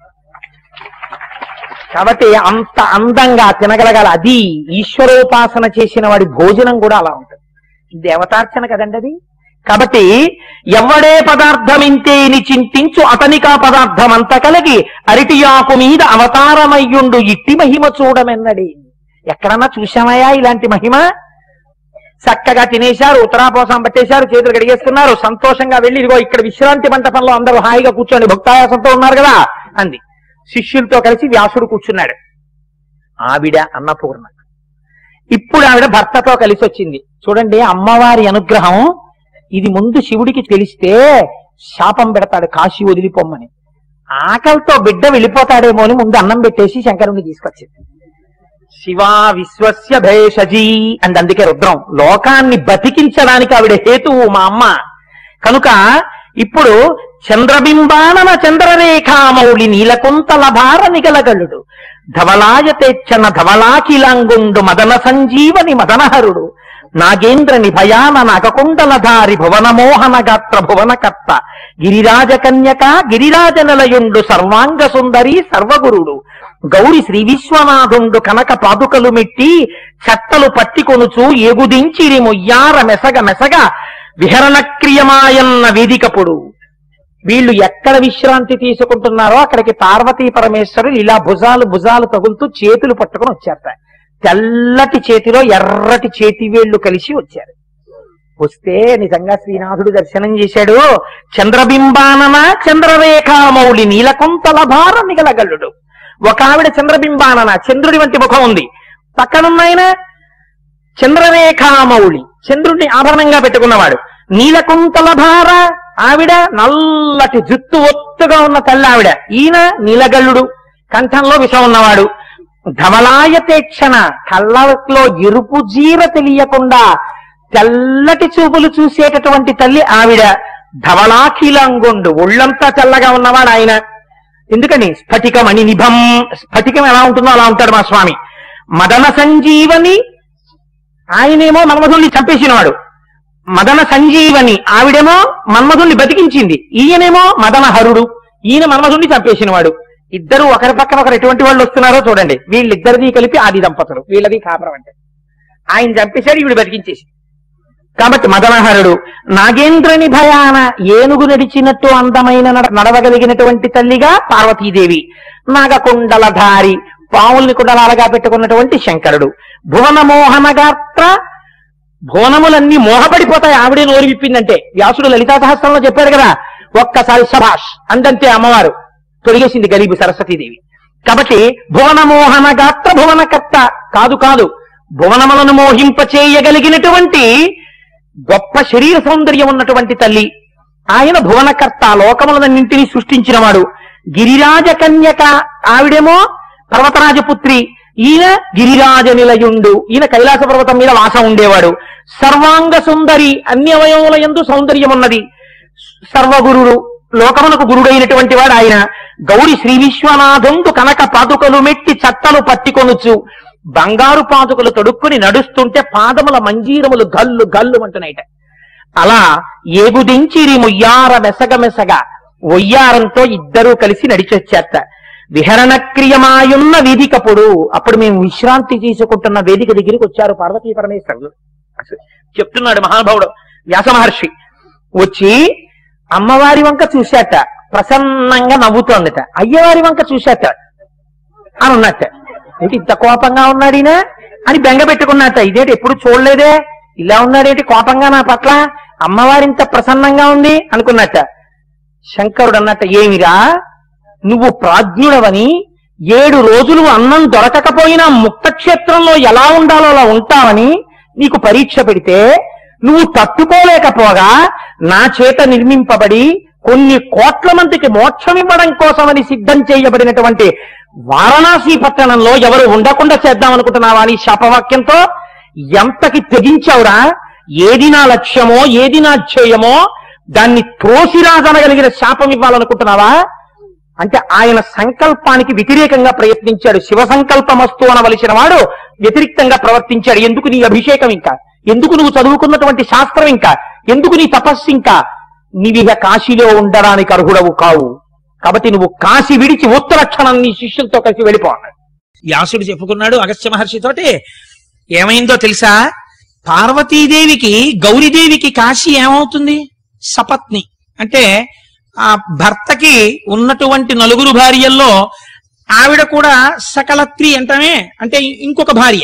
కాబట్టి అంత అందంగా తినగలగాలి. అది ఈశ్వరోపాసన చేసిన వాడి భోజనం కూడా అలా ఉంటుంది. దేవతార్చన కదండి అది. కాబట్టి ఎవ్వడే పదార్థం ఇంతేని చింతించు అతనికా పదార్థం అంత కలిగి అరిటి ఆకు మీద అవతారమయ్యుండు ఇట్టి మహిమ చూడమెన్నడి. ఎక్కడన్నా చూశామయ్యా ఇలాంటి మహిమ? చక్కగా తినేశారు, ఉత్తరాపోసం పట్టేశారు, చేతులు కడిగేసుకున్నారు, సంతోషంగా వెళ్ళి ఇదిగో ఇక్కడ విశ్రాంతి మంటపంలో అందరూ హాయిగా కూర్చోండి, భక్తాయాసంతో ఉన్నారు కదా అంది. శిష్యులతో కలిసి వ్యాసుడు కూర్చున్నాడు. ఆవిడ అన్నపూర్ణ. ఇప్పుడు ఆవిడ భర్తతో కలిసి వచ్చింది. చూడండి అమ్మవారి అనుగ్రహం ఇది. ముందు శివుడికి తెలిస్తే శాపం పెడతాడు కాశీ వదిలిపోమ్మని. ఆకలితో బిడ్డ వెళ్ళిపోతాడేమో అని ముందు అన్నం పెట్టేసి శంకరుణ్ణి తీసుకొచ్చింది. శివా విశ్వస్య భేషజీ అండ్ అందుకే రుద్రం లోకాన్ని బతికించడానికి ఆవిడ హేతువు మా అమ్మ. కనుక ఇప్పుడు చంద్రబింబానన చంద్రరేఖామౌళి నీలకుంతల భార నిగలగలుడు ధవలాయతేచ్చన ధవలాకిలాంగుండు మదన సంజీవని మదనహరుడు నాగేంద్ర నిభయాన నాగకుండలధారి భువనమోహన గాత్ర భువనకర్త గిరిరాజ కన్యక గిరిరాజ నిలయుండు సర్వాంగ సుందరి సర్వగురుడు గౌరి శ్రీ విశ్వనాథుండు కనక పాదుకలు మెట్టి చట్టలు పట్టికొనుచు ఏగుదించిరి ముయ్యార మెసగ మెసగ విహరణ క్రియమాయన్న వేదికపుడు. వీళ్ళు ఎక్కడ విశ్రాంతి తీసుకుంటున్నారో అక్కడికి పార్వతీ పరమేశ్వరులు ఇలా భుజాలు భుజాలు తగులుతూ చేతులు పట్టుకుని వచ్చారట. తెల్లటి చేతిలో ఎర్రటి చేతి వేళ్లు కలిసి వచ్చారు. వస్తే నిజంగా శ్రీనాథుడు దర్శనం చేశాడు. చంద్రబింబానన చంద్రరేఖామౌళి నీలకుంతల భార నిగలగల్లుడు. ఒక ఆవిడ చంద్రబింబానన చంద్రుడి వంటి ముఖం ఉంది, పక్కనున్నాయన చంద్రరేఖామౌళి చంద్రుడిని ఆభరణంగా పెట్టుకున్నవాడు. నీలకుంతల భార ఆవిడ నల్లటి జుత్తు ఒత్తుగా ఉన్న తల్లి ఆవిడ. ఈయన నీలగల్లుడు కంఠంలో విషం ఉన్నవాడు. ధవలాయతేక్షణ కళ్ళలో ఎరుపు జీర తెలియకుండా తెల్లటి చూపులు చూసేటటువంటి తల్లి ఆవిడ. ధవలాఖిలంగుండు ఒళ్ళంతా తెల్లగా ఉన్నవాడు ఆయన. ఎందుకని స్ఫటికమణి నిభం, స్ఫటికం ఎలా ఉంటుందో అలా ఉంటాడు మా స్వామి. మదన సంజీవని ఆయనేమో మన్మధుల్ని చంపేసినవాడు. మదన సంజీవని ఆవిడేమో మన్మధుల్ని బతికించింది. ఈయనేమో మదనహరుడు, ఈయన మన్మధుల్ని చంపేసినవాడు. ఇద్దరు ఒకరి పక్కన ఒకరు ఎటువంటి వాళ్ళు వస్తున్నారో చూడండి. వీళ్ళిద్దరిది కలిపి ఆది దంపతులు, వీళ్ళది కాపురం అంటే. ఆయన చంపేశాడు, ఈవిడ బతికించేసి. కాబట్టి మదనహరుడు. నాగేంద్రని భయాన ఏనుగు నడిచినట్టు అందమైన నడవగలిగినటువంటి తల్లిగా పార్వతీదేవి. నాగకుండలధారి పావుల్ని కుండలాలుగా పెట్టుకున్నటువంటి శంకరుడు. భువనమోహన గాత్ర భువనములన్నీ మోహపడిపోతాయి ఆవిడే నోరు విప్పిందంటే. వ్యాసుడు లలితా సహస్రంలో చెప్పాడు కదా, ఒక్కసారి శభాష్ అందంతే అమ్మవారు తొడిగేసింది గరీబు సరస్వతీదేవి. కాబట్టి భువనమోహన గాత్ర భువనకర్త కాదు కాదు భువనములను మోహింపచేయగలిగినటువంటి గొప్ప శరీర సౌందర్యం ఉన్నటువంటి తల్లి. ఆయన భువనకర్త, లోకములన్నింటినీ సృష్టించినవాడు. గిరిరాజ కన్యక ఆవిడేమో పర్వతరాజపుత్రి, ఈయన గిరిరాజ నిలయుండు, ఈయన కైలాస పర్వతం మీద వాసం ఉండేవాడు. సర్వాంగ సుందరి అన్ని అవయవముల యందు సౌందర్యం ఉన్నది. సర్వగురుడు లోకమునకు గురుడైనటువంటి వాడు ఆయన. గౌరి శ్రీ విశ్వనాథుండు కనక పాదుకలు మెట్టి చట్టలు పట్టికొనుచు బంగారు పాదుకలు తొడుక్కుని నడుస్తుంటే పాదముల మంజీరములు గల్లు గల్లు అంటున్నాయిట. అలా ఏగుదించిరి ముయ్యార మెసగ మెసగ ఒయ్యారంతో ఇద్దరూ కలిసి నడిచొచ్చేట. విహరణ క్రియమాయున్న వేదికప్పుడు అప్పుడు మేము విశ్రాంతి తీసుకుంటున్న వేదిక దగ్గరికి వచ్చారు పార్వతీ పరమేశ్వరులు. చెప్తున్నాడు మహానుభావుడు వ్యాస మహర్షి. వచ్చి అమ్మవారి వంక చూశాట, ప్రసన్నంగా నవ్వుతోందట. అయ్యవారి వంక చూశాట అని ఉన్నట్ట. ఏంటి ఇంత కోపంగా ఉన్నాడినా అని బెంగ పెట్టుకున్నట్ట. ఇదేంటి ఎప్పుడు చూడలేదే, ఇలా ఉన్నాడేంటి కోపంగా నా పట్ల, అమ్మవారింత ప్రసన్నంగా ఉంది అనుకున్నట్ట. శంకరుడు అన్నట్ట, ఏమిరా నువ్వు ప్రాజ్ఞుడవని ఏడు రోజులు అన్నం దొరకకపోయినా ముక్తక్షేత్రంలో ఎలా ఉండాలో అలా ఉంటావని నీకు పరీక్ష పెడితే నువ్వు తట్టుకోలేకపోగా నా చేత నిర్మింపబడి కొన్ని కోట్ల మందికి మోక్షం ఇవ్వడం కోసమని సిద్ధం చేయబడినటువంటి వారణాసి పట్టణంలో ఎవరు ఉండకుండా చేద్దాం అనుకుంటున్నావా అని శాపవాక్యంతో ఎంతకి తెగించావురా? ఏది నా లక్ష్యమో ఏది నా ధ్యేయమో దాన్ని త్రోసిరాజనగలిగిన శాపం ఇవ్వాలనుకుంటున్నావా అంటే ఆయన సంకల్పానికి వ్యతిరేకంగా ప్రయత్నించాడు. శివ సంకల్పమస్తు అనవలసిన వాడు వ్యతిరేక్తంగా ప్రవర్తించాడు. ఎందుకు నీ అభిషేకం ఇంకా, ఎందుకు నువ్వు చదువుకున్నటువంటి శాస్త్రం ఇంకా, ఎందుకు నీ తపస్సు ఇంకా, నీవిహ కాశీలో ఉండడానికి అర్హుడవు కావు, కాబట్టి నువ్వు కాశీ విడిచి ఉత్తరక్షణం నీ శిష్యులతో కలిసి వెళ్ళిపో అన్నాడు. వ్యాసుడు చెప్పుకున్నాడు అగస్త్య మహర్షితోటి. ఏమైందో తెలుసా? పార్వతీదేవికి గౌరీదేవికి కాశీ ఏమవుతుంది? సపత్ని అంటే ఆ భర్తకి ఉన్నటువంటి నలుగురు భార్యల్లో ఆవిడ కూడా సకలత్రి అంటమే, అంటే ఇంకొక భార్య.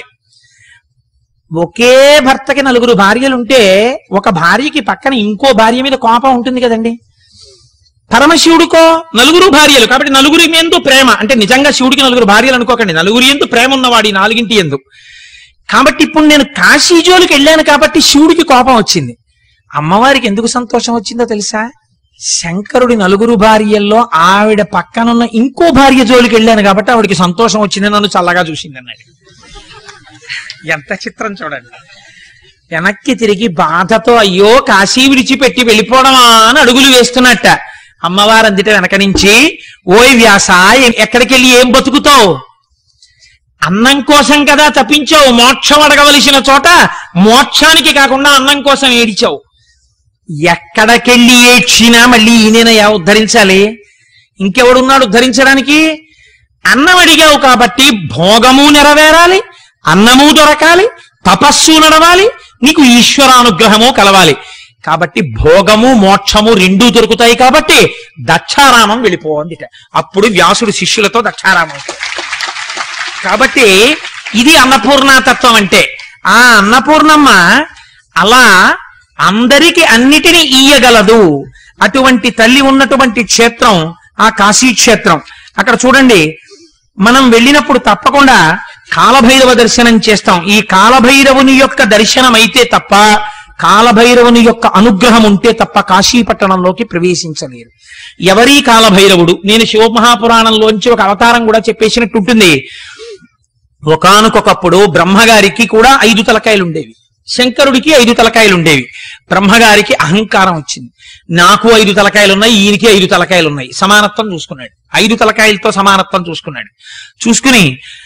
ఒకే భర్తకి నలుగురు భార్యలుంటే ఒక భార్యకి పక్కన ఇంకో భార్య మీద కోపం ఉంటుంది కదండి. పరమశివుడికో నలుగురు భార్యలు కాబట్టి నలుగురి ఎందు ప్రేమ, అంటే నిజంగా శివుడికి నలుగురు భార్యలు అనుకోకండి, నలుగురి ఎందు ప్రేమ ఉన్నవాడి నాలుగింటి ఎందు. కాబట్టి ఇప్పుడు నేను కాశీ జోలికి వెళ్ళాను కాబట్టి శివుడికి కోపం వచ్చింది. అమ్మవారికి ఎందుకు సంతోషం వచ్చిందో తెలుసా? శంకరుడి నలుగురు భార్యల్లో ఆవిడ పక్కనున్న ఇంకో భార్య జోలికి వెళ్ళాను కాబట్టి ఆవిడికి సంతోషం వచ్చింది, నన్ను చల్లగా చూసింది అన్నాడు. ఎంత చిత్రం చూడండి. వెనక్కి తిరిగి బాధతో అయ్యో కాశీ విడిచిపెట్టి వెళ్ళిపోవడమా అని అడుగులు వేస్తున్నట్ట. అమ్మవారు అందిట వెనక నుంచి, ఓయ్ వ్యాస ఎక్కడికి వెళ్ళి ఏం బతుకుతావు? అన్నం కోసం కదా తప్పించావు, మోక్షం అడగవలసిన చోట మోక్షానికి కాకుండా అన్నం కోసం ఏడిచావు. ఎక్కడికెళ్ళి ఏడ్చినా మళ్ళీ ఈయనయా ఉద్ధరించాలి, ఇంకెవడున్నాడు ఉద్ధరించడానికి? అన్నం అడిగావు కాబట్టి భోగము నెరవేరాలి, అన్నము దొరకాలి, తపస్సు నడవాలి, నీకు ఈశ్వరానుగ్రహము కలవాలి. కాబట్టి భోగము మోక్షము రెండూ దొరుకుతాయి కాబట్టి దక్షారామం వెళ్ళిపో అందిట. అప్పుడు వ్యాసుడు శిష్యులతో దక్షారామం. కాబట్టి ఇది అన్నపూర్ణతత్వం అంటే. ఆ అన్నపూర్ణమ్మ అలా అందరికి అన్నిటినీ ఇయ్యగలదు. అటువంటి తల్లి ఉన్నటువంటి క్షేత్రం ఆ కాశీ క్షేత్రం. అక్కడ చూడండి, మనం వెళ్ళినప్పుడు తప్పకుండా కాలభైరవ దర్శనం చేస్తాం. ఈ కాలభైరవుని యొక్క దర్శనం అయితే తప్ప, కాలభైరవుని యొక్క అనుగ్రహం ఉంటే తప్ప కాశీ పట్టణంలోకి ప్రవేశించలేరు. ఎవరీ కాలభైరవుడు? నేను శివమహాపురాణంలోంచి ఒక అవతారం కూడా చెప్పేసినట్టు ఉంటుంది. ఒకానొకప్పుడు బ్రహ్మగారికి కూడా ఐదు తలకాయలు ఉండేవి, శంకరుడికి ఐదు తలకాయలు ఉండేవి. బ్రహ్మగారికి అహంకారం వచ్చింది, నాకు ఐదు తలకాయలు ఉన్నాయి, ఈయనకి ఐదు తలకాయలు ఉన్నాయి, సమానత్వం చూసుకున్నాడు. ఐదు తలకాయలతో సమానత్వం చూసుకున్నాడు. చూసుకుని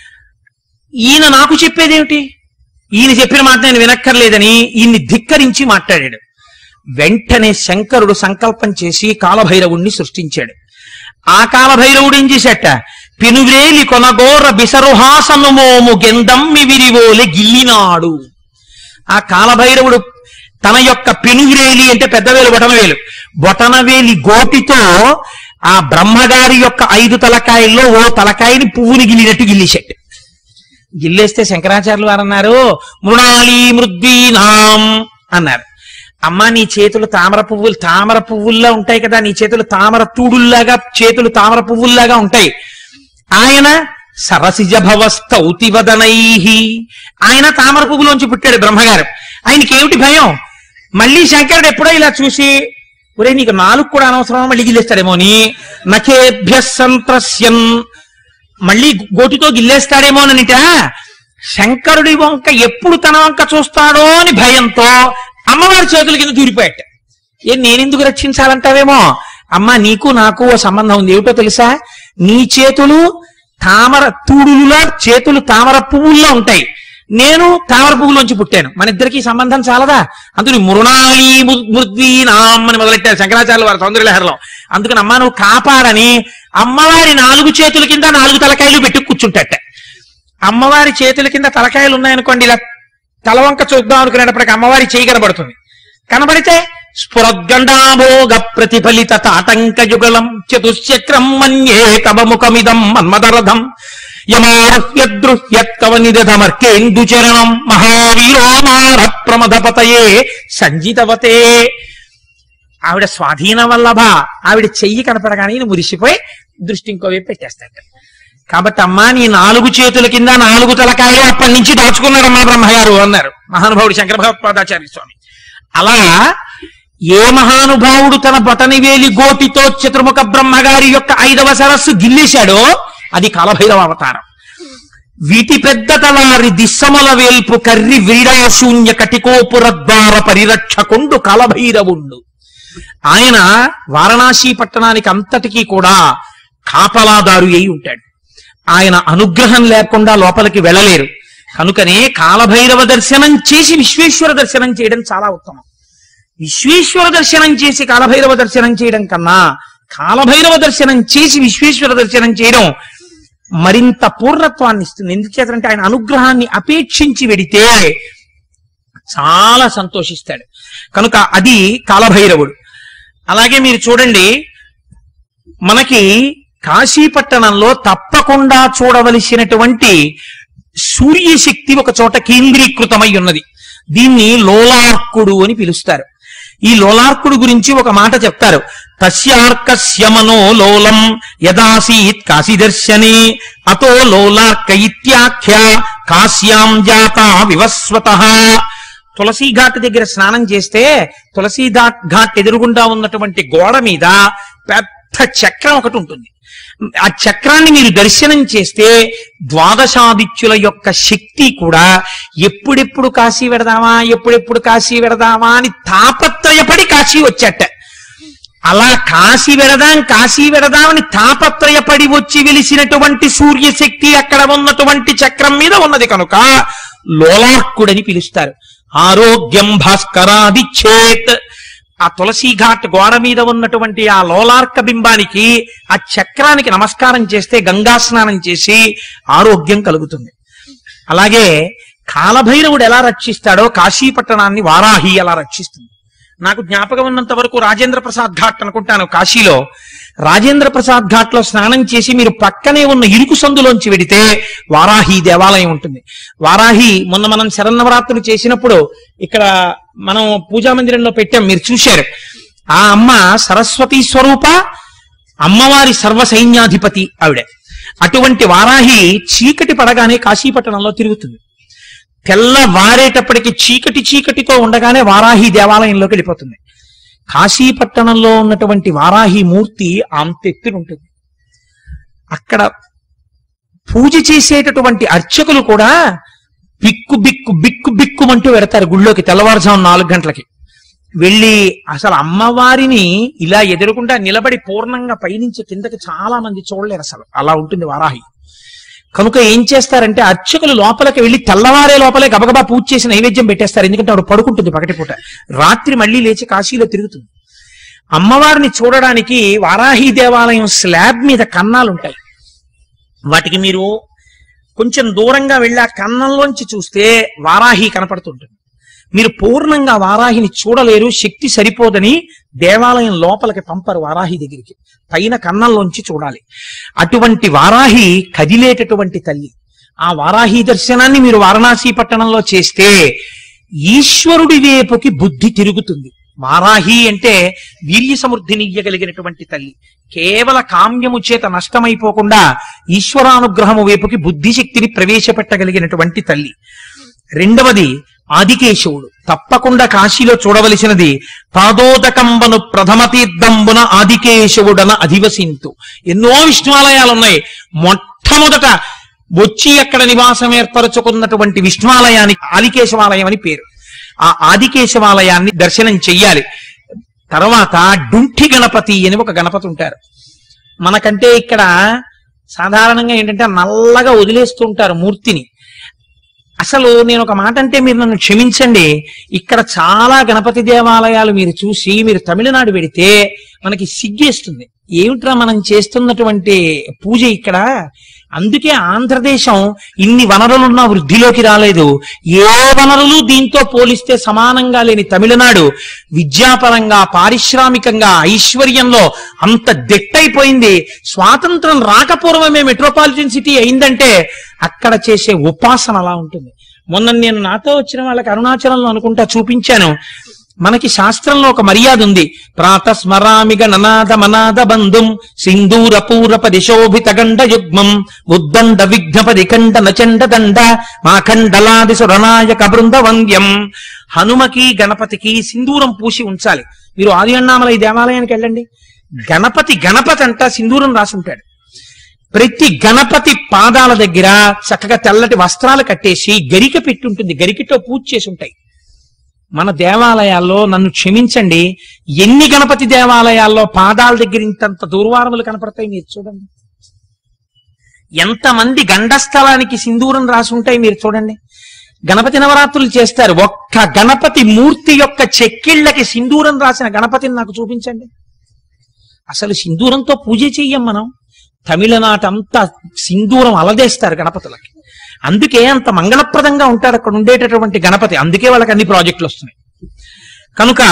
ఈయన నాకు చెప్పేదేమిటి, ఈయన చెప్పిన మాట నేను వినక్కర్లేదని ఈయన్ని ధిక్కరించి మాట్లాడాడు. వెంటనే శంకరుడు సంకల్పం చేసి కాలభైరవుణ్ణి సృష్టించాడు. ఆ కాలభైరవుడు ఏం చేశాట? పెనువేలి కొనగోర బిసరుహాసనుమోము గెందమ్మి విరివోలె గిల్లినాడు. ఆ కాలభైరవుడు తన యొక్క పెనువేలి అంటే పెద్దవేలు బొటనవేలు, బొటనవేలి గోటితో ఆ బ్రహ్మగారి యొక్క ఐదు తలకాయల్లో ఓ తలకాయని పువ్వుని గిల్లినట్టు గిల్లేశాడు. గిల్లేస్తే శంకరాచార్యులు వారు అన్నారు, మృణాళీ మృద్వీనాం అన్నారు. అమ్మా నీ చేతులు తామర పువ్వులు, తామర పువ్వుల్లా ఉంటాయి కదా, నీ చేతులు తామర తూడుల్లాగా, చేతులు తామర పువ్వుల్లాగా ఉంటాయి. ఆయన సరసిజ భవస్తౌతి వదనై, ఆయన తామర పువ్వులోంచి పుట్టాడు బ్రహ్మగారు. ఆయనకి ఏమిటి భయం? మళ్ళీ శంకరుడు ఎప్పుడో ఇలా చూసి, ఒరే నీకు నాలుగు కూడా అనవసరం, మళ్ళీ గిల్లేస్తాడేమో అని నఖేభ్య సంత్రస్యన్, మళ్ళీ గోటితో గిల్లేస్తాడేమోననిట శంకరుడి వంక ఎప్పుడు తన వంక చూస్తాడో అని భయంతో అమ్మవారి చేతుల కింద దూరిపోయాట. ఏ నేనెందుకు రక్షించాలంటావేమో, అమ్మ నీకు నాకు ఓ సంబంధం ఉంది. ఏమిటో తెలుసా? నీ చేతులు తామర తూడులులా, చేతులు తామర పువ్వుల్లో ఉంటాయి, నేను తామర పువ్వులోంచి పుట్టాను, మన ఇద్దరికి సంబంధం చాలదా? అందుకని మృణాళీ మృద్వీనాం అని మొదలెట్టారు శంకరాచార్యుల వారి సౌందర్యలహరిలో. అందుకని అమ్మ నువ్వు కాపాడని అమ్మవారి నాలుగు చేతుల కింద నాలుగు తలకాయలు పెట్టి కూర్చుంటట. అమ్మవారి చేతుల కింద తలకాయలు ఉన్నాయనుకోండి, ఇలా తలవంక చూద్దాం అనుకునేటప్పటికి అమ్మవారి చేయి కనబడుతుంది. కనబడితే స్ఫురద్గండాభోగ ప్రతిఫలిత తాటంక యుగలం చతుశ్చక్రం మన్యే తవ ముఖమిదం మన్మదరథం యమాహ్యద్రుహ్యత్కవనిదమర్కేందుచరణం మహావీరో నార ప్రమదపతయే సంజితవతే. ఆవిడ స్వాధీన వల్లభ, ఆవిడ చెయ్యి కనపడగానే ఈయన మురిసిపోయి దృష్టి ఇంకోవైపు పెట్టేస్తాడు. కాబట్టి అమ్మా నీ నాలుగు చేతుల కింద నాలుగు తలకాయలు అప్పటి నుంచి దాచుకున్నారమ్మా బ్రహ్మగారు అన్నారు మహానుభావుడు శంకర భగవత్పాదాచార్య స్వామి. అలా ఏ మహానుభావుడు తన బొటని వేలి గోటితో చతుర్ముఖ బ్రహ్మగారి యొక్క ఐదవ సరస్సు గిల్లేశాడో అది కాలభైరవ అవతారం. వీటి పెద్ద తలారి దిస్సముల వేల్పు కర్రి వీడాశూన్య కటికోపుర ద్వార పరిరక్షకుండు కాలభైరవుండు. ఆయన వారణాసి పట్టణానికి అంతటికీ కూడా కాపలాదారు అయి ఉంటాడు. ఆయన అనుగ్రహం లేకుండా లోపలికి వెళ్ళలేరు. కనుకనే కాలభైరవ దర్శనం చేసి విశ్వేశ్వర దర్శనం చేయడం చాలా ఉత్తమం. విశ్వేశ్వర దర్శనం చేసి కాలభైరవ దర్శనం చేయడం కన్నా కాలభైరవ దర్శనం చేసి విశ్వేశ్వర దర్శనం చేయడం మరింత పూర్ణత్వాన్ని ఇస్తుంది. ఎందుచేతంటే ఆయన అనుగ్రహాన్ని అపేక్షించి వెడితే చాలా సంతోషిస్తాడు. కనుక అది కాలభైరవుడు. అలాగే మీరు చూడండి, మనకి కాశీపట్టణంలో తప్పకుండా చూడవలసినటువంటి సూర్యశక్తి ఒక చోట కేంద్రీకృతమై ఉన్నది. దీన్ని లోలార్కుడు అని పిలుస్తారు. ఈ లోలార్కుడు గురించి ఒక మాట చెప్తారు. తస్యార్కస్య మనో లోలం యదాసీత్ కాశీ దర్శనే అతో లోలార్క ఇత్యాఖ్య కాశ్యాం జాత వివస్వతః. తులసీ ఘాట్ దగ్గర స్నానం చేస్తే తులసీ ఘాట్ ఎదురుగుండా ఉన్నటువంటి గోడ మీద పెద్ద చక్రం ఒకటి ఉంటుంది. ఆ చక్రాన్ని మీరు దర్శనం చేస్తే ద్వాదశాదిత్యుల యొక్క శక్తి కూడా ఎప్పుడెప్పుడు కాశీ వెడదామా ఎప్పుడెప్పుడు కాశీ వెడదామా అని తాపత్రయపడి కాశీ వచ్చేట. అలా కాశీ వెడదాం కాశీ వెడదామని తాపత్రయపడి వచ్చి వెలిసినటువంటి సూర్యశక్తి అక్కడ ఉన్నటువంటి చక్రం మీద ఉన్నది కనుక లోలార్కుడని పిలుస్తారు. ఆరోగ్యం భాస్కరాదిచ్చేత్. ఆ తులసీ ఘాట్ గోడ మీద ఉన్నటువంటి ఆ లోలార్క బింబానికి ఆ చక్రానికి నమస్కారం చేస్తే గంగా స్నానం చేసి ఆరోగ్యం కలుగుతుంది. అలాగే కాలభైరవుడు ఎలా రక్షిస్తాడో కాశీపట్టణాన్ని వారాహి ఎలా రక్షిస్తుంది. నాకు జ్ఞాపకం ఉన్నంత వరకు రాజేంద్ర ప్రసాద్ ఘాట్ అనుకుంటాను కాశీలో. రాజేంద్ర ప్రసాద్ ఘాట్ లో స్నానం చేసి మీరు పక్కనే ఉన్న ఇరుకు సందులోంచి వెడితే వారాహి దేవాలయం ఉంటుంది. వారాహి మొన్న మనం శరన్నవరాత్రులు చేసినప్పుడు ఇక్కడ మనం పూజా మందిరంలో పెట్టాం, మీరు చూశారు. ఆ అమ్మ సరస్వతి స్వరూప, అమ్మవారి సర్వ సైన్యాధిపతి ఆవిడ. అటువంటి వారాహి చీకటి పడగానే కాశీపట్టణంలో తిరుగుతుంది. తెల్లవారేటప్పటికి చీకటి చీకటితో ఉండగానే వారాహి దేవాలయంలోకి వెళ్ళిపోతుంది. కాశీపట్టణంలో ఉన్నటువంటి వారాహి మూర్తి అంతెత్తునుంటుంది. అక్కడ పూజ చేసేటటువంటి అర్చకులు కూడా బిక్కు బిక్కు బిక్కు బిక్కుమంటూ వెడతారు గుళ్ళోకి తెల్లవారుజాము నాలుగు గంటలకి వెళ్ళి. అసలు అమ్మవారిని ఇలా ఎదురుకుండా నిలబడి పూర్ణంగా పైనుంచి కిందకి చాలా మంది చూడలేరు, అసలు అలా ఉంటుంది వారాహి. కనుక ఏం చేస్తారంటే అర్చకులు లోపలికి వెళ్ళి తెల్లవారే లోపలే గబగబా పూజ చేసి నైవేద్యం పెట్టేస్తారు. ఎందుకంటే ఆవిడ పడుకుంటుంది పగటిపూట, రాత్రి మళ్ళీ లేచి కాశీలో తిరుగుతుంది. అమ్మవారిని చూడడానికి వారాహి దేవాలయం స్లాబ్ మీద కన్నాలు ఉంటాయి. వాటికి మీరు కొంచెం దూరంగా వెళ్ళి ఆ కన్నంలోంచి చూస్తే వారాహి కనపడుతుంటుంది. మీరు పూర్ణంగా వారాహిని చూడలేరు, శక్తి సరిపోదని దేవాలయం లోపలికి పంపరు వారాహి దగ్గరికి, పైన కన్నంలోంచి చూడాలి. అటువంటి వారాహి కదిలేటటువంటి తల్లి. ఆ వారాహి దర్శనాన్ని మీరు వారణాసి పట్టణంలో చేస్తే ఈశ్వరుడి వైపుకి బుద్ధి తిరుగుతుంది. వారాహి అంటే వీర్య సమృద్ధిని ఇయ్యగలిగినటువంటి తల్లి. కేవల కామ్యము చేత నష్టమైపోకుండా ఈశ్వరానుగ్రహము వైపుకి బుద్ధిశక్తిని ప్రవేశపెట్టగలిగినటువంటి తల్లి. రెండవది ఆదికేశవుడు. తప్పకుండా కాశీలో చూడవలసినది పాదోదకంబను ప్రథమ తీర్థంబున ఆదికేశవుడన అధివసింతు. ఎన్నో విష్ణువాలయాలు ఉన్నాయి. మొట్టమొదట వచ్చి అక్కడ నివాసం ఏర్పరచుకున్నటువంటి విష్ణువాలయానికి ఆదికేశవాలయం అని పేరు. ఆ ఆదికేశవాలయాన్ని దర్శనం చెయ్యాలి. తర్వాత డుంఠి గణపతి అని ఒక గణపతి ఉంటారు. మనకంటే ఇక్కడ సాధారణంగా ఏంటంటే నల్లగా వదిలేస్తుంటారు మూర్తిని. అసలు నేను ఒక మాట అంటే మీరు నన్ను క్షమించండి, ఇక్కడ చాలా గణపతి దేవాలయాలు మీరు చూసి మీరు తమిళనాడు వెడితే మనకి సిగ్గేస్తుంది. ఏమిట్రా మనం చేస్తున్నటువంటి పూజ ఇక్కడ, అందుకే ఆంధ్రదేశం ఇన్ని వనరులున్న వృద్ధిలోకి రాలేదు. ఏ వనరులు దీంతో పోలిస్తే సమానంగా లేని తమిళనాడు విద్యాపరంగా, పారిశ్రామికంగా, ఐశ్వర్యంలో అంత దిట్టయిపోయింది. స్వాతంత్రం రాకపూర్వమే మెట్రోపాలిటన్ సిటీ అయిందంటే అక్కడ చేసే ఉపాసన అలా ఉంటుంది. మొన్న నేను నాతో వచ్చిన వాళ్ళకి అరుణాచలంలో అనుకుంటా చూపించాను. మనకి శాస్త్రంలో ఒక మర్యాద ఉంది. ప్రాతస్మరామిగ ననాద మనాద బంధుం సింధూర పూరప దిశోభిత గండ యుగ్మం ఉద్దండ విఘ్నపది కండ నచండ దండ మాఖండలాది సురనాయక బృంద వంద్యం. హనుమకి గణపతికి సింధూరం పూసి ఉంచాలి. మీరు ఆది అన్నామలై దేవాలయానికి వెళ్ళండి, గణపతి గణపతి అంట సింధూరం రాసి ఉంటాడు. ప్రతి గణపతి పాదాల దగ్గర చక్కగా తెల్లటి వస్త్రాలు కట్టేసి గరిక పెట్టి ఉంటుంది, గరికతో పూజ చేసి ఉంటాయి. మన దేవాలయాల్లో, నన్ను క్షమించండి, ఎన్ని గణపతి దేవాలయాల్లో పాదాల దగ్గర ఇంతంత దూర్వారములు కనపడతాయి మీరు చూడండి. ఎంతమంది గండస్థలానికి సింధూరం రాసి ఉంటాయి మీరు చూడండి. గణపతి నవరాత్రులు చేస్తారు, ఒక్క గణపతి మూర్తి యొక్క చెక్కిళ్ళకి సింధూరం రాసిన గణపతిని నాకు చూపించండి. అసలు సింధూరంతో పూజ చెయ్యం మనం. తమిళనాటంతా సింధూరం అలదేస్తారు గణపతులకి. అందుకే అంత మంగళప్రదంగా ఉంటాడు అక్కడ ఉండేటటువంటి గణపతి. అందుకే వాళ్ళకి అన్ని ప్రాజెక్టులు వస్తున్నాయి. కనుక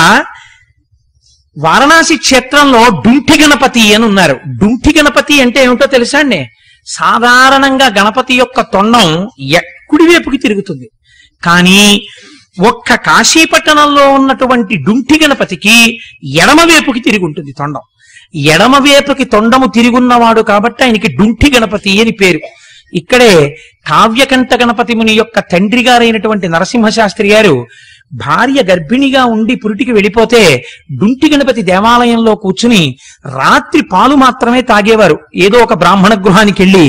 వారణాసి క్షేత్రంలో డుంఠి గణపతి అని ఉన్నారు. డుంఠి గణపతి అంటే ఏమిటో తెలుసా అండి? సాధారణంగా గణపతి యొక్క తొండం కుడివైపుకి తిరుగుతుంది, కానీ ఒక్క కాశీపట్టణంలో ఉన్నటువంటి డుంఠి గణపతికి ఎడమవైపుకి తిరిగి ఉంటుంది తొండం. ఎడమవైపుకి తొండము తిరుగున్నవాడు కాబట్టి ఆయనకి డుంఠి గణపతి అని పేరు. ఇక్కడే కావ్యకంఠ గణపతి ముని యొక్క తండ్రి గారైనటువంటి నరసింహశాస్త్రి గారు భార్య గర్భిణిగా ఉండి పురిటికి వెళ్ళిపోతే డుంఠి గణపతి దేవాలయంలో కూర్చుని రాత్రి పాలు మాత్రమే తాగేవారు. ఏదో ఒక బ్రాహ్మణ గృహానికి వెళ్ళి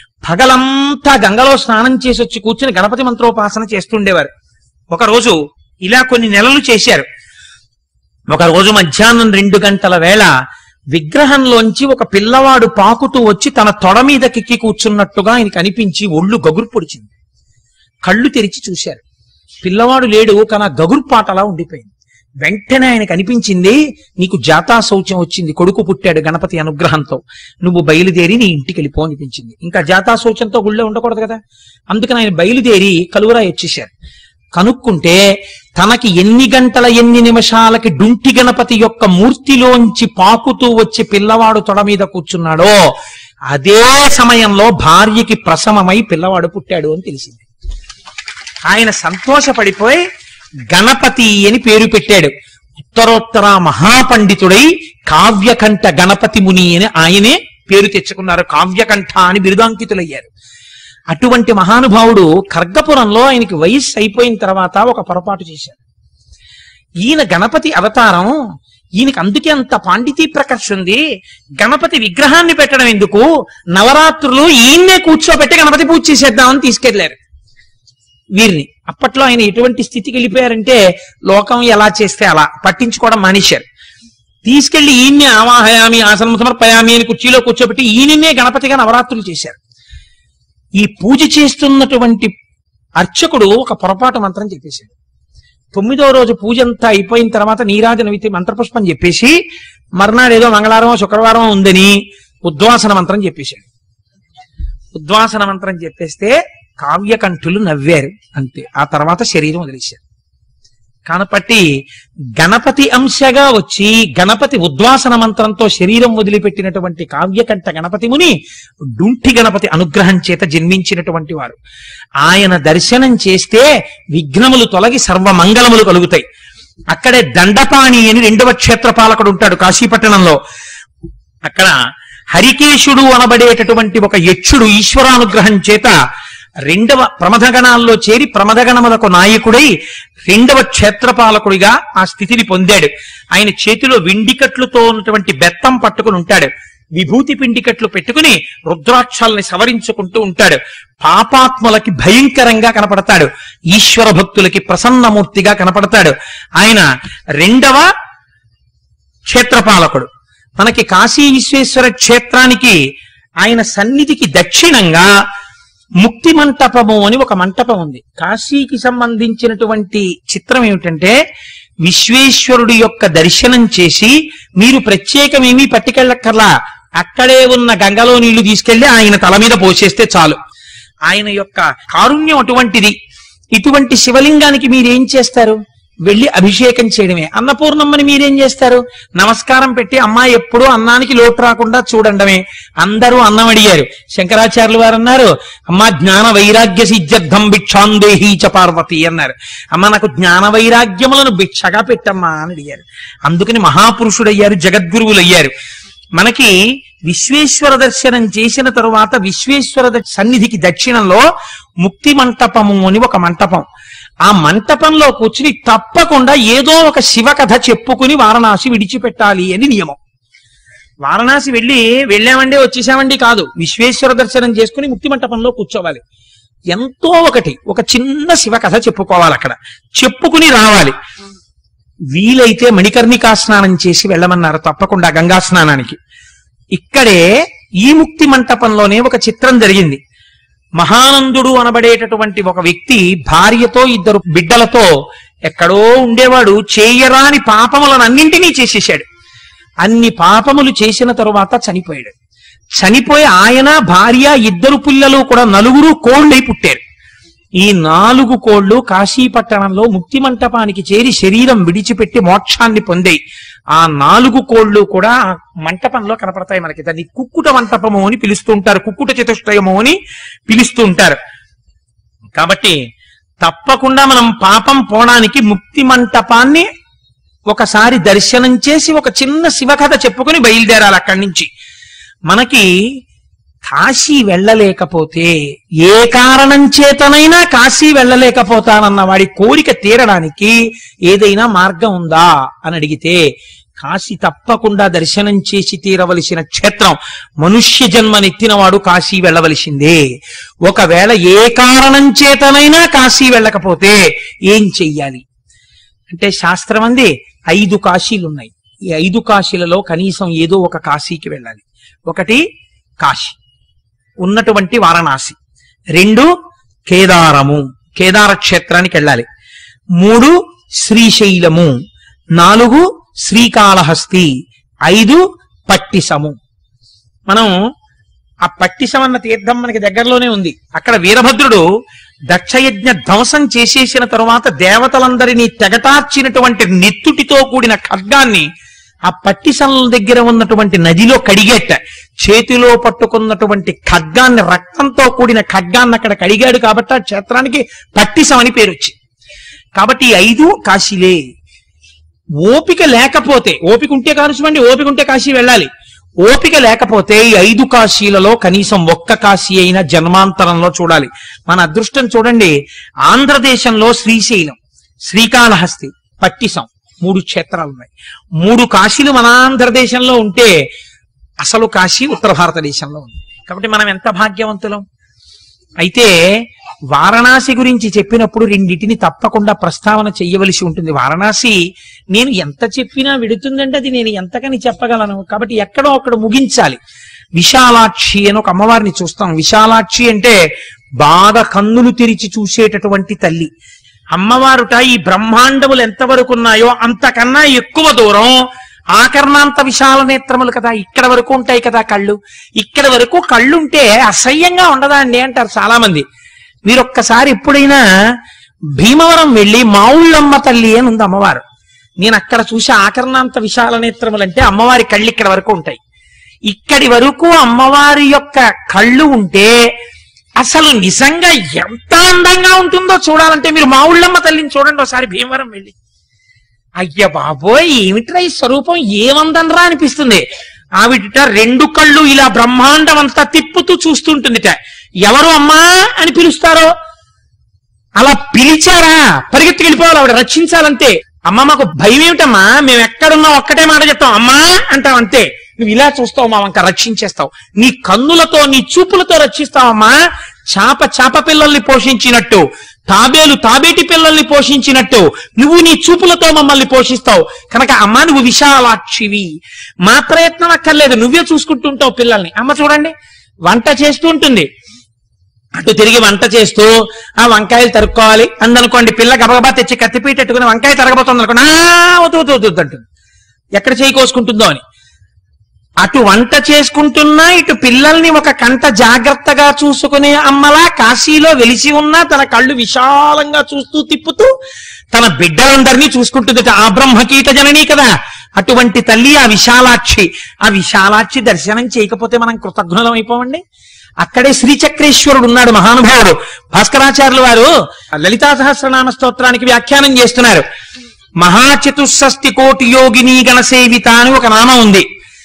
పగలంతా గంగలో స్నానం చేసి వచ్చి కూర్చుని గణపతి మంత్రోపాసన చేస్తుండేవారు. ఒకరోజు ఇలా కొన్ని నెలలు చేశారు. ఒక రోజు మధ్యాహ్నం రెండు గంటల వేళ విగ్రహంలోంచి ఒక పిల్లవాడు పాకుతూ వచ్చి తన తొడ మీదకి కూర్చున్నట్టుగా ఆయనకి అనిపించి ఒళ్ళు గగురు పొడిచింది. కళ్ళు తెరిచి చూశారు, పిల్లవాడు లేడు, కానీ ఆ గగుర్పాట అలా ఉండిపోయింది. వెంటనే ఆయనకు అనిపించింది, నీకు జాతా శౌచం వచ్చింది, కొడుకు పుట్టాడు గణపతి అనుగ్రహంతో, నువ్వు బయలుదేరి నీ ఇంటికి వెళ్ళిపో అనిపించింది. ఇంకా జాతా శౌచంతో గుళ్ళో ఉండకూడదు కదా, అందుకని ఆయన బయలుదేరి కలువరా వచ్చేశారు. కనుక్కుంటే తనకి ఎన్ని గంటల ఎన్ని నిమిషాలకి డుంఠి గణపతి యొక్క మూర్తిలోంచి పాకుతూ వచ్చి పిల్లవాడు తొడ మీద కూర్చున్నాడో అదే సమయంలో భార్యకి ప్రసవమై పిల్లవాడు పుట్టాడు అని తెలిసింది. ఆయన సంతోషపడిపోయి గణపతి అని పేరు పెట్టాడు. ఉత్తరోత్తర మహాపండితుడై కావ్యకంఠ గణపతి ముని అని ఆయనే పేరు తెచ్చుకున్నారు. కావ్యకంఠ అని బిరుదాంకితులయ్యారు. అటువంటి మహానుభావుడు ఖర్గపురంలో ఆయనకి వయస్సు అయిపోయిన తర్వాత ఒక పొరపాటు చేశారు. ఈయన గణపతి అవతారం, ఈయనకి అందుకే అంత పాండితీ ప్రకర్ష ఉంది. గణపతి విగ్రహాన్ని పెట్టడం ఎందుకు, నవరాత్రులు ఈయన్నే కూర్చోబెట్టి గణపతి పూజ చేసేద్దామని తీసుకెళ్లారు వీరిని. అప్పట్లో ఆయన ఎటువంటి స్థితికి వెళ్ళిపోయారంటే లోకం ఎలా చేస్తే అలా పట్టించుకోవడం మానేశారు. తీసుకెళ్లి ఈయన్నే ఆవాహయామి ఆసనం సమర్పయామి అని కుర్చీలో కూర్చోబెట్టి ఈయననే గణపతిగా నవరాత్రులు చేశారు. ఈ పూజ చేస్తున్నటువంటి అర్చకుడు ఒక పొరపాటు మంత్రం చెప్పేశాడు. తొమ్మిదో రోజు పూజ అంతా అయిపోయిన తర్వాత నీరాజన మంత్రపుష్పం చెప్పేసి మర్నాడు ఏదో మంగళవారం శుక్రవారం ఉందని ఉద్వాసన మంత్రం చెప్పేశాడు. ఉద్వాసన మంత్రం చెప్పేస్తే కావ్యకంఠులు నవ్వారు అంతే. ఆ తర్వాత శరీరం వదిలేశారు. కాబట్టి గణపతి అంశగా వచ్చి గణపతి ఉద్వాసన మంత్రంతో శరీరం వదిలిపెట్టినటువంటి కావ్యకంఠ గణపతి ముని డుంఠి గణపతి అనుగ్రహం చేత జన్మించినటువంటి వారు. ఆయన దర్శనం చేస్తే విఘ్నములు తొలగి సర్వమంగళములు కలుగుతాయి. అక్కడే దండపాణి అని రెండవ క్షేత్రపాలకుడు ఉంటాడు కాశీపట్టణంలో. అక్కడ హరికేశుడు అనబడేటటువంటి ఒక యక్షుడు ఈశ్వరానుగ్రహం చేత రెండవ ప్రమథగణాల్లో చేరి ప్రమథగణములకు నాయకుడై రెండవ క్షేత్రపాలకుడిగా ఆ స్థితిని పొందాడు. ఆయన చేతిలో విండికట్లుతో ఉన్నటువంటి బెత్తం పట్టుకుని ఉంటాడు. విభూతి పిండికట్లు పెట్టుకుని రుద్రాక్షల్ని సవరించుకుంటూ ఉంటాడు. పాపాత్ములకి భయంకరంగా కనపడతాడు, ఈశ్వర భక్తులకి ప్రసన్నమూర్తిగా కనపడతాడు. ఆయన రెండవ క్షేత్రపాలకుడు. మనకి కాశీ విశ్వేశ్వర క్షేత్రానికి ఆయన సన్నిధికి దక్షిణంగా ముక్తి మంటపము అని ఒక మంటపం ఉంది. కాశీకి సంబంధించినటువంటి చిత్రం ఏమిటంటే విశ్వేశ్వరుడి యొక్క దర్శనం చేసి మీరు ప్రత్యేకమేమీ పట్టుకెళ్ళక్కర్లా, అక్కడే ఉన్న గంగలో నీళ్లు తీసుకెళ్లి ఆయన తల మీద పోసేస్తే చాలు. ఆయన యొక్క కారుణ్యం అటువంటిది. ఇటువంటి శివలింగానికి మీరేం చేస్తారు? వెళ్ళి అభిషేకం చేయడమే. అన్నపూర్ణమ్మని మీరేం చేస్తారు? నమస్కారం పెట్టి అమ్మా ఎప్పుడూ అన్నానికి లోటు రాకుండా చూడండమే. అందరూ అన్నం అడిగారు. శంకరాచార్యులు వారు అన్నారు, అమ్మా జ్ఞాన వైరాగ్య సిద్ధ్యర్థం భిక్షాందేహీ చ పార్వతి అన్నారు. అమ్మ నాకు జ్ఞాన వైరాగ్యములను భిక్షగా పెట్టమ్మా అని అడిగారు. అందుకని మహాపురుషుడయ్యారు, జగద్గురువులు అయ్యారు. మనకి విశ్వేశ్వర దర్శనం చేసిన తరువాత విశ్వేశ్వర సన్నిధికి దక్షిణంలో ముక్తి మంటపము అని ఒక మంటపం. ఆ మంటపంలో కూర్చుని తప్పకుండా ఏదో ఒక శివ కథ చెప్పుకుని వారణాసి విడిచిపెట్టాలి అని నియమం. వారణాసి వెళ్ళి వెళ్ళామండి వచ్చేసామండి కాదు, విశ్వేశ్వర దర్శనం చేసుకుని ముక్తి మంటపంలో కూర్చోవాలి. ఎంతో ఒకటి ఒక చిన్న శివ కథ చెప్పుకోవాలి, అక్కడ చెప్పుకుని రావాలి. వీలైతే మణికర్ణికా స్నానం చేసి వెళ్ళమన్నారు తప్పకుండా గంగా స్నానానికి. ఇక్కడే ఈ ముక్తి మంటపంలోనే ఒక చిత్రం జరిగింది. మహానందుడు అనబడేటటువంటి ఒక వ్యక్తి భార్యతో ఇద్దరు బిడ్డలతో ఎక్కడో ఉండేవాడు. చేయరాని పాపములను అన్నింటినీ చేసేశాడు. అన్ని పాపములు చేసిన తరువాత చనిపోయాడు. చనిపోయి ఆయన భార్య ఇద్దరు పిల్లలు కూడా నలుగురు కోళ్ళై పుట్టారు. ఈ నాలుగు కోళ్లు కాశీపట్టణంలో ముక్తి మంటపానికి చేరి శరీరం విడిచిపెట్టి మోక్షాన్ని పొందాయి. ఆ నాలుగు కోళ్లు కూడా మంటపంలో కనపడతాయి మనకి. దాన్ని కుక్కుట మంటపము అని పిలుస్తూ ఉంటారు, కుక్కుట చతుష్టయము అని పిలుస్తూ ఉంటారు. కాబట్టి తప్పకుండా మనం పాపం పోవడానికి ముక్తి మంటపాన్ని ఒకసారి దర్శనం చేసి ఒక చిన్న శివకథ చెప్పుకొని బయలుదేరాలి అక్కడి నుంచి. మనకి కాశీ వెళ్ళలేకపోతే, ఏ కారణం చేతనైనా కాశీ వెళ్ళలేకపోతానన్న వాడి కోరిక తీరడానికి ఏదైనా మార్గం ఉందా అని అడిగితే కాశీ తప్పకుండా దర్శనం చేసి తీరవలసిన క్షేత్రం. మనుష్య జన్మనెత్తినవాడు కాశీ వెళ్ళవలసిందే. ఒకవేళ ఏ కారణం చేతనైనా కాశీ వెళ్ళకపోతే ఏం చెయ్యాలి అంటే శాస్త్రం అంది ఐదు కాశీలు ఉన్నాయి. ఈ ఐదు కాశీలలో కనీసం ఏదో ఒక కాశీకి వెళ్ళాలి. ఒకటి కాశీ ఉన్నటువంటి వారణాసి, రెండు కేదారము కేదార క్షేత్రానికి వెళ్ళాలి, మూడు శ్రీశైలము, నాలుగు శ్రీకాళహస్తి, ఐదు పట్టిసము. మనం ఆ పట్టిసం అన్న తీర్థం మనకి దగ్గరలోనే ఉంది. అక్కడ వీరభద్రుడు దక్షయజ్ఞ ధ్వంసం చేసేసిన తరువాత దేవతలందరినీ తెగటార్చినటువంటి నెత్తుటితో కూడిన ఖడ్గాన్ని ఆ పట్టిసం దగ్గర ఉన్నటువంటి నదిలో కడిగేట. చేతిలో పట్టుకున్నటువంటి ఖడ్గాన్ని, రక్తంతో కూడిన ఖడ్గాన్ని అక్కడ కడిగాడు కాబట్టి ఆ క్షేత్రానికి పట్టిసం అని పేరు వచ్చింది. కాబట్టి ఈ ఐదు కాశీలే. ఓపిక లేకపోతే, ఓపిక ఉంటే కానుసమండి, ఓపిక ఉంటే కాశీ వెళ్ళాలి. ఓపిక లేకపోతే ఈ ఐదు కాశీలలో కనీసం ఒక్క కాశీ అయినా జన్మాంతరంలో చూడాలి. మన అదృష్టం చూడండి, ఆంధ్రదేశంలో శ్రీశైలం, శ్రీకాళహస్తి, పట్టిసం మూడు క్షేత్రాలు ఉన్నాయి. మూడు కాశీలు మన ఆంధ్రదేశంలో ఉంటే అసలు కాశీ ఉత్తర భారతదేశంలో ఉంది. కాబట్టి మనం ఎంత భాగ్యవంతులం. అయితే వారణాసి గురించి చెప్పినప్పుడు రెండింటిని తప్పకుండా ప్రస్తావన చెయ్యవలసి ఉంటుంది. వారణాసి నేను ఎంత చెప్పినా విడుతుందంటే అది నేను ఎంతకని చెప్పగలను. కాబట్టి ఎక్కడో అక్కడ ముగించాలి. విశాలాక్షి అని ఒక అమ్మవారిని చూస్తాం. విశాలాక్షి అంటే బాగా కన్నులు తెరిచి చూసేటటువంటి తల్లి. అమ్మవారుట ఈ బ్రహ్మాండములు ఎంతవరకు ఉన్నాయో అంతకన్నా ఎక్కువ దూరం ఆకర్ణాంత విశాల నేత్రములు కదా, ఇక్కడ వరకు ఉంటాయి కదా కళ్ళు. ఇక్కడ వరకు కళ్ళుంటే అసహ్యంగా ఉండదా అండి అంటారు చాలా మంది. మీరు ఒక్కసారి ఎప్పుడైనా భీమవరం వెళ్ళి మావుళ్ళమ్మ తల్లి అని ఉంది అమ్మవారు. నేను అక్కడ చూసి ఆకర్ణాంత విశాల నేత్రములు అంటే అమ్మవారి కళ్ళు ఇక్కడ వరకు ఉంటాయి. ఇక్కడి వరకు అమ్మవారి యొక్క కళ్ళు ఉంటే అసలు నిజంగా ఎంత అందంగా ఉంటుందో చూడాలంటే మీరు మావుళ్ళమ్మ తల్లిని చూడండి ఒకసారి భీమవరం వెళ్ళి. అయ్య బాబోయ్ ఏమిట్రా ఈ స్వరూపం, ఏమందనరా అనిపిస్తుంది. ఆవిడ రెండు కళ్ళు ఇలా బ్రహ్మాండం అంతా తిప్పుతూ చూస్తుంటుందిట. ఎవరు అమ్మా అని పిలుస్తారో అలా పిలిచారా పరిగెత్తి వెళ్ళిపోవాలి, ఆవిడ రక్షించాలంతే. అమ్మ మాకు భయం ఏమిటమ్మా, మేము ఎక్కడున్నాం ఒక్కటే మాట చెప్తాం అమ్మా అంటాం అంతే. నువ్వు ఇలా చూస్తావు మా వంక రక్షించేస్తావు, నీ కన్నులతో నీ చూపులతో రక్షిస్తావమ్మా. చాప చాప పిల్లల్ని పోషించినట్టు, తాబేలు తాబేటి పిల్లల్ని పోషించినట్టు నువ్వు నీ చూపులతో మమ్మల్ని పోషిస్తావు. కనుక అమ్మ నువ్వు విశాలాక్షివి, మా ప్రయత్నం అక్కర్లేదు, నువ్వే చూసుకుంటుంటావు పిల్లల్ని. అమ్మ చూడండి వంట చేస్తూ ఉంటుంది, అటు తిరిగి వంట చేస్తూ ఆ వంకాయలు తరుక్కోవాలి అందనుకోండి, పిల్ల గబగబా తెచ్చి కత్తిపీటెట్టుకుని వంకాయ తరగబోతుంది అనుకోండి, ఆ వద్దు వద్దు వద్దు అంటుంది, ఎక్కడ చేయి కోసుకుంటుందో అని. అటు వంట చేసుకుంటున్నా ఇటు పిల్లల్ని ఒక కంట జాగ్రత్తగా చూసుకునే అమ్మలా కాశీలో వెలిసి ఉన్నా తన కళ్ళు విశాలంగా చూస్తూ తిప్పుతూ తన బిడ్డలందరినీ చూసుకుంటుంది. ఆ బ్రహ్మకీట జననీ కదా అటువంటి తల్లి ఆ విశాలాక్షి. ఆ విశాలాక్షి దర్శనం చేయకపోతే మనం కృతజ్ఞులం అయిపోవండి. అక్కడే శ్రీచక్రేశ్వరుడు ఉన్నాడు మహానుభావుడు. భాస్కరాచార్యులు వారు లలితా సహస్రనామ స్తోత్రానికి వ్యాఖ్యానం చేస్తున్నారు. మహాచతుషష్టి కోటి యోగిని గణసేవిత అని ఒక నామం ఉంది.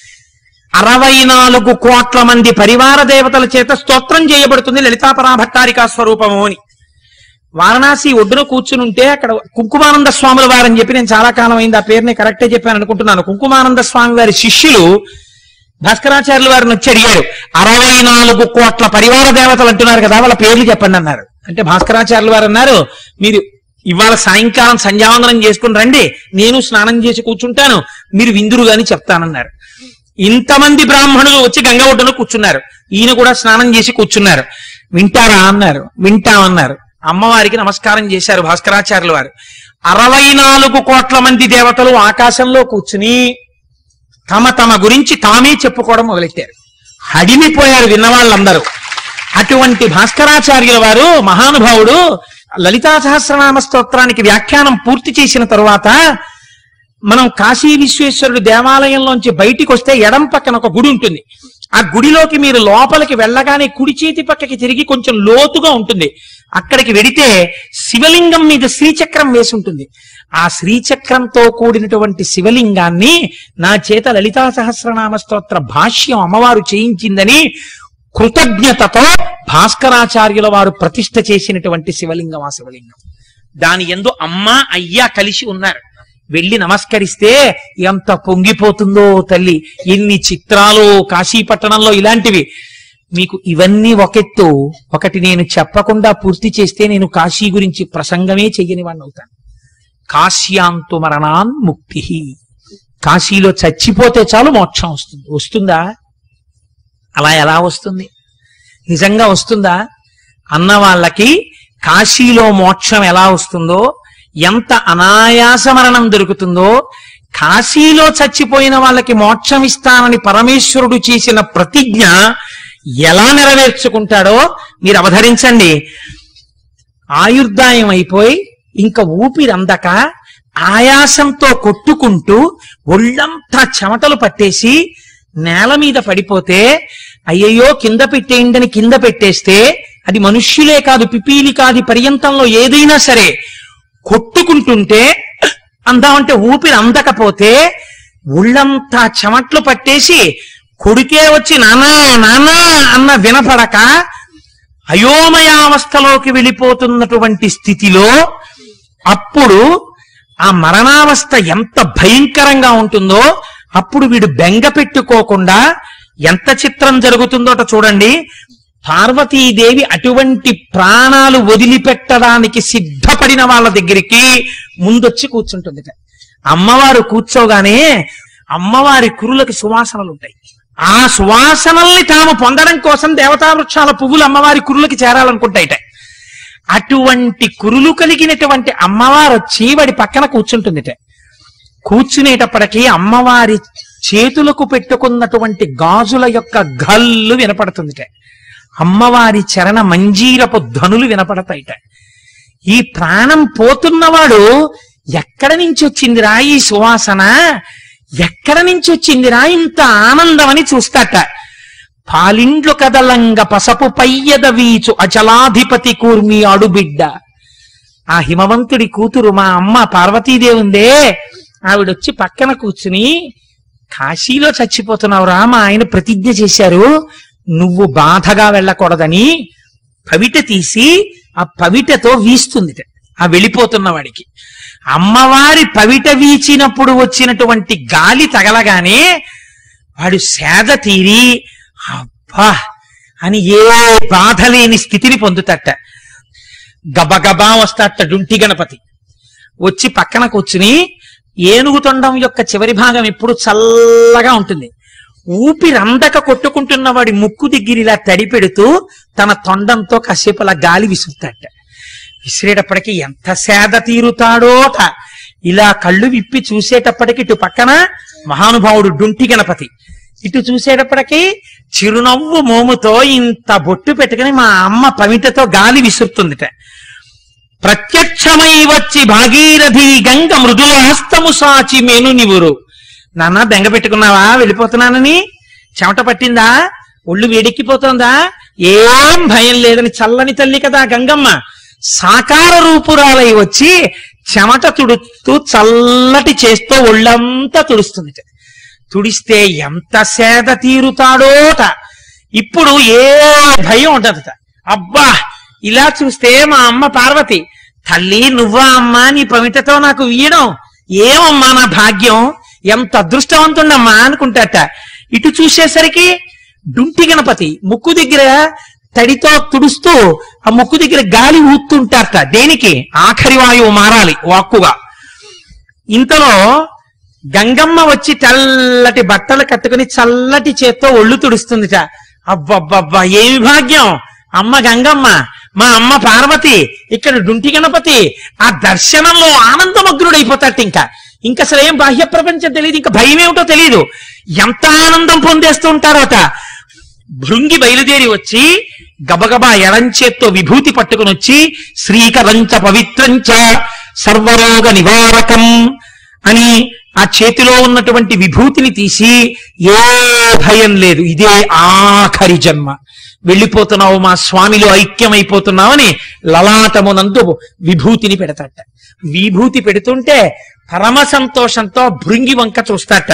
అరవై నాలుగు కోట్ల మంది పరివార దేవతల చేత స్తోత్రం చేయబడుతుంది లలితాపరా భట్టారికా స్వరూపము అని. వారణాసి ఒడ్డున కూర్చునుంటే అక్కడ కుంకుమానంద స్వాముల వారని చెప్పి, నేను చాలా కాలం అయింది ఆ పేరుని కరెక్టే చెప్పాను అనుకుంటున్నాను, కుంకుమానంద స్వామి వారి శిష్యులు భాస్కరాచార్యుల వారిని వచ్చి అడిగారు, అరవై నాలుగు కోట్ల పరివార దేవతలు అంటున్నారు కదా వాళ్ళ పేర్లు చెప్పండి అన్నారు. అంటే భాస్కరాచార్యుల వారు అన్నారు, మీరు ఇవాళ సాయంకాలం సంధ్యావందనం చేసుకుని రండి, నేను స్నానం చేసి కూర్చుంటాను, మీరు విందురు గాని చెప్తానన్నారు. ఇంతమంది బ్రాహ్మణులు వచ్చి గంగ ఒడ్డున కూర్చున్నారు. ఈయన కూడా స్నానం చేసి కూర్చున్నారు. వింటారా అన్నారు. వింటామన్నారు. అమ్మవారికి నమస్కారం చేశారు భాస్కరాచార్యుల వారు. అరవై నాలుగు కోట్ల మంది దేవతలు ఆకాశంలో కూర్చుని తమ తమ గురించి తామే చెప్పుకోవడం మొదలెట్టారు. హడిమిపోయారు విన్నవాళ్ళందరూ. అటువంటి భాస్కరాచార్యుల వారు మహానుభావుడు లలితా సహస్రనామ స్తోత్రానికి వ్యాఖ్యానం పూర్తి చేసిన తరువాత మనం కాశీ విశ్వేశ్వరుడు దేవాలయంలోంచి బయటికి వస్తే ఎడం పక్కన ఒక గుడి ఉంటుంది. ఆ గుడిలోకి మీరు లోపలికి వెళ్ళగానే కుడి చేతి పక్కకి తిరిగి కొంచెం లోతుగా ఉంటుంది. అక్కడికి వెడితే శివలింగం మీద శ్రీచక్రం వేసి ఉంటుంది. ఆ శ్రీచక్రంతో కూడినటువంటి శివలింగాన్ని నా చేత లలితా సహస్రనామ స్తోత్ర భాష్యం అమ్మవారు చేయించిందని కృతజ్ఞతతో భాస్కరాచార్యుల వారు ప్రతిష్ఠ చేసినటువంటి శివలింగం ఆ శివలింగం. దాని యందు అమ్మ అయ్యా కలిసి ఉన్నారు. వెళ్ళి నమస్కరిస్తే ఎంత పొంగిపోతుందో తల్లి. ఎన్ని చిత్రాలు కాశీపట్టణంలో ఇలాంటివి. మీకు ఇవన్నీ ఒకెత్తు, ఒకటి నేను చెప్పకుండా పూర్తి చేస్తే నేను కాశీ గురించి ప్రసంగమే చెయ్యని వాడిని అవుతాను. కాశ్యాంతు మరణాన్ ముక్తి. కాశీలో చచ్చిపోతే చాలు మోక్షం వస్తుంది. వస్తుందా? అలా ఎలా వస్తుంది? నిజంగా వస్తుందా? అన్న వాళ్ళకి కాశీలో మోక్షం ఎలా వస్తుందో, ఎంత అనాయాస మరణం దొరుకుతుందో, కాశీలో చచ్చిపోయిన వాళ్ళకి మోక్షం ఇస్తానని పరమేశ్వరుడు చేసిన ప్రతిజ్ఞ ఎలా నెరవేర్చుకుంటాడో మీరు అవధరించండి. ఆయుర్దాయం అయిపోయి ఇంకా ఊపిరందక ఆయాసంతో కొట్టుకుంటూ ఒళ్ళంతా చెమటలు పట్టేసి నేల మీద పడిపోతే అయ్యయ్యో కింద పెట్టేయండి కింద పెట్టేస్తే అది మనుష్యులే కాదు పిపీలి కాదు పర్యంతంలో ఏదైనా సరే కొట్టుకుంటుంటే అందామంటే ఊపిరి అందకపోతే ఒళ్ళంతా చెమట్లు పట్టేసి కొడుకే వచ్చి నానా నానా అన్న వినపడక అయోమయావస్థలోకి వెళ్ళిపోతున్నటువంటి స్థితిలో అప్పుడు ఆ మరణావస్థ ఎంత భయంకరంగా ఉంటుందో అప్పుడు వీడు బెంగ పెట్టుకోకుండా ఎంత చిత్రం జరుగుతుందోట చూడండి. పార్వతీదేవి అటువంటి ప్రాణాలు వదిలిపెట్టడానికి సిద్ధపడిన వాళ్ళ దగ్గరికి ముందొచ్చి కూర్చుంటుంది. అమ్మవారు కూర్చోగానే అమ్మవారి కురులకి సువాసనలు ఉంటాయి. ఆ సువాసనల్ని తాము పొందడం కోసం దేవతా వృక్షాల పువ్వులు అమ్మవారి కురులకి చేరాలనుకుంటాయిట. అటువంటి కురులు కలిగినటువంటి అమ్మవారు వచ్చి వాడి పక్కన కూర్చుంటుందిట. కూర్చునేటప్పటికీ అమ్మవారి చేతులకు పెట్టుకున్నటువంటి గాజుల యొక్క గల్లు వినపడుతుందిట. అమ్మవారి చరణ మంజీరపు ధనులు వినపడతాయిట. ఈ ప్రాణం పోతున్నవాడు ఎక్కడ నుంచి వచ్చిందిరా ఈ సువాసన, ఎక్కడ నుంచి వచ్చిందిరా ఇంత ఆనందం అని చూస్తాట. పాలిండ్లు కదలంగ పసపు పయ్యద వీచు అచలాధిపతి కూర్మి అడుబిడ్డ. ఆ హిమవంతుడి కూతురు మా అమ్మ పార్వతీదేవి ఉందే, ఆవిడొచ్చి పక్కన కూర్చుని కాశీలో చచ్చిపోతున్నావురా, మా ఆయన ప్రతిజ్ఞ చేశారు నువ్వు బాధగా వెళ్ళకూడదని పవిట తీసి ఆ పవిటతో వీస్తుంది ఆ వెళ్ళిపోతున్న వాడికి. అమ్మవారి పవిట వీచినప్పుడు వచ్చినటువంటి గాలి తగలగానే వాడు సేద తీరి అబ్బా అని ఏ బాధ లేని స్థితిని పొందుతట. గబగబా వస్తాట డుంటి గణపతి వచ్చి పక్కన కూర్చుని, ఏనుగు తొండం యొక్క చివరి భాగం ఎప్పుడు చల్లగా ఉంటుంది. ఊపిరందక కొట్టుకుంటున్న వాడి ముక్కు దగ్గర ఇలా తడి పెడుతూ తన తొండంతో కాసేపు అలా గాలి విసురుతాట. విసిరేటప్పటికి ఎంత సేద తీరుతాడోట. ఇలా కళ్ళు విప్పి చూసేటప్పటికి ఇటు పక్కన మహానుభావుడు డుంటి గణపతి, ఇటు చూసేటప్పటికి చిరునవ్వు మోముతో ఇంత బొట్టు పెట్టుకుని మా అమ్మ పమిటతో గాలి విసురుతుందిట. ప్రత్యక్షమై వచ్చి భాగీరథి గంగ మృదుల హస్తము సాచి మేను నివురు. నాన్న బెంగ పెట్టుకున్నావా వెళ్ళిపోతున్నానని? చెమట పట్టిందా? ఒళ్ళు వేడెక్కిపోతుందా? ఏం భయం లేదని చల్లని తల్లి కదా గంగమ్మ. సాకార రూపురాలై వచ్చి చెమట తుడుస్తూ చల్లటి చేస్తూ ఒళ్ళంతా తుడుస్తుంది. తుడిస్తే ఎంత సేద తీరుతాడోట. ఇప్పుడు ఏ భయం ఉండదట. అబ్బా ఇలా చూస్తే మా అమ్మ పార్వతి, తల్లి నువ్వా అమ్మా నీ పమిటతో నాకు వీయడం? ఏమమ్మా నా భాగ్యం, ఎంత అదృష్టవంతుండమ్మా అనుకుంటాట. ఇటు చూసేసరికి డుంటి గణపతి ముక్కు దగ్గర తడితో తుడుస్తూ ఆ ముక్కు దగ్గర గాలి ఊతుంటారట. దేనికి? ఆఖరి వాయువు మారాలి వాక్కుగా. ఇంతలో గంగమ్మ వచ్చి తెల్లటి బట్టలు కట్టుకుని చల్లటి చేత్తో ఒళ్ళు తుడుస్తుందిట. అబ్బబ్బబ్బా ఏమి భాగ్యం! అమ్మ గంగమ్మ, మా అమ్మ పార్వతి, ఇక్కడ డుంటి గణపతి. ఆ దర్శనంలో ఆనందమగ్నుడైపోతాడు. ఇంకా ఇంకా అసలు ఏం బాహ్య ప్రపంచం తెలియదు, ఇంకా భయం ఏమిటో తెలియదు. ఎంత ఆనందం పొందేస్తూ ఉంటారోట. భృంగి బయలుదేరి వచ్చి గబగబా ఎడంచేత్తో విభూతి పట్టుకుని వచ్చి శ్రీకరంచ పవిత్రంచ సర్వరోగ నివారకం అని ఆ చేతిలో ఉన్నటువంటి విభూతిని తీసి, ఏ భయం లేదు, ఇదే ఆఖరి జన్మ, వెళ్ళిపోతున్నావు మా స్వామిలో ఐక్యమైపోతున్నావని లలాటమునందు విభూతిని పెడతాట. విభూతి పెడుతుంటే పరమ సంతోషంతో భృంగి వంక చూస్తాట.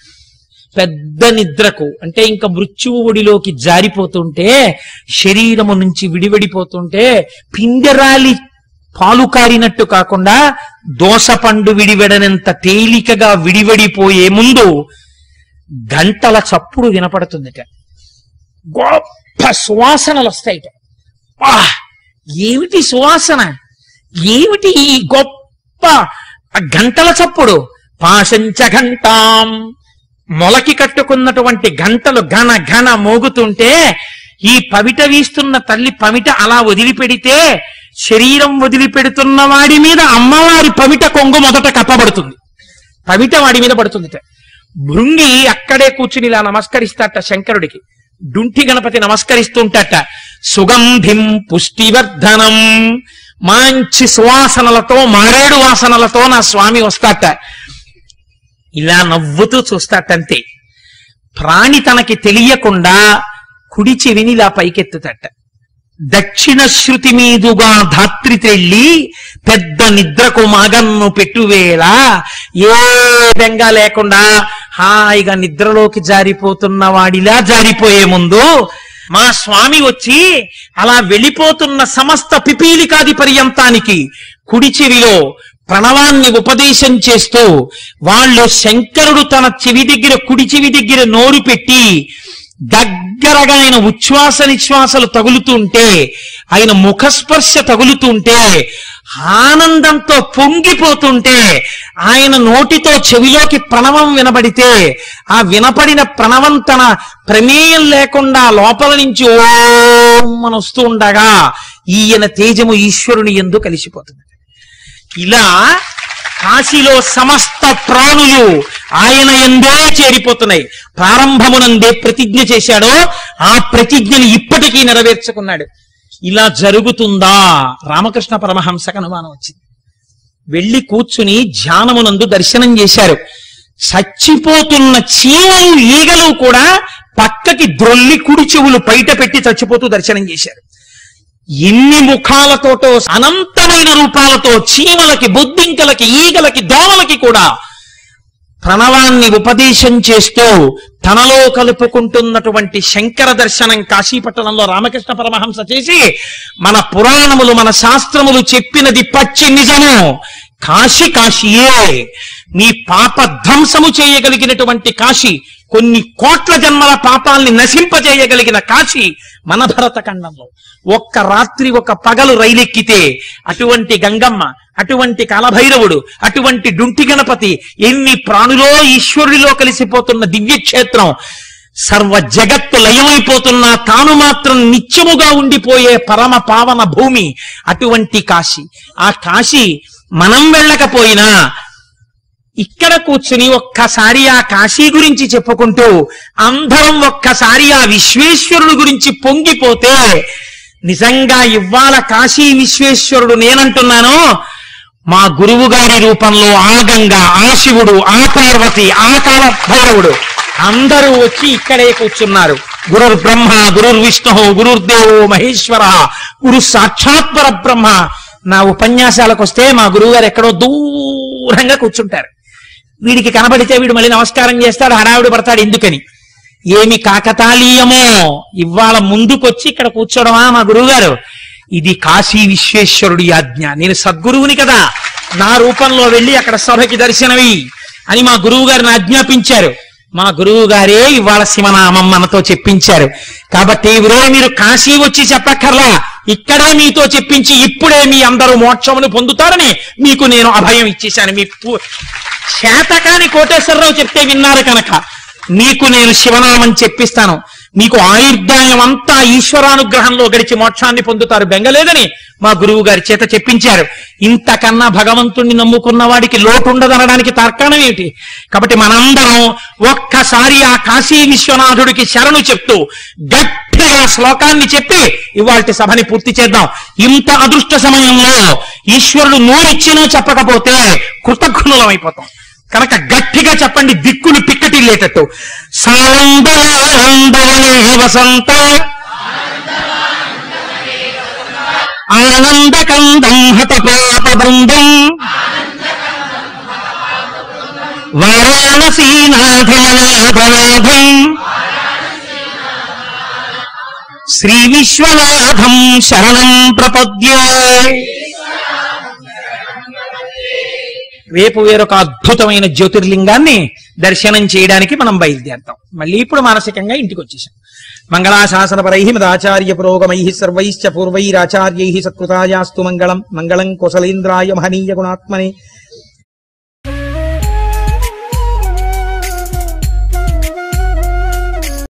పెద్ద నిద్రకు అంటే ఇంకా మృత్యువు ఒడిలోకి జారిపోతుంటే, శరీరము నుంచి విడివడిపోతుంటే పిండెరాలి పాలు కారినట్టు కాకుండా దోసపండు విడివడనంత తేలికగా విడివడిపోయే ముందు గంటల చప్పుడు వినపడుతుందిట. గొప్ప సువాసనలు వస్తాయిట. ఏమిటి సువాసన, ఏమిటి ఈ గొప్ప గంటల చప్పుడు? పాశంచ ఘంటాం, మొలకి కట్టుకున్నటువంటి గంటలు ఘన ఘన మోగుతుంటే, ఈ పవిట వీస్తున్న తల్లి పమిట అలా వదిలిపెడితే శరీరం వదిలిపెడుతున్న వాడి మీద అమ్మవారి పమిట కొంగు మొదట కప్పబడుతుంది, పమిట వాడి మీద పడుతుంది. భృంగి అక్కడే కూర్చుని ఇలా నమస్కరిస్తాట శంకరుడికి. డుంటి గణపతి నమస్కరిస్తుంటట. సుగంధిం పుష్టివర్ధనం, మంచి సువాసనలతో మారేడు వాసనలతో నా స్వామి వస్తాట. ఇలా నవ్వుతూ చూస్తాటంతే. ప్రాణి తనకి తెలియకుండా కుడి చెవిని ఇలా పైకెత్తుతట. దక్షిణ శృతి మీదుగా ధాత్రి తెళ్ళి పెద్ద నిద్రకు మగన్ను పెట్టువేళ, ఏ బెంగా లేకుండా హాయిగా నిద్రలోకి జారిపోతున్న వాడిలా జారిపోయే ముందు మా స్వామి వచ్చి అలా వెళ్ళిపోతున్న సమస్త పిపీలికాది పర్యంతానికి కుడి చెవిలో ప్రణవాన్ని ఉపదేశం చేస్తూ, వాళ్ళు శంకరుడు తన చెవి దగ్గర కుడి చెవి దగ్గర నోరు పెట్టి దగ్గరగా ఆయన ఉచ్ఛ్వాస నిశ్వాసలు తగులుతుంటే, ఆయన ముఖస్పర్శ తగులుతుంటే, ఆనందంతో పొంగిపోతుంటే, ఆయన నోటితో చెవిలోకి ప్రణవం వినబడితే, ఆ వినపడిన ప్రణవం తన ప్రమేయం లేకుండా లోపల నుంచి ఓం అని వస్తూ ఉండగా ఈయన తేజము ఈశ్వరుని యందు కలిసిపోతుంది. ఇలా కాశీలో సమస్త ప్రాణులు ఆయన యందే చేరిపోతున్నాయి. ప్రారంభమునందే ప్రతిజ్ఞ చేశాడో ఆ ప్రతిజ్ఞని ఇప్పటికీ నెరవేర్చుకున్నాడు. ఇలా జరుగుతుందా? రామకృష్ణ పరమహంసకు అనుమానం వచ్చింది. వెళ్ళి కూర్చుని ధ్యానమునందు దర్శనం చేశారు. చచ్చిపోతున్న చీమలు ఈగలు కూడా పక్కకి ద్రొల్లి కుడి చెవులు బయట పెట్టి చచ్చిపోతూ దర్శనం చేశారు. ఎన్ని ముఖాలతోటో అనంతమైన రూపాలతో చీమలకి, బొద్దింకలకి, ఈగలకి, దోమలకి కూడా ప్రణవాన్ని ఉపదేశం చేస్తూ తనలో కలుపుకుంటున్నటువంటి శంకర దర్శనం కాశీపట్టణంలో రామకృష్ణ పరమహంస చేసి, మన పురాణములు మన శాస్త్రములు చెప్పినది పచ్చి నిజము. కాశీ కాశీయే, నీ పాప ధ్వంసము చేయగలిగినటువంటి కాశీ, కొన్ని కోట్ల జన్మల పాపాల్ని నశింపజేయగలిగిన కాశీ మన భరత ఖండంలో. ఒక్క రాత్రి ఒక పగలు రైలెక్కితే అటువంటి గంగమ్మ, అటువంటి కాలభైరవుడు, అటువంటి డుంటి గణపతి, ఎన్ని ప్రాణులో ఈశ్వరుడిలో కలిసిపోతున్న దివ్యక్షేత్రం, సర్వ జగత్తు లయమైపోతున్నా తాను మాత్రం నిత్యముగా ఉండిపోయే పరమ పావన భూమి అటువంటి కాశీ. ఆ కాశీ మనం వెళ్ళకపోయినా ఇక్కడ కూర్చుని ఒక్కసారి ఆ కాశీ గురించి చెప్పుకుంటూ అందరం ఒక్కసారి ఆ విశ్వేశ్వరుడు గురించి పొంగిపోతే, నిజంగా ఇవాళ కాశీ విశ్వేశ్వరుడు నేనంటున్నాను, మా గురువు గారి రూపంలో ఆ గంగా, ఆ శివుడు, ఆ పార్వతి, ఆ కాల భైరవుడు అందరూ వచ్చి ఇక్కడే కూర్చున్నారు. గురుర్ బ్రహ్మ, గురుర్ విష్ణు, గురుర్దేవో మహేశ్వర, గురు సాక్షాత్ పరబ్రహ్మ. నా ఉపన్యాసాలకు వస్తే మా గురువు గారు ఎక్కడో దూరంగా కూర్చుంటారు. వీడికి కనబడితే వీడు మళ్ళీ నమస్కారం చేస్తాడు, హడావిడి పడతాడు. ఎందుకని? ఏమి కాకతాళీయమో ఇవాళ ముందుకొచ్చి ఇక్కడ కూర్చోవడమా మా గురువు గారు? ఇది కాశీ విశ్వేశ్వరుడి ఆజ్ఞ. నేను సద్గురువుని కదా, నా రూపంలో వెళ్ళి అక్కడ సభకి దర్శనవి అని మా గురువు గారిని ఆజ్ఞాపించారు. మా గురువు గారే ఇవాళ శివనామం మనతో చెప్పించారు. కాబట్టి ఈరోజు మీరు కాశీ వచ్చి చెప్పక్కర్లా, ఇక్కడే మీతో చెప్పించి ఇప్పుడే మీ అందరూ మోక్షమును పొందుతారని మీకు నేను అభయం ఇచ్చేశాను. మీ శాతకాని కోటేశ్వరరావు చెప్తే విన్నారు కనుక మీకు నేను శివనామం చెప్పిస్తాను. మీకు ఆయుర్దాయం అంతా ఈశ్వరానుగ్రహంలో గడిచి మోక్షాన్ని పొందుతారు, బెంగలేదని మా గురువు గారి చేత చెప్పించారు. ఇంతకన్నా భగవంతుణ్ణి నమ్ముకున్న వాడికి లోటు ఉండదనడానికి తర్కాణం ఏమిటి? కాబట్టి మనందరం ఒక్కసారి ఆ కాశీ విశ్వనాథుడికి శరణు చెప్తూ గట్టిగా శ్లోకాన్ని చెప్పి ఇవాల్టి సభని పూర్తి చేద్దాం. ఇంత అదృష్ట సమయంలో ఈశ్వరుడు నోరిచ్చినా చెప్పకపోతే కృతజ్ఞులం అయిపోతాం. కనుక గట్టిగా చెప్పండి, దిక్కులు పిక్కటిల్లేటట్టు. సానందవనే వసంత ఆనందకందం హతపాప బృందం వారాణసీనాథనాథనాథం శ్రీ విశ్వనాథం శరణం ప్రపద్యే. రేపు వేరొక అద్భుతమైన జ్యోతిర్లింగాన్ని దర్శనం చేయడానికి మనం బయలుదేరుతాం. మళ్ళీ ఇప్పుడు మానసికంగా ఇంటికి వచ్చేసాం. మంగళాశాసనపరై మదాచార్య పురోగమై సర్వైశ్చ పూర్వైరాచార్యై సత్కృతాయాస్తు మంగళం. మంగళం కుశలేంద్రాయ మహనీయ గుణాత్మనే